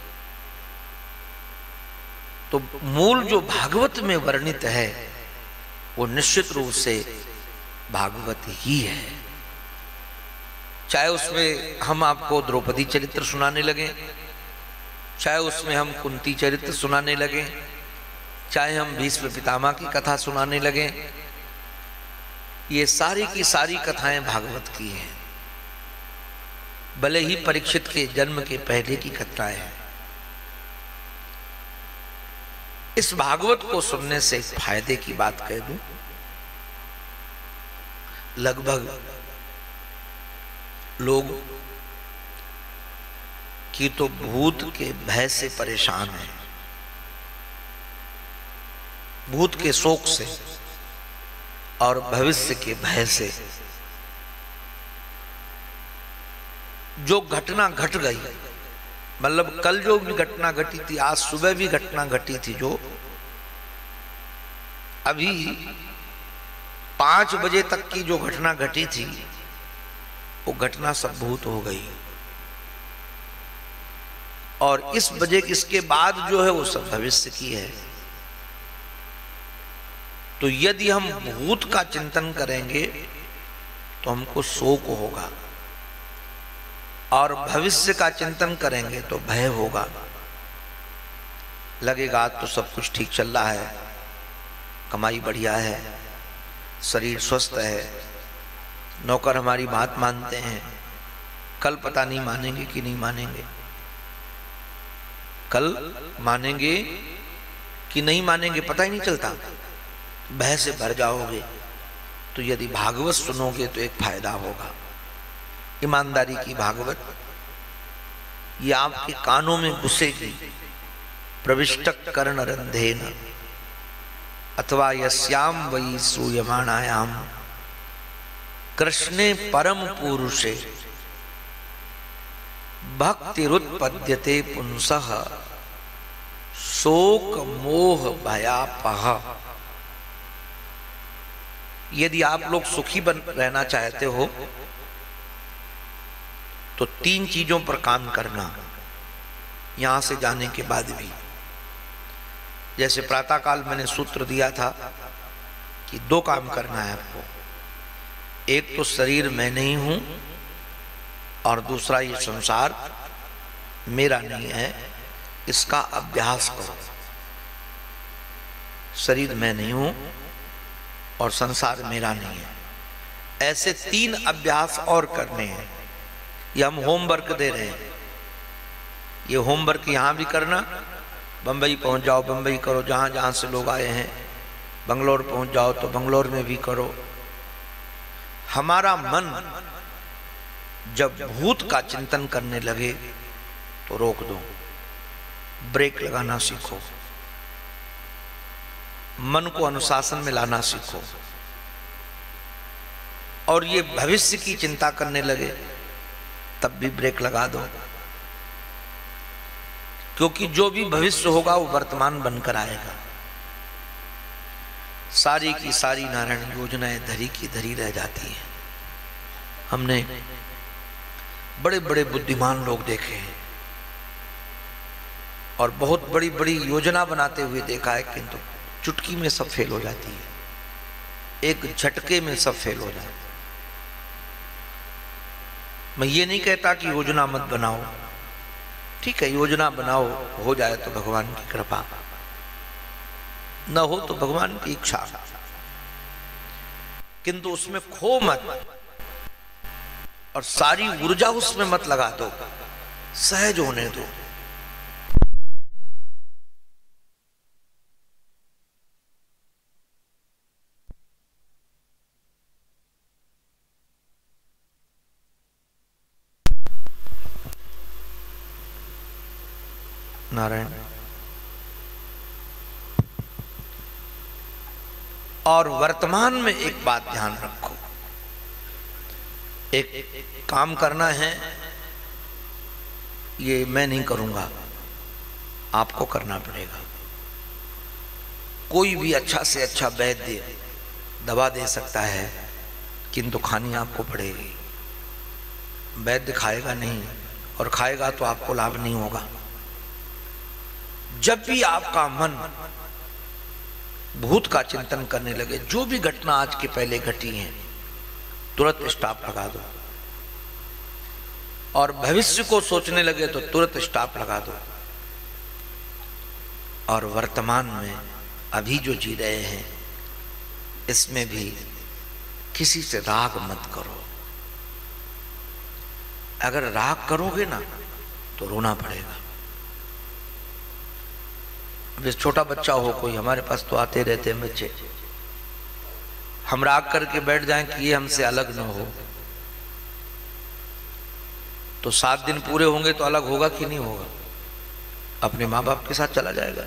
तो मूल जो भागवत में वर्णित है वो निश्चित रूप से भागवत ही है। चाहे उसमें हम आपको द्रौपदी चरित्र सुनाने लगे, चाहे उसमें हम कुंती चरित्र सुनाने लगे, चाहे हम भीष्म पितामह की कथा सुनाने लगे, ये सारी की सारी कथाएं भागवत की हैं। भले ही परीक्षित के जन्म के पहले की कथाएं हैं। इस भागवत को सुनने से एक फायदे की बात कह दूं, लगभग लोग की तो भूत के भय से परेशान हैं, भूत के शोक से और भविष्य के भय से। जो घटना घट गई, मतलब कल जो भी घटना घटी थी, आज सुबह भी घटना घटी थी, जो अभी पांच बजे तक की जो घटना घटी थी वो घटना सब भूत हो गई, और इस बजे इसके बाद जो है वो सब भविष्य की है। तो यदि हम भूत का चिंतन करेंगे तो हमको शोक होगा, और भविष्य का चिंतन करेंगे तो भय होगा। लगेगा तो सब कुछ ठीक चल रहा है, कमाई बढ़िया है, शरीर स्वस्थ है, नौकर हमारी बात मानते हैं, कल पता नहीं मानेंगे कि नहीं मानेंगे, कल मानेंगे कि नहीं मानेंगे पता ही नहीं चलता, भय से भर जाओगे। तो यदि भागवत सुनोगे तो एक फायदा होगा। ईमानदारी की भागवत ये आपके कानों में घुसेगी। प्रविष्टक कर्ण रंधेन अथवा यस्याम वै श्रूयमाणायाम कृष्णे परम पुरुषे भक्तिरुत्पद्यते पुंसः शोक मोह भयापह। यदि आप लोग सुखी बन रहना चाहते हो तो तीन चीजों पर काम करना यहां से जाने के बाद भी। जैसे प्रातःकाल मैंने सूत्र दिया था कि दो काम करना है आपको, एक तो शरीर मैं नहीं हूं और दूसरा ये संसार मेरा नहीं है, इसका अभ्यास करो। शरीर मैं नहीं हूं और संसार मेरा नहीं है, ऐसे तीन अभ्यास और करने हैं। ये हम होमवर्क दे रहे हैं। ये होमवर्क यहां भी करना, बंबई पहुंच जाओ बंबई करो, जहां जहां से लोग आए हैं। बंगलोर पहुंच जाओ तो बंगलोर में भी करो। हमारा मन जब भूत का चिंतन करने लगे तो रोक दो, ब्रेक लगाना सीखो, मन को अनुशासन में लाना सीखो। और ये भविष्य की चिंता करने लगे तब भी ब्रेक लगा दो, क्योंकि जो भी भविष्य होगा वो वर्तमान बनकर आएगा। सारी की सारी नारायण योजनाएं धरी की धरी रह जाती हैं। हमने बड़े बड़े बुद्धिमान लोग देखे हैं और बहुत बड़ी बड़ी योजना बनाते हुए देखा है, किंतु चुटकी में सब फेल हो जाती है, एक झटके में सब फेल हो जाए। मैं ये नहीं कहता कि योजना मत बनाओ, ठीक है योजना बनाओ, हो जाए तो भगवान की कृपा, न हो तो भगवान की इच्छा, किंतु उसमें खो मत और सारी ऊर्जा उसमें मत लगा दो, सहज होने दो। नारायण। और वर्तमान में एक बात ध्यान रखो, एक काम करना है, ये मैं नहीं करूंगा, आपको करना पड़ेगा। कोई भी अच्छा से अच्छा वैद्य दवा दे सकता है, किंतु खानी आपको पड़ेगी। वैद्य खाएगा नहीं, और खाएगा तो आपको लाभ नहीं होगा। जब भी आपका मन भूत का चिंतन करने लगे, जो भी घटना आज के पहले घटी है तुरंत स्टॉप लगा दो, और भविष्य को सोचने लगे तो तुरंत स्टॉप लगा दो। और वर्तमान में अभी जो जी रहे हैं इसमें भी किसी से राग मत करो। अगर राग करोगे ना तो रोना पड़ेगा। अब छोटा बच्चा हो कोई, हमारे पास तो आते रहते हैं बच्चे, हम राग करके बैठ जाएं कि ये हमसे अलग ना हो, तो सात दिन पूरे होंगे तो अलग होगा कि नहीं होगा? अपने माँ बाप के साथ चला जाएगा,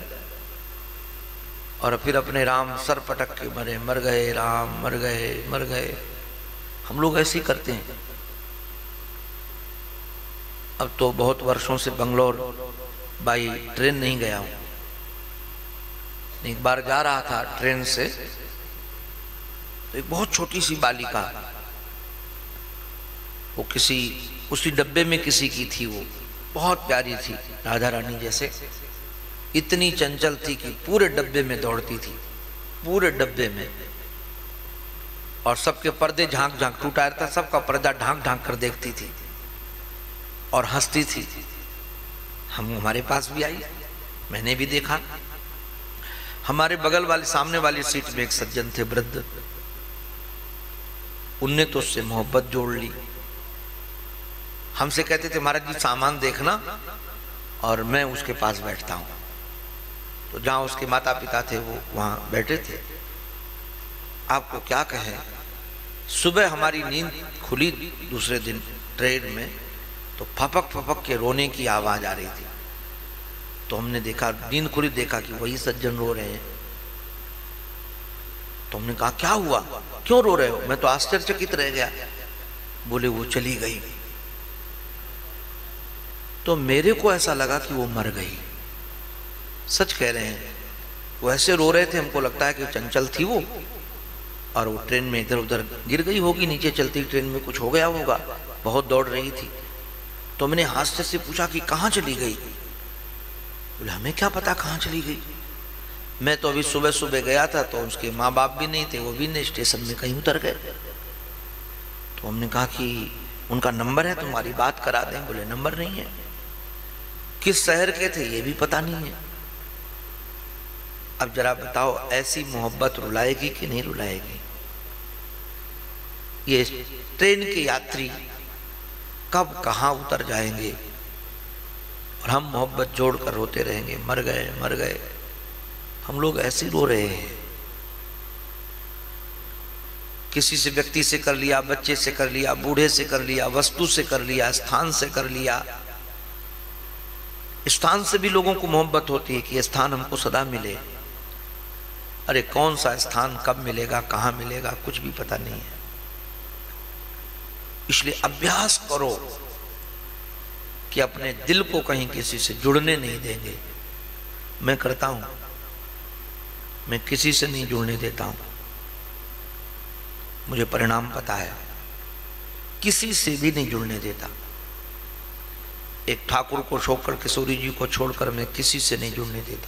और फिर अपने राम सर पटक के मरे, मर गए राम, मर गए मर गए। हम लोग ऐसे ही करते हैं। अब तो बहुत वर्षों से बंगलोर बाई ट्रेन नहीं गया हूं। एक बार जा रहा था ट्रेन से, तो एक बहुत छोटी सी बालिका, वो किसी उसी डब्बे में किसी की थी, वो बहुत प्यारी थी, राधा रानी जैसे, इतनी चंचल थी कि पूरे डब्बे में दौड़ती थी, पूरे डब्बे में, और सबके पर्दे झांक झांक, टूटा था सबका पर्दा ढांक ढांक कर देखती थी और हंसती थी। हम हमारे पास भी आई, मैंने भी देखा। हमारे बगल वाले सामने वाली सीट में एक सज्जन थे, वृद्ध, उनने तो उससे मोहब्बत जोड़ ली। हमसे कहते थे महाराज जी सामान देखना, और मैं उसके पास बैठता हूं। तो जहां उसके माता पिता थे वो वहां बैठे थे। आपको क्या कहें, सुबह हमारी नींद खुली दूसरे दिन ट्रेन में, तो फपक फपक के रोने की आवाज आ रही थी। तो हमने देखा, नींद खुली, देखा कि वही सज्जन रो रहे हैं। तो हमने कहा क्या हुआ, क्यों रो रहे हो? मैं तो आश्चर्यचकित रह गया। बोले वो चली गई। तो मेरे को ऐसा लगा कि वो मर गई। सच कह रहे हैं, वो ऐसे रो रहे थे, हमको लगता है कि चंचल थी वो, और वो ट्रेन में इधर उधर गिर गई होगी, नीचे चलती ट्रेन में कुछ हो गया होगा, बहुत दौड़ रही थी। तो मैंने हास्य से पूछा कि कहाँ चली गई? बोले हमें क्या पता कहाँ चली गई, मैं तो अभी सुबह सुबह गया था, तो उसके माँ बाप भी नहीं थे, वो भी नहीं, स्टेशन में कहीं उतर गए। तो हमने कहा कि उनका नंबर है, तुम्हारी बात करा दें। बोले नंबर नहीं है। किस शहर के थे ये भी पता नहीं है। अब जरा बताओ, ऐसी मोहब्बत रुलाएगी कि नहीं रुलाएगी? ये ट्रेन के यात्री कब कहाँ उतर जाएंगे और हम मोहब्बत जोड़कर रोते रहेंगे, मर गए मर गए। हम लोग ऐसे रो रहे हैं। किसी से व्यक्ति से कर लिया, बच्चे से कर लिया, बूढ़े से कर लिया, वस्तु से कर लिया, स्थान से कर लिया। स्थान से भी लोगों को मोहब्बत होती है कि स्थान हमको सदा मिले। अरे कौन सा स्थान कब मिलेगा, कहां मिलेगा, कुछ भी पता नहीं है। इसलिए अभ्यास करो कि अपने दिल को कहीं किसी से जुड़ने नहीं देंगे। मैं करता हूं, मैं किसी से नहीं जुड़ने देता हूं, मुझे परिणाम पता है। किसी से भी नहीं जुड़ने देता। एक ठाकुर को छोड़कर, किशोरी जी को छोड़कर मैं किसी से नहीं जुड़ने देता।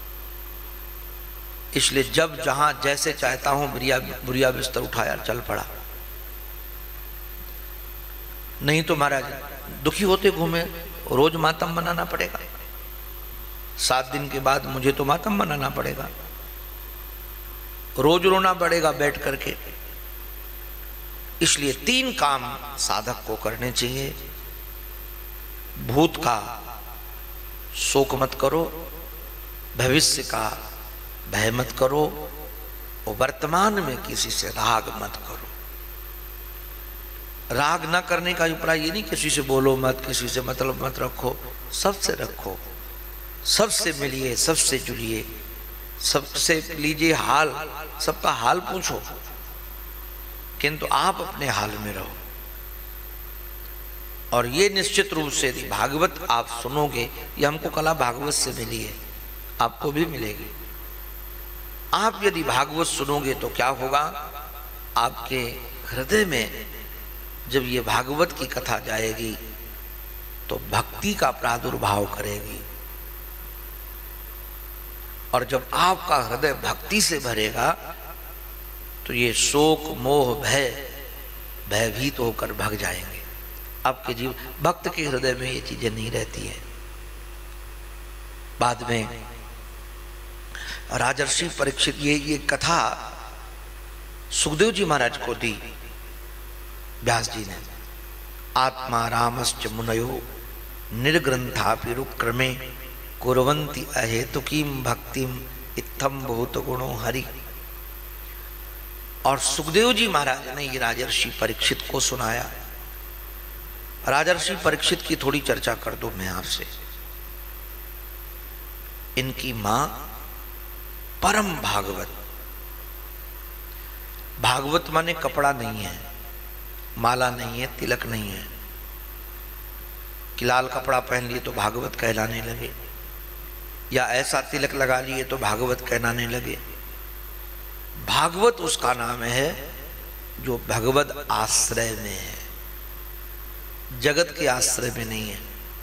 इसलिए जब जहां जैसे चाहता हूं बुरिया बुरिया बिस्तर उठाया चल पड़ा। नहीं तो महाराज दुखी होते घूमे, रोज मातम मनाना पड़ेगा। सात दिन के बाद मुझे तो मातम मनाना पड़ेगा, रोज रोना पड़ेगा बैठ करके। इसलिए तीन काम साधक को करने चाहिए। भूत का शोक मत करो, भविष्य का भय मत करो, और वर्तमान में किसी से राग मत करो। राग ना करने का उपाय ये नहीं किसी से बोलो मत, किसी से मतलब मत रखो, सबसे रखो, सबसे मिलिए, सबसे जुड़िए, सबसे लीजिए हाल, सबका हाल पूछो, किंतु आप अपने हाल में रहो। और ये निश्चित रूप से यदि भागवत आप सुनोगे, ये हमको कला भागवत से मिली है, आपको भी मिलेगी। आप यदि भागवत सुनोगे तो क्या होगा, आपके हृदय में जब ये भागवत की कथा जाएगी तो भक्ति का प्रादुर्भाव करेगी। और जब आपका हृदय भक्ति से भरेगा तो ये शोक मोह भय भयभीत होकर भाग जाएंगे। आपके जीव भक्त के हृदय में ये चीजें नहीं रहती हैं। बाद में राजर्षि परीक्षित ये ये कथा सुखदेव जी महाराज को दी व्यास जी ने। आत्मा रामश्च मुनयो निर्ग्रंथापि रुक्रमे कुर्वन्ति अहेतुकीम भक्तिम इत्थम बहुत गुणो हरि। और सुखदेव जी महाराज ने ये राजर्षि परीक्षित को सुनाया। राजर्षि परीक्षित की थोड़ी चर्चा कर दूं मैं आपसे। इनकी मां परम भागवत, भागवत माने कपड़ा नहीं है, माला नहीं है, तिलक नहीं है कि लाल कपड़ा पहन लिए तो भागवत कहलाने लगे, या ऐसा तिलक लगा लिए तो भागवत कहलाने लगे। भागवत उसका नाम है जो भगवत आश्रय में है, जगत के आश्रय में नहीं है।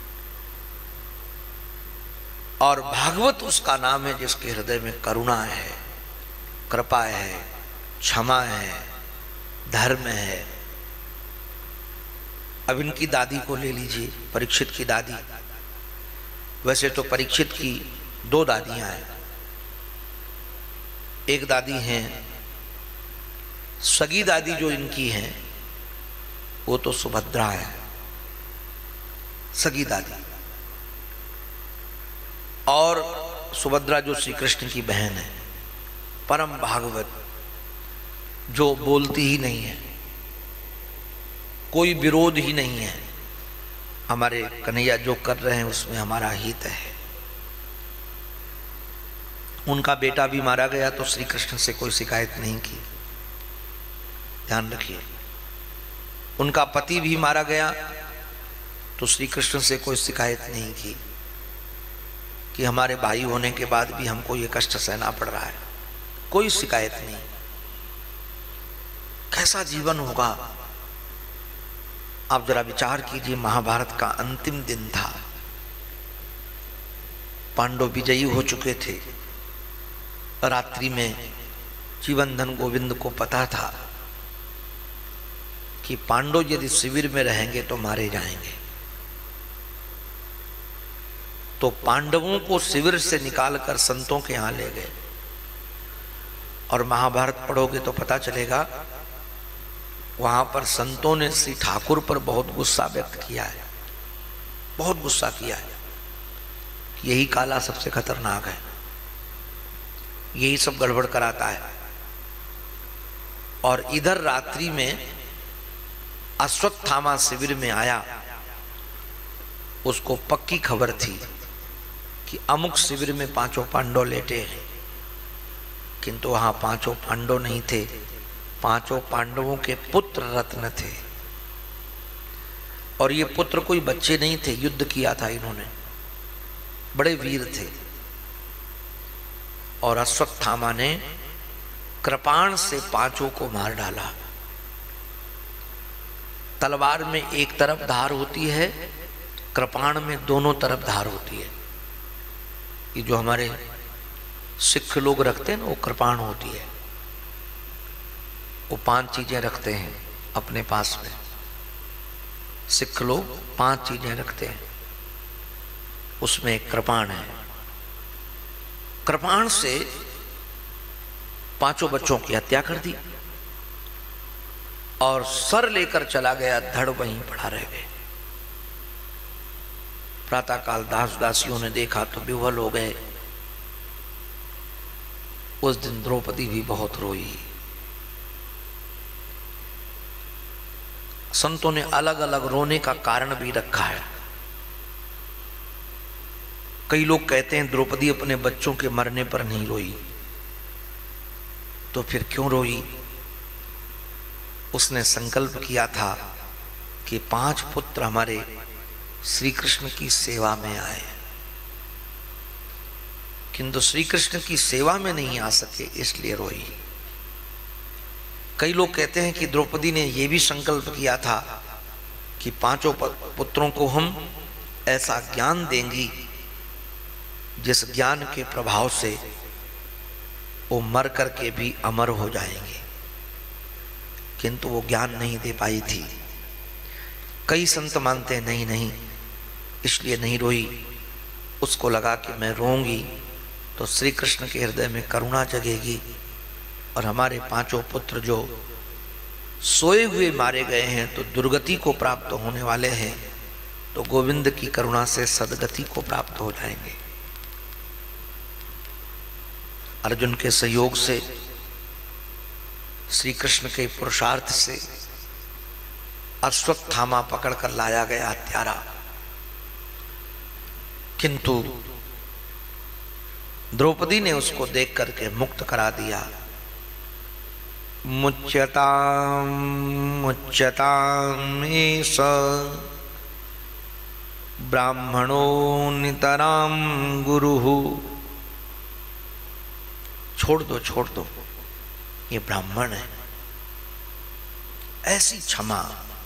और भागवत उसका नाम है जिसके हृदय में करुणा है, कृपा है, क्षमा है, धर्म है। अब इनकी दादी को ले लीजिए, परीक्षित की दादी। वैसे तो परीक्षित की दो दादियां हैं। एक दादी हैं, सगी दादी जो इनकी हैं वो तो सुभद्रा है, सगी दादी। और सुभद्रा जो श्री कृष्ण की बहन है, परम भागवत, जो बोलती ही नहीं है, कोई विरोध ही नहीं है। हमारे कन्हैया जो कर रहे हैं उसमें हमारा हित है। उनका बेटा भी मारा गया तो श्री कृष्ण से कोई शिकायत नहीं की। ध्यान रखिए, उनका पति भी मारा गया तो श्री कृष्ण से कोई शिकायत नहीं की कि हमारे भाई होने के बाद भी हमको ये कष्ट सहना पड़ रहा है। कोई शिकायत नहीं। कैसा जीवन होगा आप जरा विचार कीजिए। महाभारत का अंतिम दिन था, पांडव विजयी हो चुके थे। रात्रि में जीवनधन गोविंद को पता था कि पांडव यदि शिविर में रहेंगे तो मारे जाएंगे, तो पांडवों को शिविर से निकालकर संतों के यहां ले गए। और महाभारत पढ़ोगे तो पता चलेगा वहां पर संतों ने श्री ठाकुर पर बहुत गुस्सा व्यक्त किया है, बहुत गुस्सा किया है। यही काला सबसे खतरनाक है, यही सब गड़बड़ कराता है। और इधर रात्रि में अश्वत्थामा शिविर में आया, उसको पक्की खबर थी कि अमुक शिविर में पांचों पांडव लेटे हैं, किंतु वहां पांचों पांडव नहीं थे। पांचों पांडवों के पुत्र रत्न थे, और ये पुत्र कोई बच्चे नहीं थे, युद्ध किया था इन्होंने, बड़े वीर थे। और अश्वत्थामा ने कृपाण से पांचों को मार डाला। तलवार में एक तरफ धार होती है, कृपाण में दोनों तरफ धार होती है। ये जो हमारे सिख लोग रखते हैं ना, वो कृपाण होती है। वो पांच चीजें रखते हैं अपने पास में, सिख लोग पांच चीजें रखते हैं, उसमें एक कृपाण है। कृपाण से पांचों बच्चों की हत्या कर दी और सर लेकर चला गया, धड़ वहीं पड़ा रह गए। प्रातःकाल दास दासियों ने देखा तो विह्वल हो गए। उस दिन द्रौपदी भी बहुत रोई। संतों ने अलग अलग रोने का कारण भी रखा है। कई लोग कहते हैं द्रौपदी अपने बच्चों के मरने पर नहीं रोई, तो फिर क्यों रोई? उसने संकल्प किया था कि पांच पुत्र हमारे श्री कृष्ण की सेवा में आए, किंतु श्री कृष्ण की सेवा में नहीं आ सके, इसलिए रोई। कई लोग कहते हैं कि द्रौपदी ने यह भी संकल्प किया था कि पांचों पुत्रों को हम ऐसा ज्ञान देंगी जिस ज्ञान के प्रभाव से वो मर करके भी अमर हो जाएंगे, किंतु वो ज्ञान नहीं दे पाई थी। कई संत मानते हैं नहीं नहीं इसलिए नहीं रोई। उसको लगा कि मैं रोऊंगी तो श्री कृष्ण के हृदय में करुणा जगेगी और हमारे पांचों पुत्र जो सोए हुए मारे गए हैं तो दुर्गति को प्राप्त होने वाले हैं, तो गोविंद की करुणा से सदगति को प्राप्त हो जाएंगे। अर्जुन के सहयोग से, श्री कृष्ण के पुरुषार्थ से अश्वत्थामा पकड़कर लाया गया हत्यारा, किंतु द्रौपदी ने उसको देख करके मुक्त करा दिया। मुच्यताम मुच्यताम एष ब्राह्मणो नितराम गुरुः। छोड़ दो छोड़ दो, ये ब्राह्मण है। ऐसी क्षमा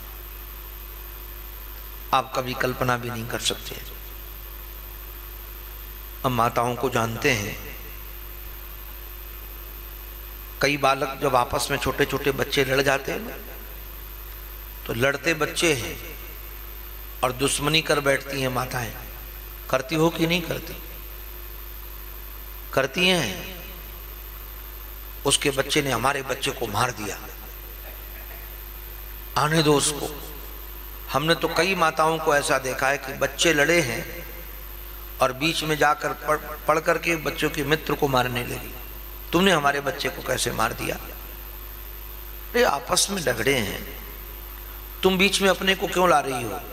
आप कभी कल्पना भी नहीं कर सकते। हम माताओं को जानते हैं, कई बालक जब आपस में छोटे छोटे बच्चे लड़ जाते हैं ना, तो लड़ते बच्चे हैं और दुश्मनी कर बैठती हैं माताएं। करती हो कि नहीं करती? करती हैं। उसके बच्चे ने हमारे बच्चे को मार दिया, आने दो उसको। हमने तो कई माताओं को ऐसा देखा है कि बच्चे लड़े हैं और बीच में जाकर पढ़ पढ़ करके बच्चों के मित्र को मारने लगी। तुमने हमारे बच्चे को कैसे मार दिया? अरे आपस में झगड़े हैं, तुम बीच में अपने को क्यों ला रही हो?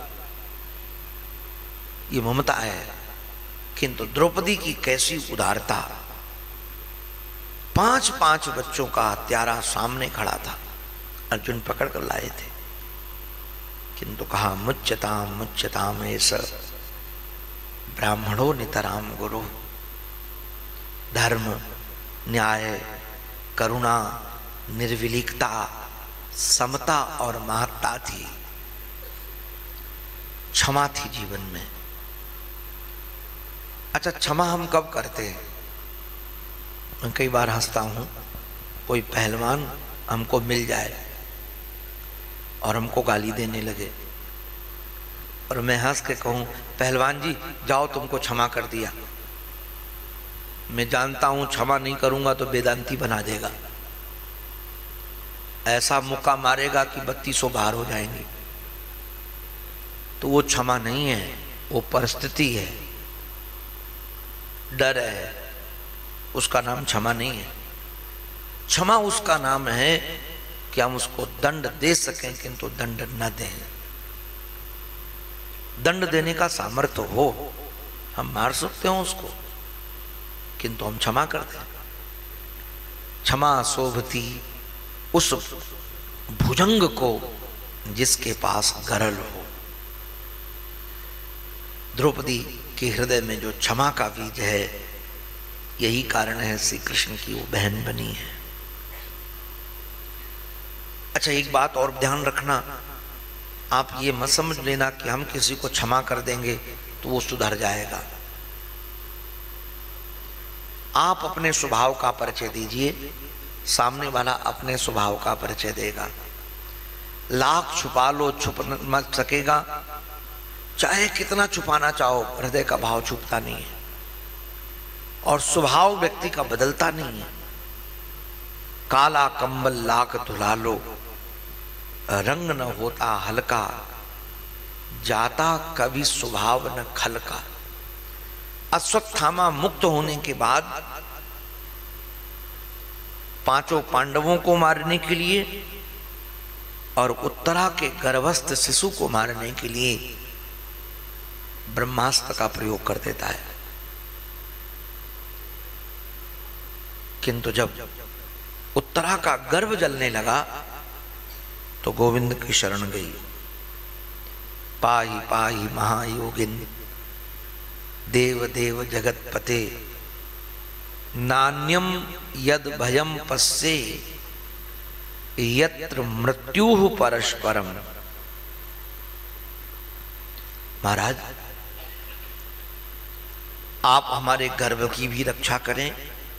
ये ममता है। किंतु द्रौपदी की कैसी उदारता, पांच पांच बच्चों का हत्यारा सामने खड़ा था, अर्जुन पकड़ कर लाए थे, किंतु कहा मुच्यताम मुच्यताम एष ब्राह्मणों नितराम गुरु। धर्म, न्याय, करुणा, निर्विलीकता, समता और महत्ता थी, क्षमा थी जीवन में। अच्छा, क्षमा हम कब करते हैं? मैं कई बार हंसता हूं, कोई पहलवान हमको मिल जाए और हमको गाली देने लगे और मैं हंस के कहूं पहलवान जी जाओ तुमको क्षमा कर दिया, मैं जानता हूं क्षमा नहीं करूंगा तो वेदांती बना देगा, ऐसा मुक्का मारेगा कि बत्तीसों बाहर हो जाएंगी। तो वो क्षमा नहीं है, वो परिस्थिति है, डर है, उसका नाम क्षमा नहीं है। क्षमा उसका नाम है कि हम उसको दंड दे सकें किंतु दंड न दें। दंड देने का सामर्थ्य हो, हम मार सकते हो उसको, किंतु हम क्षमा करते हैं। क्षमा शोभती उस भुजंग को जिसके पास गरल हो। द्रौपदी के हृदय में जो क्षमा का बीज है, यही कारण है श्री कृष्ण की वो बहन बनी है। अच्छा, एक बात और ध्यान रखना, आप ये मत समझ लेना कि हम किसी को क्षमा कर देंगे तो वो सुधर जाएगा। आप अपने स्वभाव का परिचय दीजिए, सामने वाला अपने स्वभाव का परिचय देगा। लाख छुपा लो, छुप मत सकेगा, चाहे कितना छुपाना चाहो, हृदय का भाव छुपता नहीं है और स्वभाव व्यक्ति का बदलता नहीं है। काला कंबल लाख धुला लो, रंग न होता हल्का, जाता कभी स्वभाव न खलका। अश्वत्थामा मुक्त होने के बाद पांचों पांडवों को मारने के लिए और उत्तरा के गर्भस्थ शिशु को मारने के लिए ब्रह्मास्त्र का प्रयोग कर देता है, किंतु जब उत्तरा का गर्भ जलने लगा तो गोविंद की शरण गई। पाहि पाहि महायोगिन देव देव जगतपते, नान्यम यद भयम पश्ये यत्र मृत्यु परस्परम। महाराज, आप हमारे गर्भ की भी रक्षा करें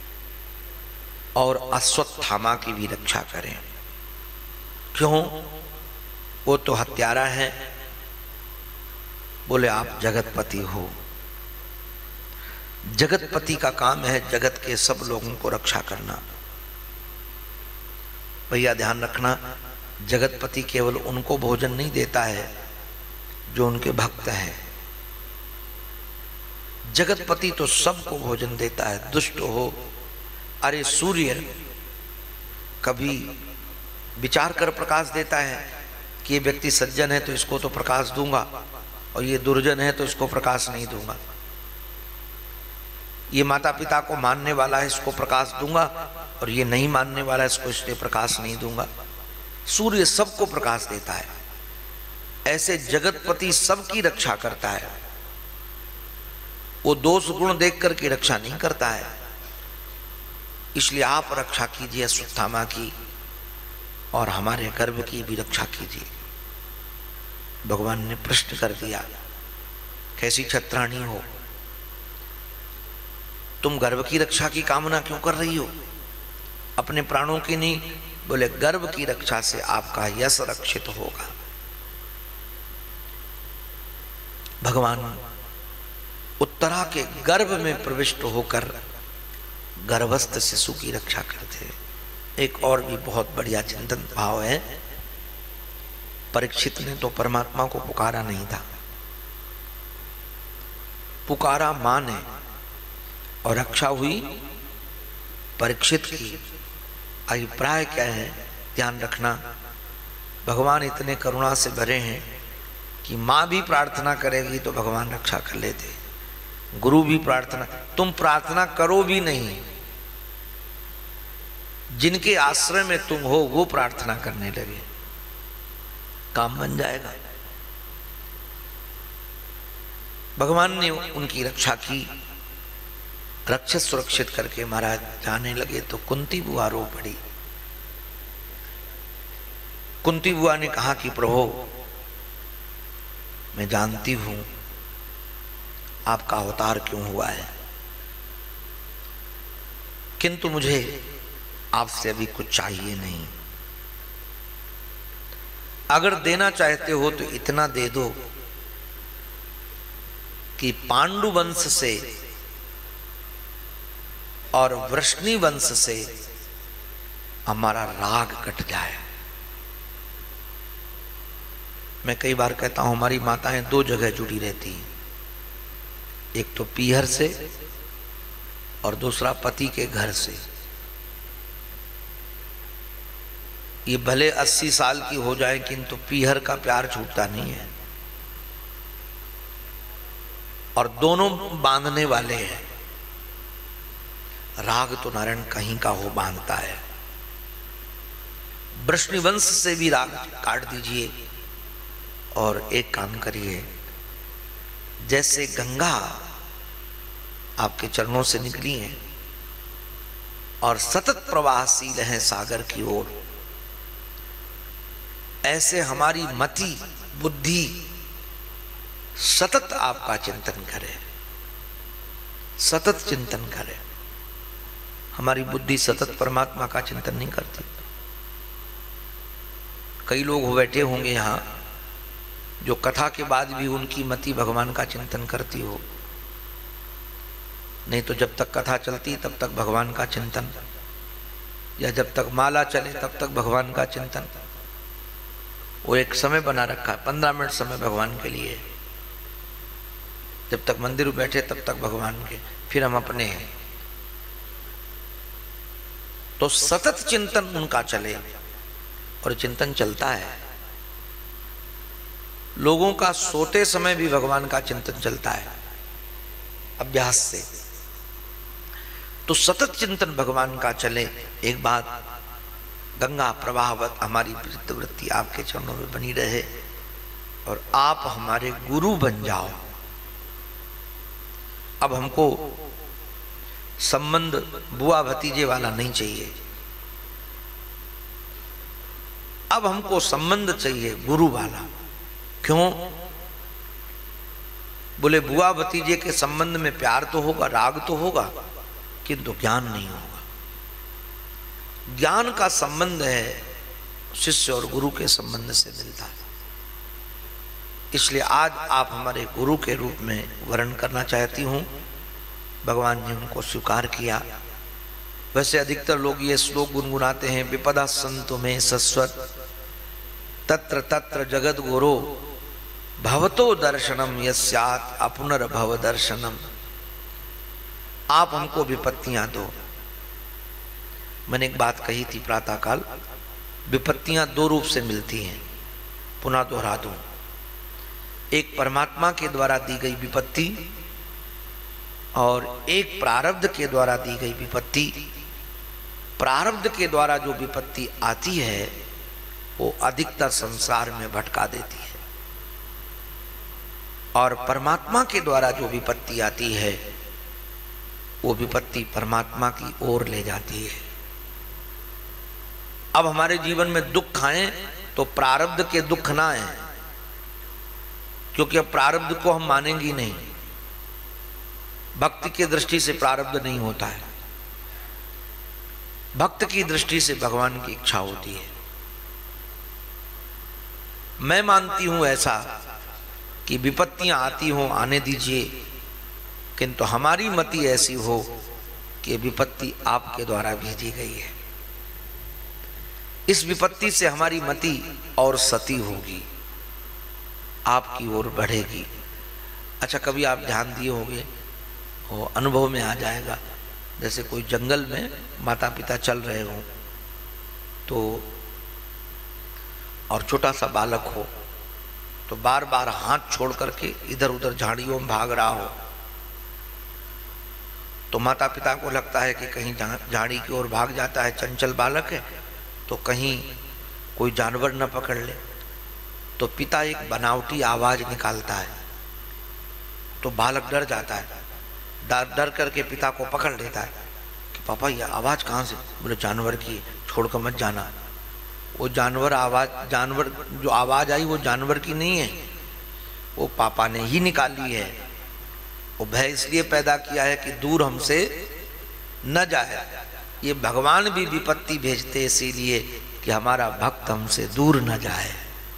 और अश्वत्थामा की भी रक्षा करें। क्यों? वो तो हत्यारा है। बोले आप जगतपति हो, जगतपति का काम है जगत के सब लोगों को रक्षा करना। भैया ध्यान रखना, जगतपति केवल उनको भोजन नहीं देता है जो उनके भक्त हैं। जगतपति तो सबको भोजन देता है, दुष्ट हो। अरे सूर्य कभी विचार कर प्रकाश देता है कि ये व्यक्ति सज्जन है तो इसको तो प्रकाश दूंगा और ये दुर्जन है तो इसको प्रकाश नहीं दूंगा। ये माता पिता को मानने वाला है, इसको प्रकाश दूंगा, और ये नहीं मानने वाला है, इसको इसलिए प्रकाश नहीं दूंगा। सूर्य सबको प्रकाश देता है। ऐसे जगतपति सबकी रक्षा करता है। वो दोष गुण देख करके रक्षा नहीं करता है। इसलिए आप रक्षा कीजिए अश्वत्थामा की और हमारे गर्भ की भी रक्षा कीजिए। भगवान ने प्रश्न कर दिया, कैसी छत्राणी हो, तुम गर्भ की रक्षा की कामना क्यों कर रही हो, अपने प्राणों की नहीं? बोले गर्भ की रक्षा से आपका यश रक्षित होगा। भगवान उत्तरा के गर्भ में प्रविष्ट होकर गर्भस्थ शिशु की रक्षा करते हैं। एक और भी बहुत बढ़िया चिंतन भाव है। परीक्षित ने तो परमात्मा को पुकारा नहीं था, पुकारा मां ने और रक्षा हुई परीक्षित की। अभिप्राय क्या है, ध्यान रखना। भगवान इतने करुणा से भरे हैं कि मां भी प्रार्थना करेगी तो भगवान रक्षा कर लेते, गुरु भी प्रार्थना, तुम प्रार्थना करो भी नहीं जिनके आश्रय में तुम हो वो प्रार्थना करने लगे, काम बन जाएगा। भगवान ने उनकी रक्षा की, रक्षित सुरक्षित करके महाराज जाने लगे तो कुंती बुआ रो पड़ी। कुंती बुआ ने कहा कि प्रभु, मैं जानती हूं आपका अवतार क्यों हुआ है, किंतु मुझे आपसे अभी कुछ चाहिए नहीं। अगर देना चाहते हो तो इतना दे दो कि पांडु वंश से और वृष्णि वंश से हमारा राग कट जाए। मैं कई बार कहता हूं हमारी माताएं दो जगह जुड़ी रहती हैं, एक तो पीहर से और दूसरा पति के घर से। ये भले अस्सी साल की हो जाए किंतु पीहर का प्यार छूटता नहीं है, और दोनों बांधने वाले हैं। राग तो नारायण कहीं का हो बांधता है। वृष्णिवंश से भी राग काट दीजिए, और एक काम करिए, जैसे गंगा आपके चरणों से निकली है और सतत प्रवाहशील है सागर की ओर, ऐसे हमारी मति बुद्धि सतत आपका चिंतन करे, सतत चिंतन करे। हमारी बुद्धि सतत परमात्मा का चिंतन नहीं करती। कई लोग बैठे होंगे यहां जो कथा के बाद भी उनकी मति भगवान का चिंतन करती हो, नहीं तो जब तक कथा चलती तब तक भगवान का चिंतन, या जब तक माला चले तब तक भगवान का चिंतन। वो एक समय बना रखा है, पंद्रह मिनट समय भगवान के लिए। जब तक मंदिर में बैठे तब तक भगवान के, फिर हम अपने हैं। तो सतत चिंतन उनका चले, और चिंतन चलता है। लोगों का सोते समय भी भगवान का चिंतन चलता है अभ्यास से। तो सतत चिंतन भगवान का चले। एक बात, गंगा प्रवाहवत हमारी वृत्ति आपके चरणों में बनी रहे, और आप हमारे गुरु बन जाओ। अब हमको संबंध बुआ भतीजे वाला नहीं चाहिए, अब हमको संबंध चाहिए गुरु वाला। क्यों? बोले बुआ भतीजे के संबंध में प्यार तो होगा, राग तो होगा, किंतु ज्ञान नहीं होगा। ज्ञान का संबंध है शिष्य और गुरु के संबंध से मिलता है। इसलिए आज आप हमारे गुरु के रूप में वर्ण करना चाहती हूं। भगवान ने उनको स्वीकार किया। वैसे अधिकतर लोग ये श्लोक गुनगुनाते हैं, विपदा संतो में सस्वत तत्र तत्र जगत गुरो भवतो दर्शनम यस्यात् अपुनर्भव दर्शनम। आप हमको विपत्तियां दो। मैंने एक बात कही थी प्रातःकाल, विपत्तियां दो रूप से मिलती हैं, पुनः दोहरा दूं। एक परमात्मा के द्वारा दी गई विपत्ति, और एक प्रारब्ध के द्वारा दी गई विपत्ति। प्रारब्ध के द्वारा जो विपत्ति आती है वो अधिकतर संसार में भटका देती है, और परमात्मा के द्वारा जो विपत्ति आती है वो विपत्ति परमात्मा की ओर ले जाती है। अब हमारे जीवन में दुख आए तो प्रारब्ध के दुख ना आए, क्योंकि अब प्रारब्ध को हम मानेंगे नहीं। भक्ति की दृष्टि से प्रारब्ध नहीं होता है, भक्त की दृष्टि से भगवान की इच्छा होती है। मैं मानती हूं ऐसा कि विपत्तियां आती हो, आने दीजिए, किंतु हमारी मति ऐसी हो कि विपत्ति आपके द्वारा भेजी गई है। इस विपत्ति से हमारी मति और सती होगी, आपकी ओर बढ़ेगी। अच्छा, कभी आप ध्यान दिए होंगे, वो अनुभव में आ जाएगा, जैसे कोई जंगल में माता पिता चल रहे हो तो, और छोटा सा बालक हो तो बार बार हाथ छोड़ करके इधर उधर झाड़ियों में भाग रहा हो, तो माता पिता को लगता है कि कहीं झाड़ी की ओर भाग जाता है, चंचल बालक है, तो कहीं कोई जानवर न पकड़ ले। तो पिता एक बनावटी आवाज निकालता है, तो बालक डर जाता है, डर डर करके पिता को पकड़ लेता है कि पापा ये आवाज कहाँ से? बोले जानवर की, छोड़कर मत जाना। वो जानवर आवाज जानवर जो आवाज आई वो जानवर की नहीं है, वो पापा ने ही निकाली है। वो भय इसलिए पैदा किया है कि दूर हमसे न जाए। ये भगवान भी विपत्ति भेजते इसीलिए कि हमारा भक्त हमसे दूर न जाए,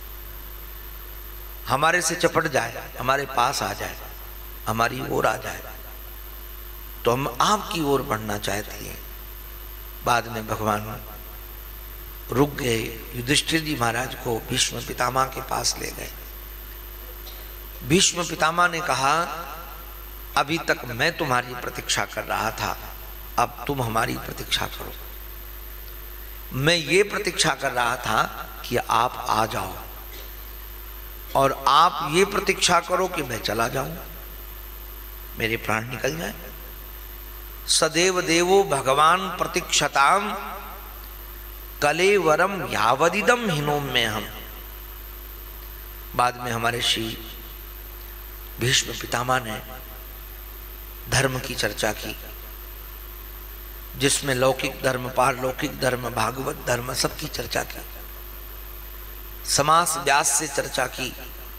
हमारे से चपट जाए, हमारे पास आ जाए, हमारी ओर आ जाए। तो हम आपकी ओर बढ़ना चाहते हैं। बाद में भगवान रुक गए, युधिष्ठिर जी महाराज को भीष्म पितामह के पास ले गए। भीष्म पितामह ने कहा, अभी तक मैं तुम्हारी प्रतीक्षा कर रहा था, अब तुम हमारी प्रतीक्षा करो। मैं ये प्रतीक्षा कर रहा था कि आप आ जाओ, और आप ये प्रतीक्षा करो कि मैं चला जाऊं, मेरे प्राण निकल जाए। सदैव देवो भगवान प्रतीक्षताम कलेवरम यावदिदम हिनोम्य हम। बाद में हमारे श्री भीष्म पितामह ने धर्म की चर्चा की, जिसमें लौकिक धर्म, पारलौकिक धर्म, भागवत धर्म सबकी चर्चा की। समास व्यास से चर्चा की,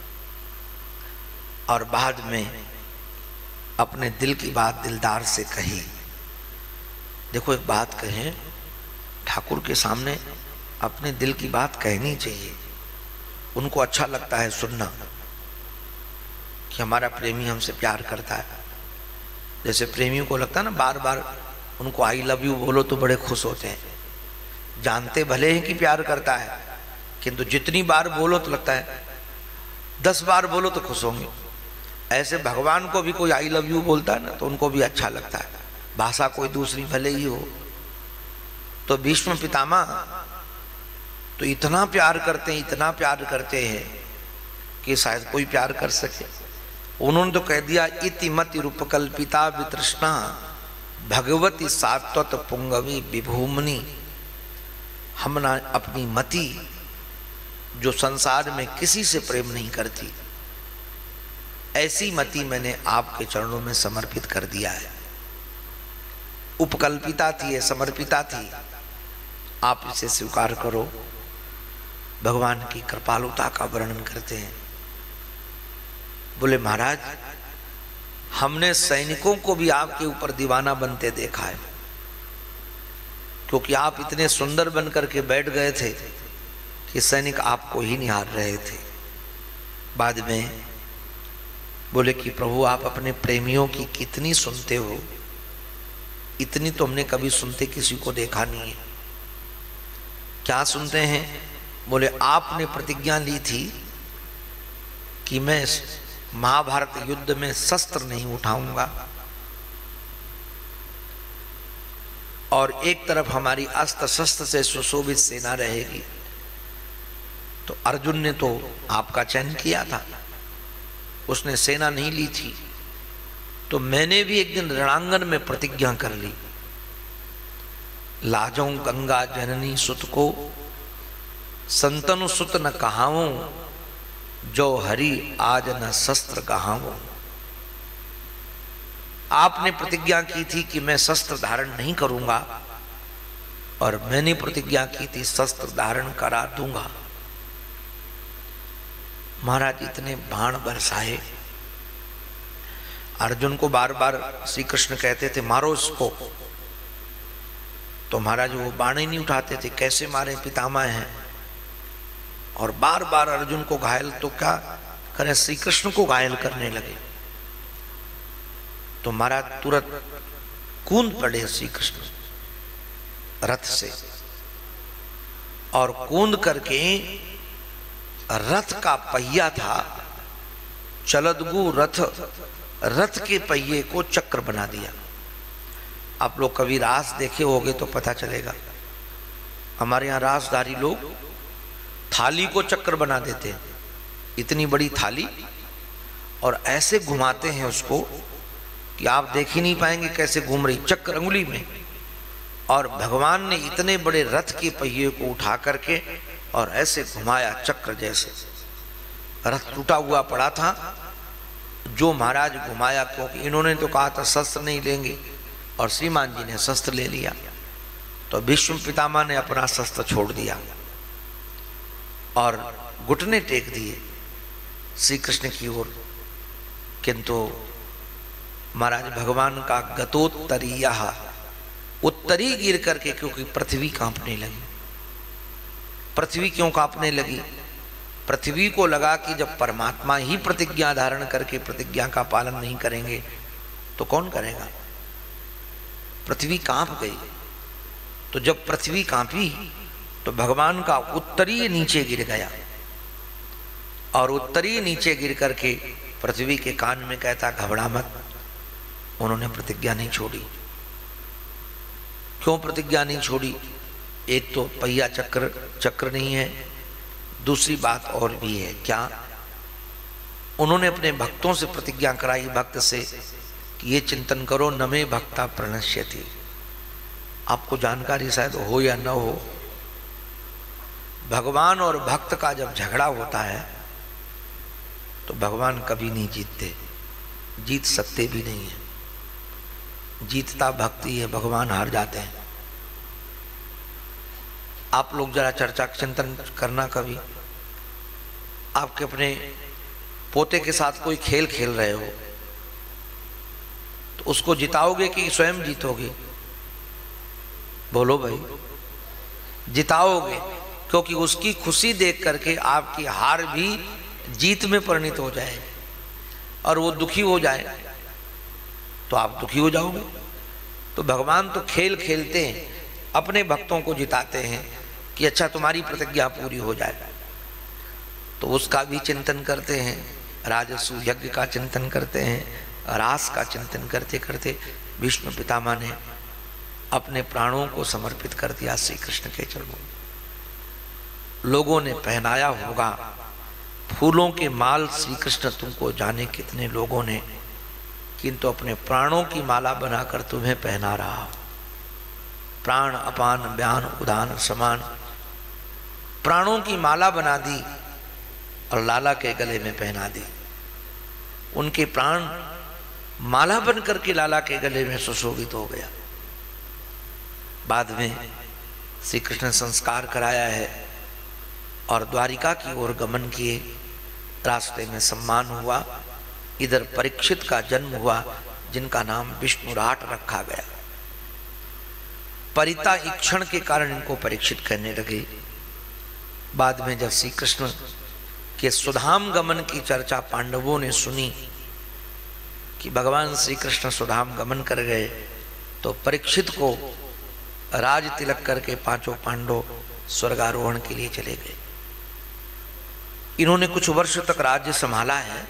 और बाद में अपने दिल की बात दिलदार से कही। देखो, एक बात कहें, ठाकुर के सामने अपने दिल की बात कहनी चाहिए। उनको अच्छा लगता है सुनना कि हमारा प्रेमी हमसे प्यार करता है। जैसे प्रेमियों को लगता है ना, बार बार उनको आई लव यू बोलो तो बड़े खुश होते हैं। जानते भले हैं कि प्यार करता है, किंतु जितनी बार बोलो तो लगता है, दस बार बोलो तो खुश होंगे। ऐसे भगवान को भी कोई आई लव यू बोलता है ना, तो उनको भी अच्छा लगता है, भाषा कोई दूसरी भले ही हो। तो भीष्म पितामह तो इतना प्यार करते हैं, इतना प्यार करते हैं कि शायद कोई प्यार कर सके। उन्होंने तो कह दिया, इति मति रूपकल्पिता वितृष्णा भगवती सात्वत पुंगवी विभूमनी। हम ना अपनी मति जो संसार में किसी से प्रेम नहीं करती, ऐसी मति मैंने आपके चरणों में समर्पित कर दिया है। उपकल्पिता थी, समर्पिता थी, आप इसे स्वीकार करो। भगवान की कृपालुता का वर्णन करते हैं। बोले महाराज, हमने सैनिकों को भी आपके ऊपर दीवाना बनते देखा है, क्योंकि आप इतने सुंदर बन करके बैठ गए थे कि सैनिक आपको ही निहार रहे थे। बाद में बोले कि प्रभु, आप अपने प्रेमियों की कितनी सुनते हो, इतनी तो हमने कभी सुनते किसी को देखा नहीं है। क्या सुनते हैं? बोले आपने प्रतिज्ञा ली थी कि मैं महाभारत युद्ध में शस्त्र नहीं उठाऊंगा, और एक तरफ हमारी अस्त्र शस्त्र से सुशोभित सेना रहेगी। तो अर्जुन ने तो आपका चयन किया था, उसने सेना नहीं ली थी। तो मैंने भी एक दिन रणांगन में प्रतिज्ञा कर ली, लाजों गंगा जननी सुत को संतनु सुत न कहाऊं, जो हरि आज न शस्त्र कहाऊं। आपने प्रतिज्ञा की थी कि मैं शस्त्र धारण नहीं करूंगा, और मैंने प्रतिज्ञा की थी शस्त्र धारण करा दूंगा। महाराज इतने बाण बरसाए। अर्जुन को बार बार श्री कृष्ण कहते थे मारो इसको, तो महाराज वो बाण ही नहीं उठाते थे। कैसे मारे, पितामह हैं। और बार बार अर्जुन को घायल, तो क्या करें, श्री कृष्ण को घायल करने लगे। तो महाराज तुरंत कूद पड़े श्री कृष्ण रथ से, और कूद करके रथ का पहिया था, चलदगु रथ, रथ के पहिए को चक्र बना दिया। आप लोग कभी रास देखे होंगे तो पता चलेगा। हमारे यहाँ रासधारी लोग थाली को चक्र बना देते हैं, इतनी बड़ी थाली, और ऐसे घुमाते हैं उसको कि आप देख ही नहीं पाएंगे कैसे घूम रही, चक्र अंगुली में। और भगवान ने इतने बड़े रथ के पहिए को उठा करके और ऐसे घुमाया चक्र जैसे। रथ टूटा हुआ पड़ा था, जो महाराज घुमाया, क्योंकि इन्होंने तो कहा था शस्त्र नहीं लेंगे और श्रीमान जी ने शस्त्र ले लिया, तो भीष्म पितामह ने अपना शस्त्र छोड़ दिया और घुटने टेक दिए श्री कृष्ण की ओर। किंतु महाराज भगवान का गतोत्तरीय उत्तरी गिर करके, क्योंकि पृथ्वी कांपने लगी। पृथ्वी क्यों कांपने लगी? पृथ्वी को लगा कि जब परमात्मा ही प्रतिज्ञा धारण करके प्रतिज्ञा का पालन नहीं करेंगे तो कौन करेगा। पृथ्वी कांप गई। तो जब पृथ्वी कांपी तो भगवान का उत्तरीय नीचे गिर गया और उत्तरीय नीचे गिर करके पृथ्वी के कान में कहता, घबरा मत, उन्होंने प्रतिज्ञा नहीं छोड़ी। क्यों प्रतिज्ञा नहीं छोड़ी? एक तो पहिया चक्र चक्र नहीं है, दूसरी बात और भी है। क्या? उन्होंने अपने भक्तों से प्रतिज्ञा कराई, भक्त से, कि ये चिंतन करो, न मे भक्ता प्रणश्यति। आपको जानकारी शायद हो या न हो, भगवान और भक्त का जब झगड़ा होता है तो भगवान कभी नहीं जीतते, जीत सकते भी नहीं है। जीतता भक्ति है, भगवान हार जाते हैं। आप लोग जरा चर्चा चिंतन करना, कभी आपके अपने पोते के साथ कोई खेल खेल रहे हो तो उसको जिताओगे कि स्वयं जीतोगे? बोलो भाई। जिताओगे, क्योंकि उसकी खुशी देख करके आपकी हार भी जीत में परिणित हो जाए और वो दुखी हो जाए तो आप दुखी हो जाओगे। तो भगवान तो खेल खेलते हैं, अपने भक्तों को जिताते हैं कि अच्छा तुम्हारी प्रतिज्ञा पूरी हो जाए, तो उसका भी चिंतन करते हैं। राजसु यज्ञ का चिंतन करते हैं, रास का चिंतन करते करते भीष्म पितामह ने अपने प्राणों को समर्पित कर दिया श्री कृष्ण के चरणों में। लोगों ने पहनाया होगा फूलों के माल, श्री कृष्ण तुमको जाने कितने लोगों ने, किंतु अपने प्राणों की माला बनाकर तुम्हें पहना रहा। प्राण अपान ब्यान उदान समान, प्राणों की माला बना दी और लाला के गले में पहना दी। उनके प्राण माला बन करके लाला के गले में सुशोभित हो गया। बाद में श्री कृष्ण संस्कार कराया है और द्वारिका की ओर गमन किए। रास्ते में सम्मान हुआ, इधर परीक्षित का जन्म हुआ, जिनका नाम विष्णुराट रखा गया। परिता इक्षण के कारण इनको परीक्षित करने लगे। बाद में जब श्री कृष्ण के सुधाम गमन की चर्चा पांडवों ने सुनी कि भगवान श्री कृष्ण सुधाम गमन कर गए, तो परीक्षित को राज तिलक करके पांचों पांडव स्वर्गारोहण के लिए चले गए। इन्होंने कुछ वर्ष तक राज्य संभाला है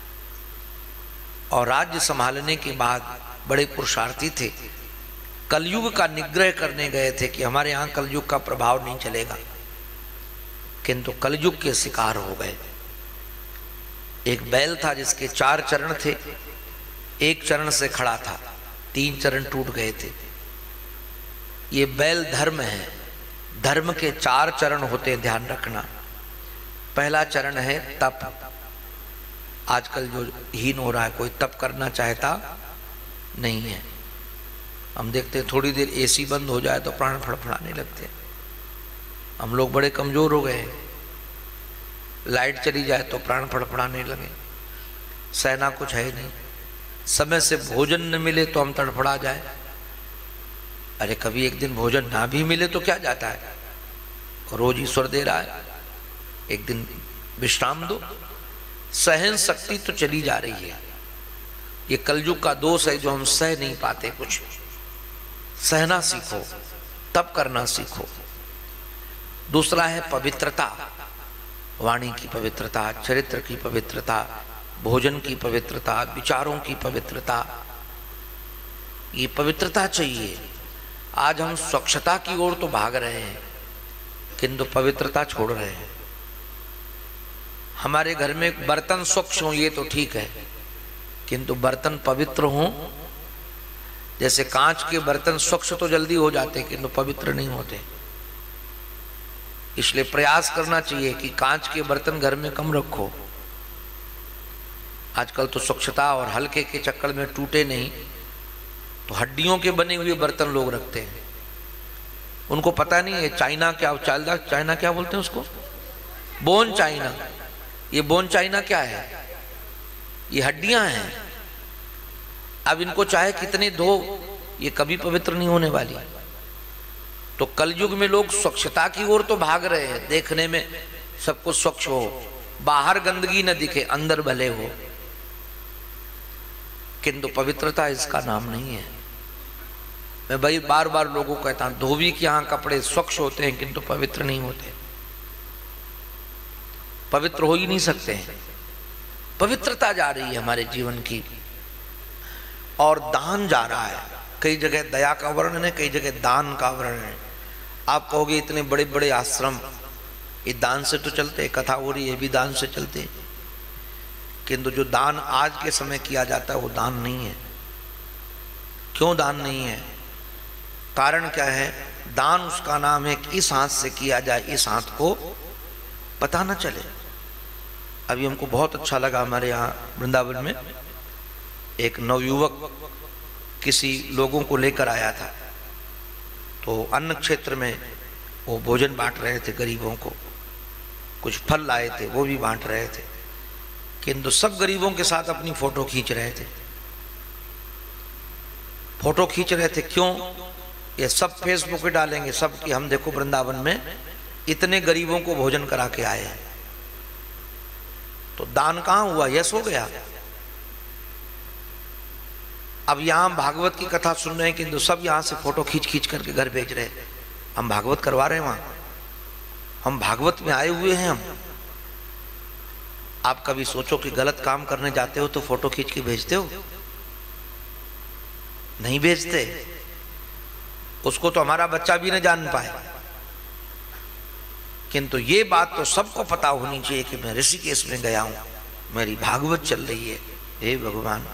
और राज्य संभालने के बाद बड़े पुरुषार्थी थे। कलयुग का निग्रह करने गए थे कि हमारे यहाँ कलयुग का प्रभाव नहीं चलेगा, किंतु कलयुग के शिकार हो गए। एक बैल था जिसके चार चरण थे, एक चरण से खड़ा था, तीन चरण टूट गए थे। ये बैल धर्म है, धर्म के चार चरण होते हैं, ध्यान रखना। पहला चरण है तप। आजकल जो हीन हो रहा है, कोई तप करना चाहता नहीं है। हम देखते हैं थोड़ी देर एसी बंद हो जाए तो प्राण फड़फड़ाने लगते हैं। हम लोग बड़े कमजोर हो गए, लाइट चली जाए तो प्राण फड़फड़ाने लगे। सहना कुछ है नहीं, समय से भोजन न मिले तो हम तड़फड़ा जाए। अरे कभी एक दिन भोजन ना भी मिले तो क्या जाता है, रोज ईश्वर दे रहा है, एक दिन विश्राम दो। सहन शक्ति तो चली जा रही है। ये कलयुग का दोष है जो हम सह नहीं पाते कुछ। सहना सीखो, तप करना सीखो। दूसरा है पवित्रता, वाणी की पवित्रता, चरित्र की पवित्रता, भोजन की पवित्रता, विचारों की पवित्रता। ये पवित्रता चाहिए। आज हम स्वच्छता की ओर तो भाग रहे हैं, किंतु पवित्रता छोड़ रहे हैं। हमारे घर में बर्तन स्वच्छ हों ये तो ठीक है किंतु बर्तन पवित्र हों, जैसे कांच के बर्तन स्वच्छ तो जल्दी हो जाते किंतु पवित्र नहीं होते। इसलिए प्रयास करना चाहिए कि कांच के बर्तन घर में कम रखो। आजकल तो स्वच्छता और हल्के के चक्कर में टूटे नहीं तो हड्डियों के बने हुए बर्तन लोग रखते हैं। उनको पता नहीं है चाइना क्या, चाइना चाइना क्या बोलते हैं उसको, बोन चाइना। ये बोन चाइना क्या है, ये हड्डियां हैं। अब इनको चाहे कितने धो ये कभी पवित्र नहीं होने वाली। तो कलयुग में लोग स्वच्छता की ओर तो भाग रहे हैं, देखने में सब कुछ स्वच्छ हो, बाहर गंदगी न दिखे, अंदर भले हो, किंतु पवित्रता इसका नाम नहीं है। मैं भाई बार बार लोगों को कहता हूं, धोबी के यहां कपड़े स्वच्छ होते हैं किंतु पवित्र नहीं होते, पवित्र हो ही नहीं सकते हैं। पवित्रता जा रही है हमारे जीवन की और दान जा रहा है। कई जगह दया का वर्णन है, कई जगह दान का वर्णन है। आप कहोगे इतने बड़े बड़े आश्रम ये दान से तो चलते, कथा हो रही है भी दान से चलते, किंतु जो दान आज के समय किया जाता है वो दान नहीं है। क्यों दान नहीं है? कारण क्या है? दान उसका नाम है कि इस हाथ से किया जाए, इस हाथ को पता न चले। अभी हमको बहुत अच्छा लगा, हमारे यहाँ वृंदावन में एक नवयुवक किसी लोगों को लेकर आया था, तो अन्न क्षेत्र में वो भोजन बांट रहे थे गरीबों को, कुछ फल लाए थे वो भी बांट रहे थे, किंतु सब गरीबों के साथ अपनी फोटो खींच रहे थे। फोटो खींच रहे थे क्यों? ये सब फेसबुक पे डालेंगे सब कि हम देखो वृंदावन में इतने गरीबों को भोजन करा के आए हैं। तो दान कहां हुआ? यस हो गया। अब यहां भागवत की कथा सुन रहे हैं किंतु सब यहां से फोटो खींच खींच करके घर भेज रहे हैं। हम भागवत करवा रहे हैं वहां, हम भागवत में आए हुए हैं। हम आप कभी सोचो कि गलत काम करने जाते हो तो फोटो खींच के भेजते हो? नहीं भेजते। उसको तो हमारा बच्चा भी न जान पाए, किंतु ये बात तो सबको पता होनी चाहिए कि मैं ऋषिकेश में गया हूं, मेरी भागवत चल रही है। हे भगवान,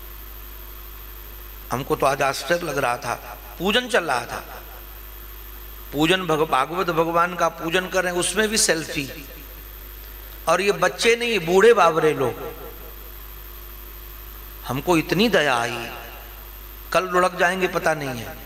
हमको तो आज आश्चर्य लग रहा था, पूजन चल रहा था, पूजन भग भागवत भगवान का पूजन कर रहे हैं, उसमें भी सेल्फी। और ये बच्चे नहीं, बूढ़े बाबरे लोग। हमको इतनी दया आई, कल लुढ़क जाएंगे पता नहीं है।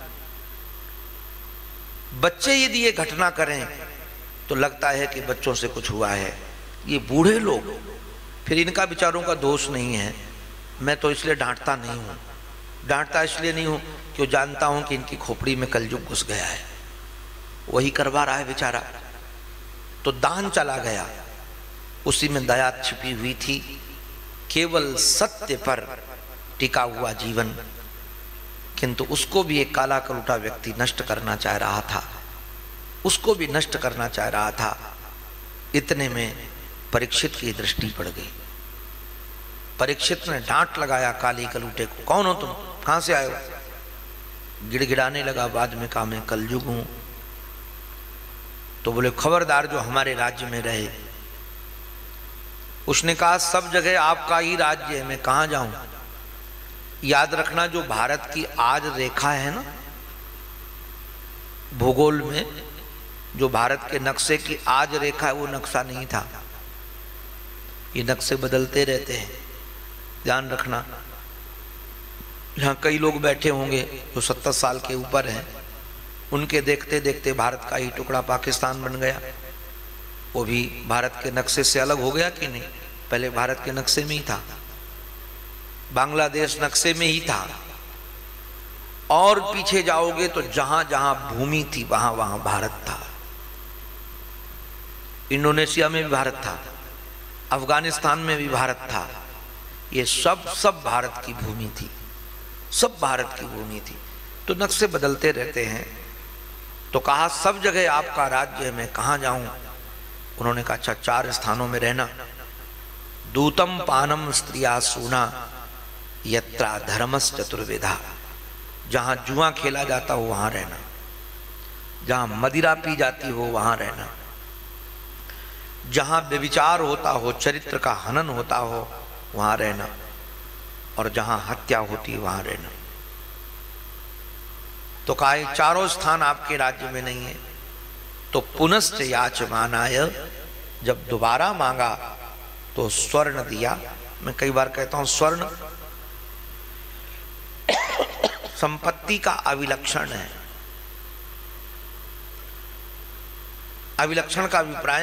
बच्चे यदि ये घटना करें तो लगता है कि बच्चों से कुछ हुआ है। ये बूढ़े लोग, फिर इनका विचारों का दोष नहीं है। मैं तो इसलिए डांटता नहीं हूं, डांटता इसलिए नहीं हूं कि जानता हूं कि इनकी खोपड़ी में कलयुग घुस गया है, वही करवा रहा है बेचारा। तो दान चला गया, उसी में दया छिपी हुई थी। केवल सत्य पर टिका हुआ जीवन, किंतु उसको भी एक काला कलूटा व्यक्ति नष्ट करना चाह रहा था, उसको भी नष्ट करना चाह रहा था। इतने में परीक्षित की दृष्टि पड़ गई। परीक्षित ने डांट लगाया काली कलूटे को, कौन हो तुम, कहां से आए हो? गिड़गिड़ाने लगा। बाद में कहा मैं कलयुग हूं। तो बोले खबरदार जो हमारे राज्य में रहे। उसने कहा सब जगह आपका ही राज्य है, मैं कहां जाऊं? याद रखना, जो भारत की आज रेखा है ना भूगोल में, जो भारत के नक्शे की आज रेखा है वो नक्शा नहीं था। ये नक्शे बदलते रहते हैं, ध्यान रखना। यहाँ कई लोग बैठे होंगे जो सत्तर साल के ऊपर हैं, उनके देखते देखते भारत का ही टुकड़ा पाकिस्तान बन गया। वो भी भारत के नक्शे से अलग हो गया कि नहीं? पहले भारत के नक्शे में ही था। बांग्लादेश नक्शे में ही था। और पीछे जाओगे तो जहां जहां भूमि थी वहां वहां भारत था। इंडोनेशिया में भी भारत था, अफगानिस्तान में भी भारत था। ये सब सब भारत की भूमि थी, सब भारत की भूमि थी। तो नक्शे बदलते रहते हैं। तो कहा सब जगह आपका राज्य है, मैं कहां जाऊं? उन्होंने कहा अच्छा चार स्थानों में रहना। दूतम पानम स्त्रिया सूना यत्रा धर्मस चतुर्विधा। जहां जुआ खेला जाता हो वहां रहना, जहां मदिरा पी जाती हो वहां रहना, जहां व्यभिचार होता हो, चरित्र का हनन होता हो वहां रहना, और जहां हत्या होती वहां रहना। तो कहा ये चारों स्थान आपके राज्य में नहीं है। तो पुनश्च याचमानाय, जब दोबारा मांगा तो स्वर्ण दिया। मैं कई बार कहता हूं स्वर्ण संपत्ति का अविलक्षण है। अविलक्षण का अभिप्राय,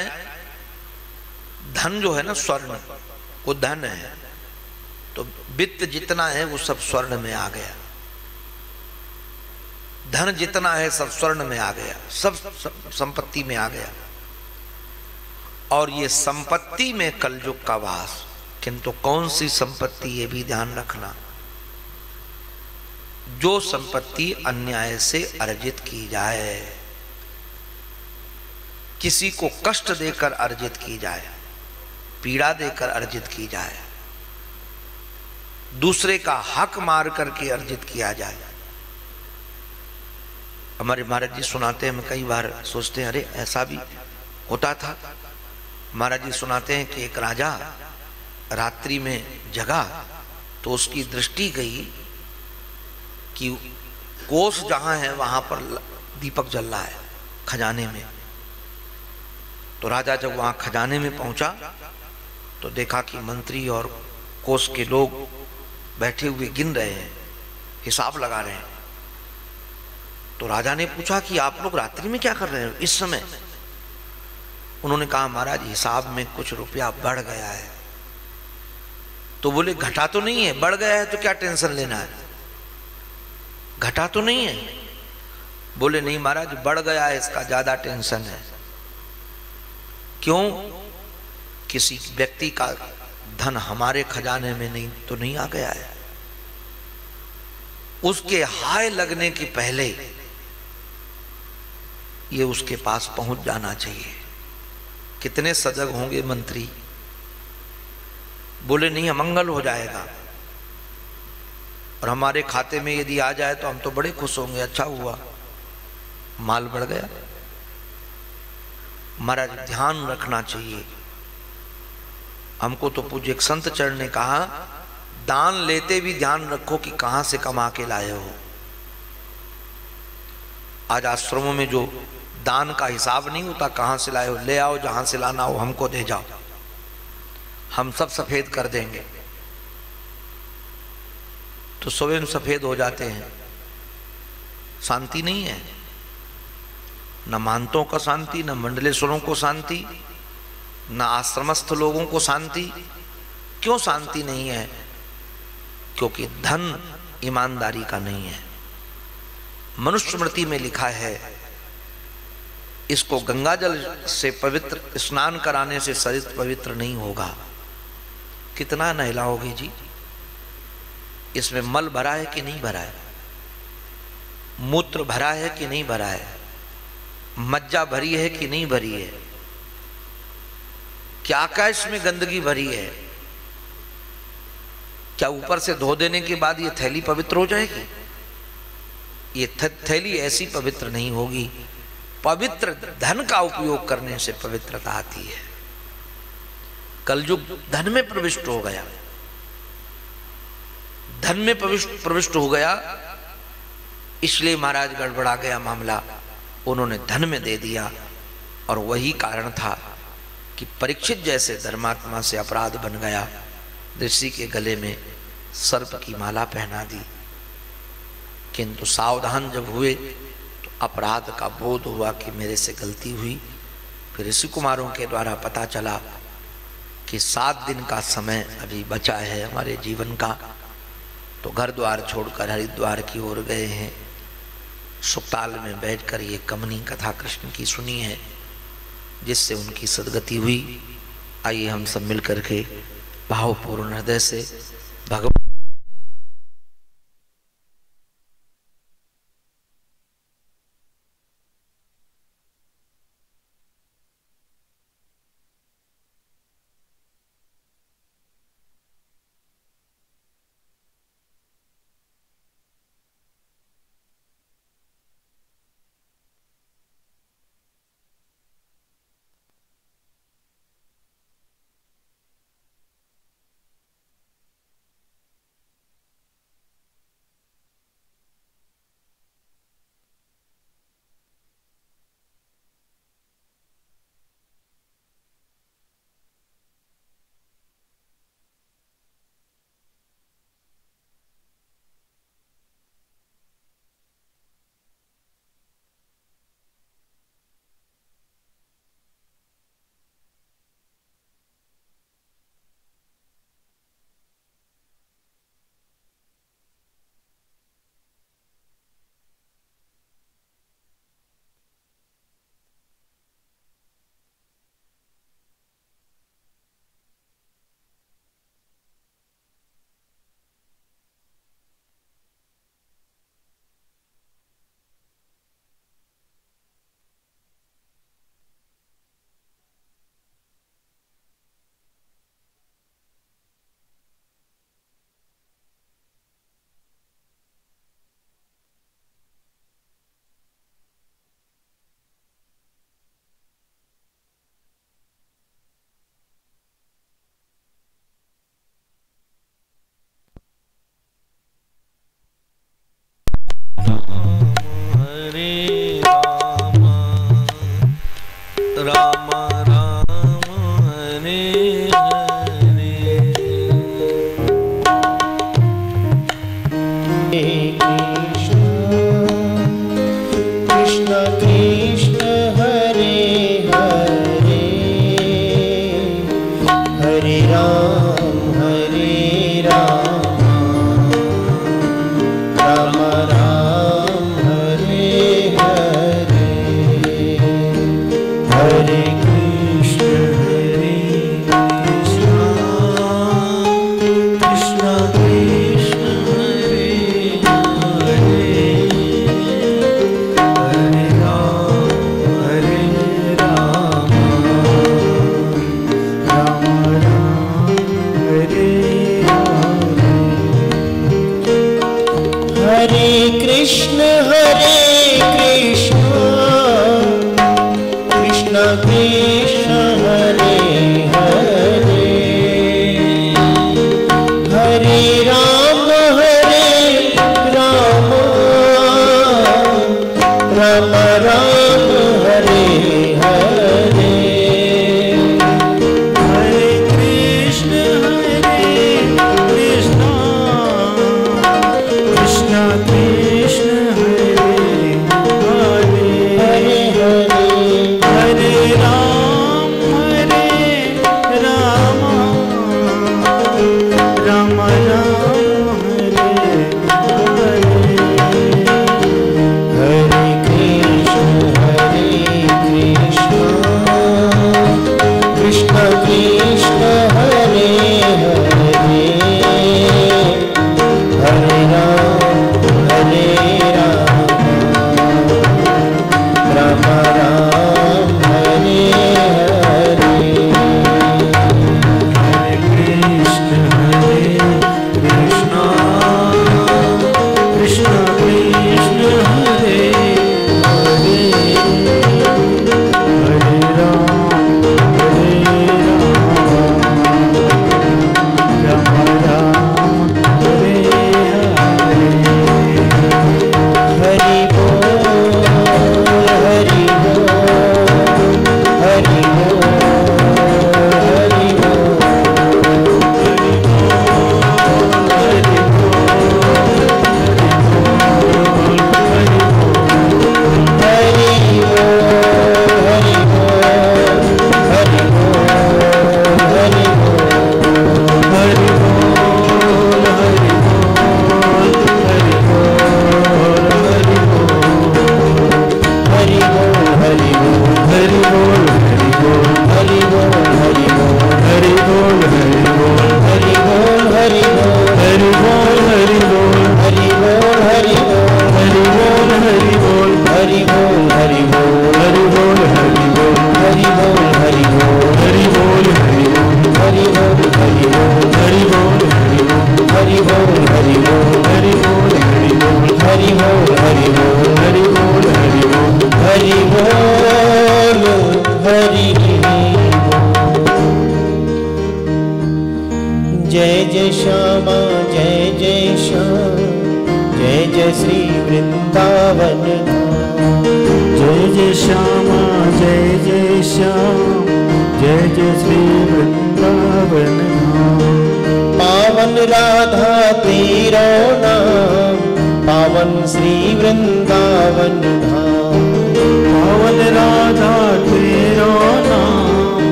धन जो है ना, स्वर्ण वो धन है, तो वित्त जितना है वो सब स्वर्ण में आ गया, धन जितना है सब स्वर्ण में आ गया, सब संपत्ति में आ गया। और ये संपत्ति में कलयुग का वास। किंतु कौन सी संपत्ति, ये भी ध्यान रखना, जो संपत्ति अन्याय से अर्जित की जाए, किसी को कष्ट देकर अर्जित की जाए, पीड़ा देकर अर्जित की जाए, दूसरे का हक मार करके अर्जित किया जाए। हमारे महाराज जी सुनाते हैं, हम कई बार सोचते हैं अरे ऐसा भी होता था। महाराज जी सुनाते हैं कि एक राजा रात्रि में जगा तो उसकी दृष्टि गई कि कोष जहां है वहां पर दीपक जल रहा है खजाने में। तो राजा जब वहां खजाने में पहुंचा तो देखा कि मंत्री और कोष के लोग बैठे हुए गिन रहे हैं, हिसाब लगा रहे हैं। तो राजा ने पूछा कि आप लोग रात्रि में क्या कर रहे हो इस समय? उन्होंने कहा महाराज हिसाब में कुछ रुपया बढ़ गया है। तो बोले घटा तो नहीं है, बढ़ गया है तो क्या टेंशन लेना है, घटा तो नहीं है। बोले नहीं महाराज बढ़ गया है, इसका ज्यादा टेंशन है। क्यों? किसी व्यक्ति का धन हमारे खजाने में नहीं तो नहीं आ गया है, उसके हाय लगने के पहले ये उसके पास पहुंच जाना चाहिए। कितने सजग होंगे मंत्री। बोले नहीं अमंगल हो जाएगा, और हमारे खाते में यदि आ जाए तो हम तो बड़े खुश होंगे, अच्छा हुआ माल बढ़ गया। महाराज ध्यान रखना चाहिए। हमको तो पूज्य एक संत चरण ने कहा दान लेते भी ध्यान रखो कि कहां से कमा के लाए हो। आज आश्रमों में जो दान का हिसाब नहीं होता, कहां से लाए हो, ले आओ जहां से लाना हो हमको दे जाओ, हम सब सफेद कर देंगे। तो स्वयं सफेद हो जाते हैं। शांति नहीं है, न मानतों का शांति, न मंडलेश्वरों को शांति, न आश्रमस्थ लोगों को शांति। क्यों शांति नहीं है? क्योंकि धन ईमानदारी का नहीं है। मनुस्मृति में लिखा है इसको गंगा जल से पवित्र स्नान कराने से शरीर पवित्र नहीं होगा। कितना नहलाओगे जी? इसमें मल भरा है कि नहीं भरा है, मूत्र भरा है कि नहीं भरा है, मज्जा भरी है कि नहीं भरी है, क्या क्या इसमें गंदगी भरी है? क्या ऊपर से धो देने के बाद ये थैली पवित्र हो जाएगी? ये थैली ऐसी पवित्र नहीं होगी। पवित्र धन का उपयोग करने से पवित्रता आती है। कलयुग धन में प्रविष्ट हो गया, धन में प्रविष्ट प्रविष्ट हो गया, इसलिए महाराज गड़बड़ा गया मामला। उन्होंने धन में दे दिया, और वही कारण था कि परीक्षित जैसे धर्मात्मा से अपराध बन गया। ऋषि के गले में सर्प की माला पहना दी। किंतु सावधान जब हुए तो अपराध का बोध हुआ कि मेरे से गलती हुई। फिर ऋषि कुमारों के द्वारा पता चला कि सात दिन का समय अभी बचा है हमारे जीवन का, तो घर द्वार छोड़कर हरिद्वार की ओर गए हैं। सुक्ताल में बैठकर ये कमनी कथा कृष्ण की सुनी है, जिससे उनकी सदगति हुई। आइए हम सब मिल करके भावपूर्ण हृदय से भगवान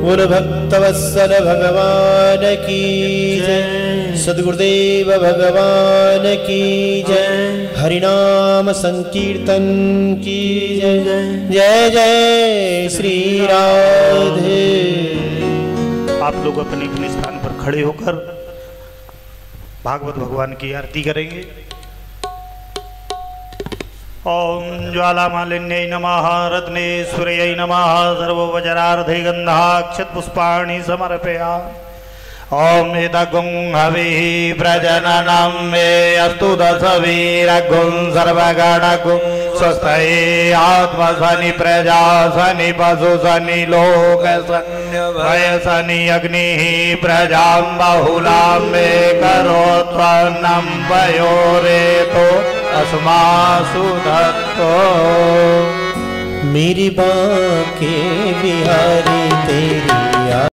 बोल भक्तवत्सल भगवान की जय, सद्गुरुदेव भगवान की जय, हरिनाम संकीर्तन की जय, जय जय श्री राधे। आप लोग अपने अपने स्थान पर खड़े होकर भागवत भगवान की आरती करेंगे। ओम ज्वालामालिन्यै नमः, रत्नेश्वर्यै नमः, सर्वोपचारार्थे गन्धाक्षतपुष्पाणि समर्पयामि। ओम एतगुं हविः प्रजननं मे अस्तु दशवीरगुं सर्वगणगुं स्वस्तये आत्मसनि प्रजा सनि पशु सनि लोक सनि अग्निः प्रजां बहुलां मे करोत्पन्नं पयोरेतो अस्मासु दत्तो। मेरी बांके बिहारी तेरी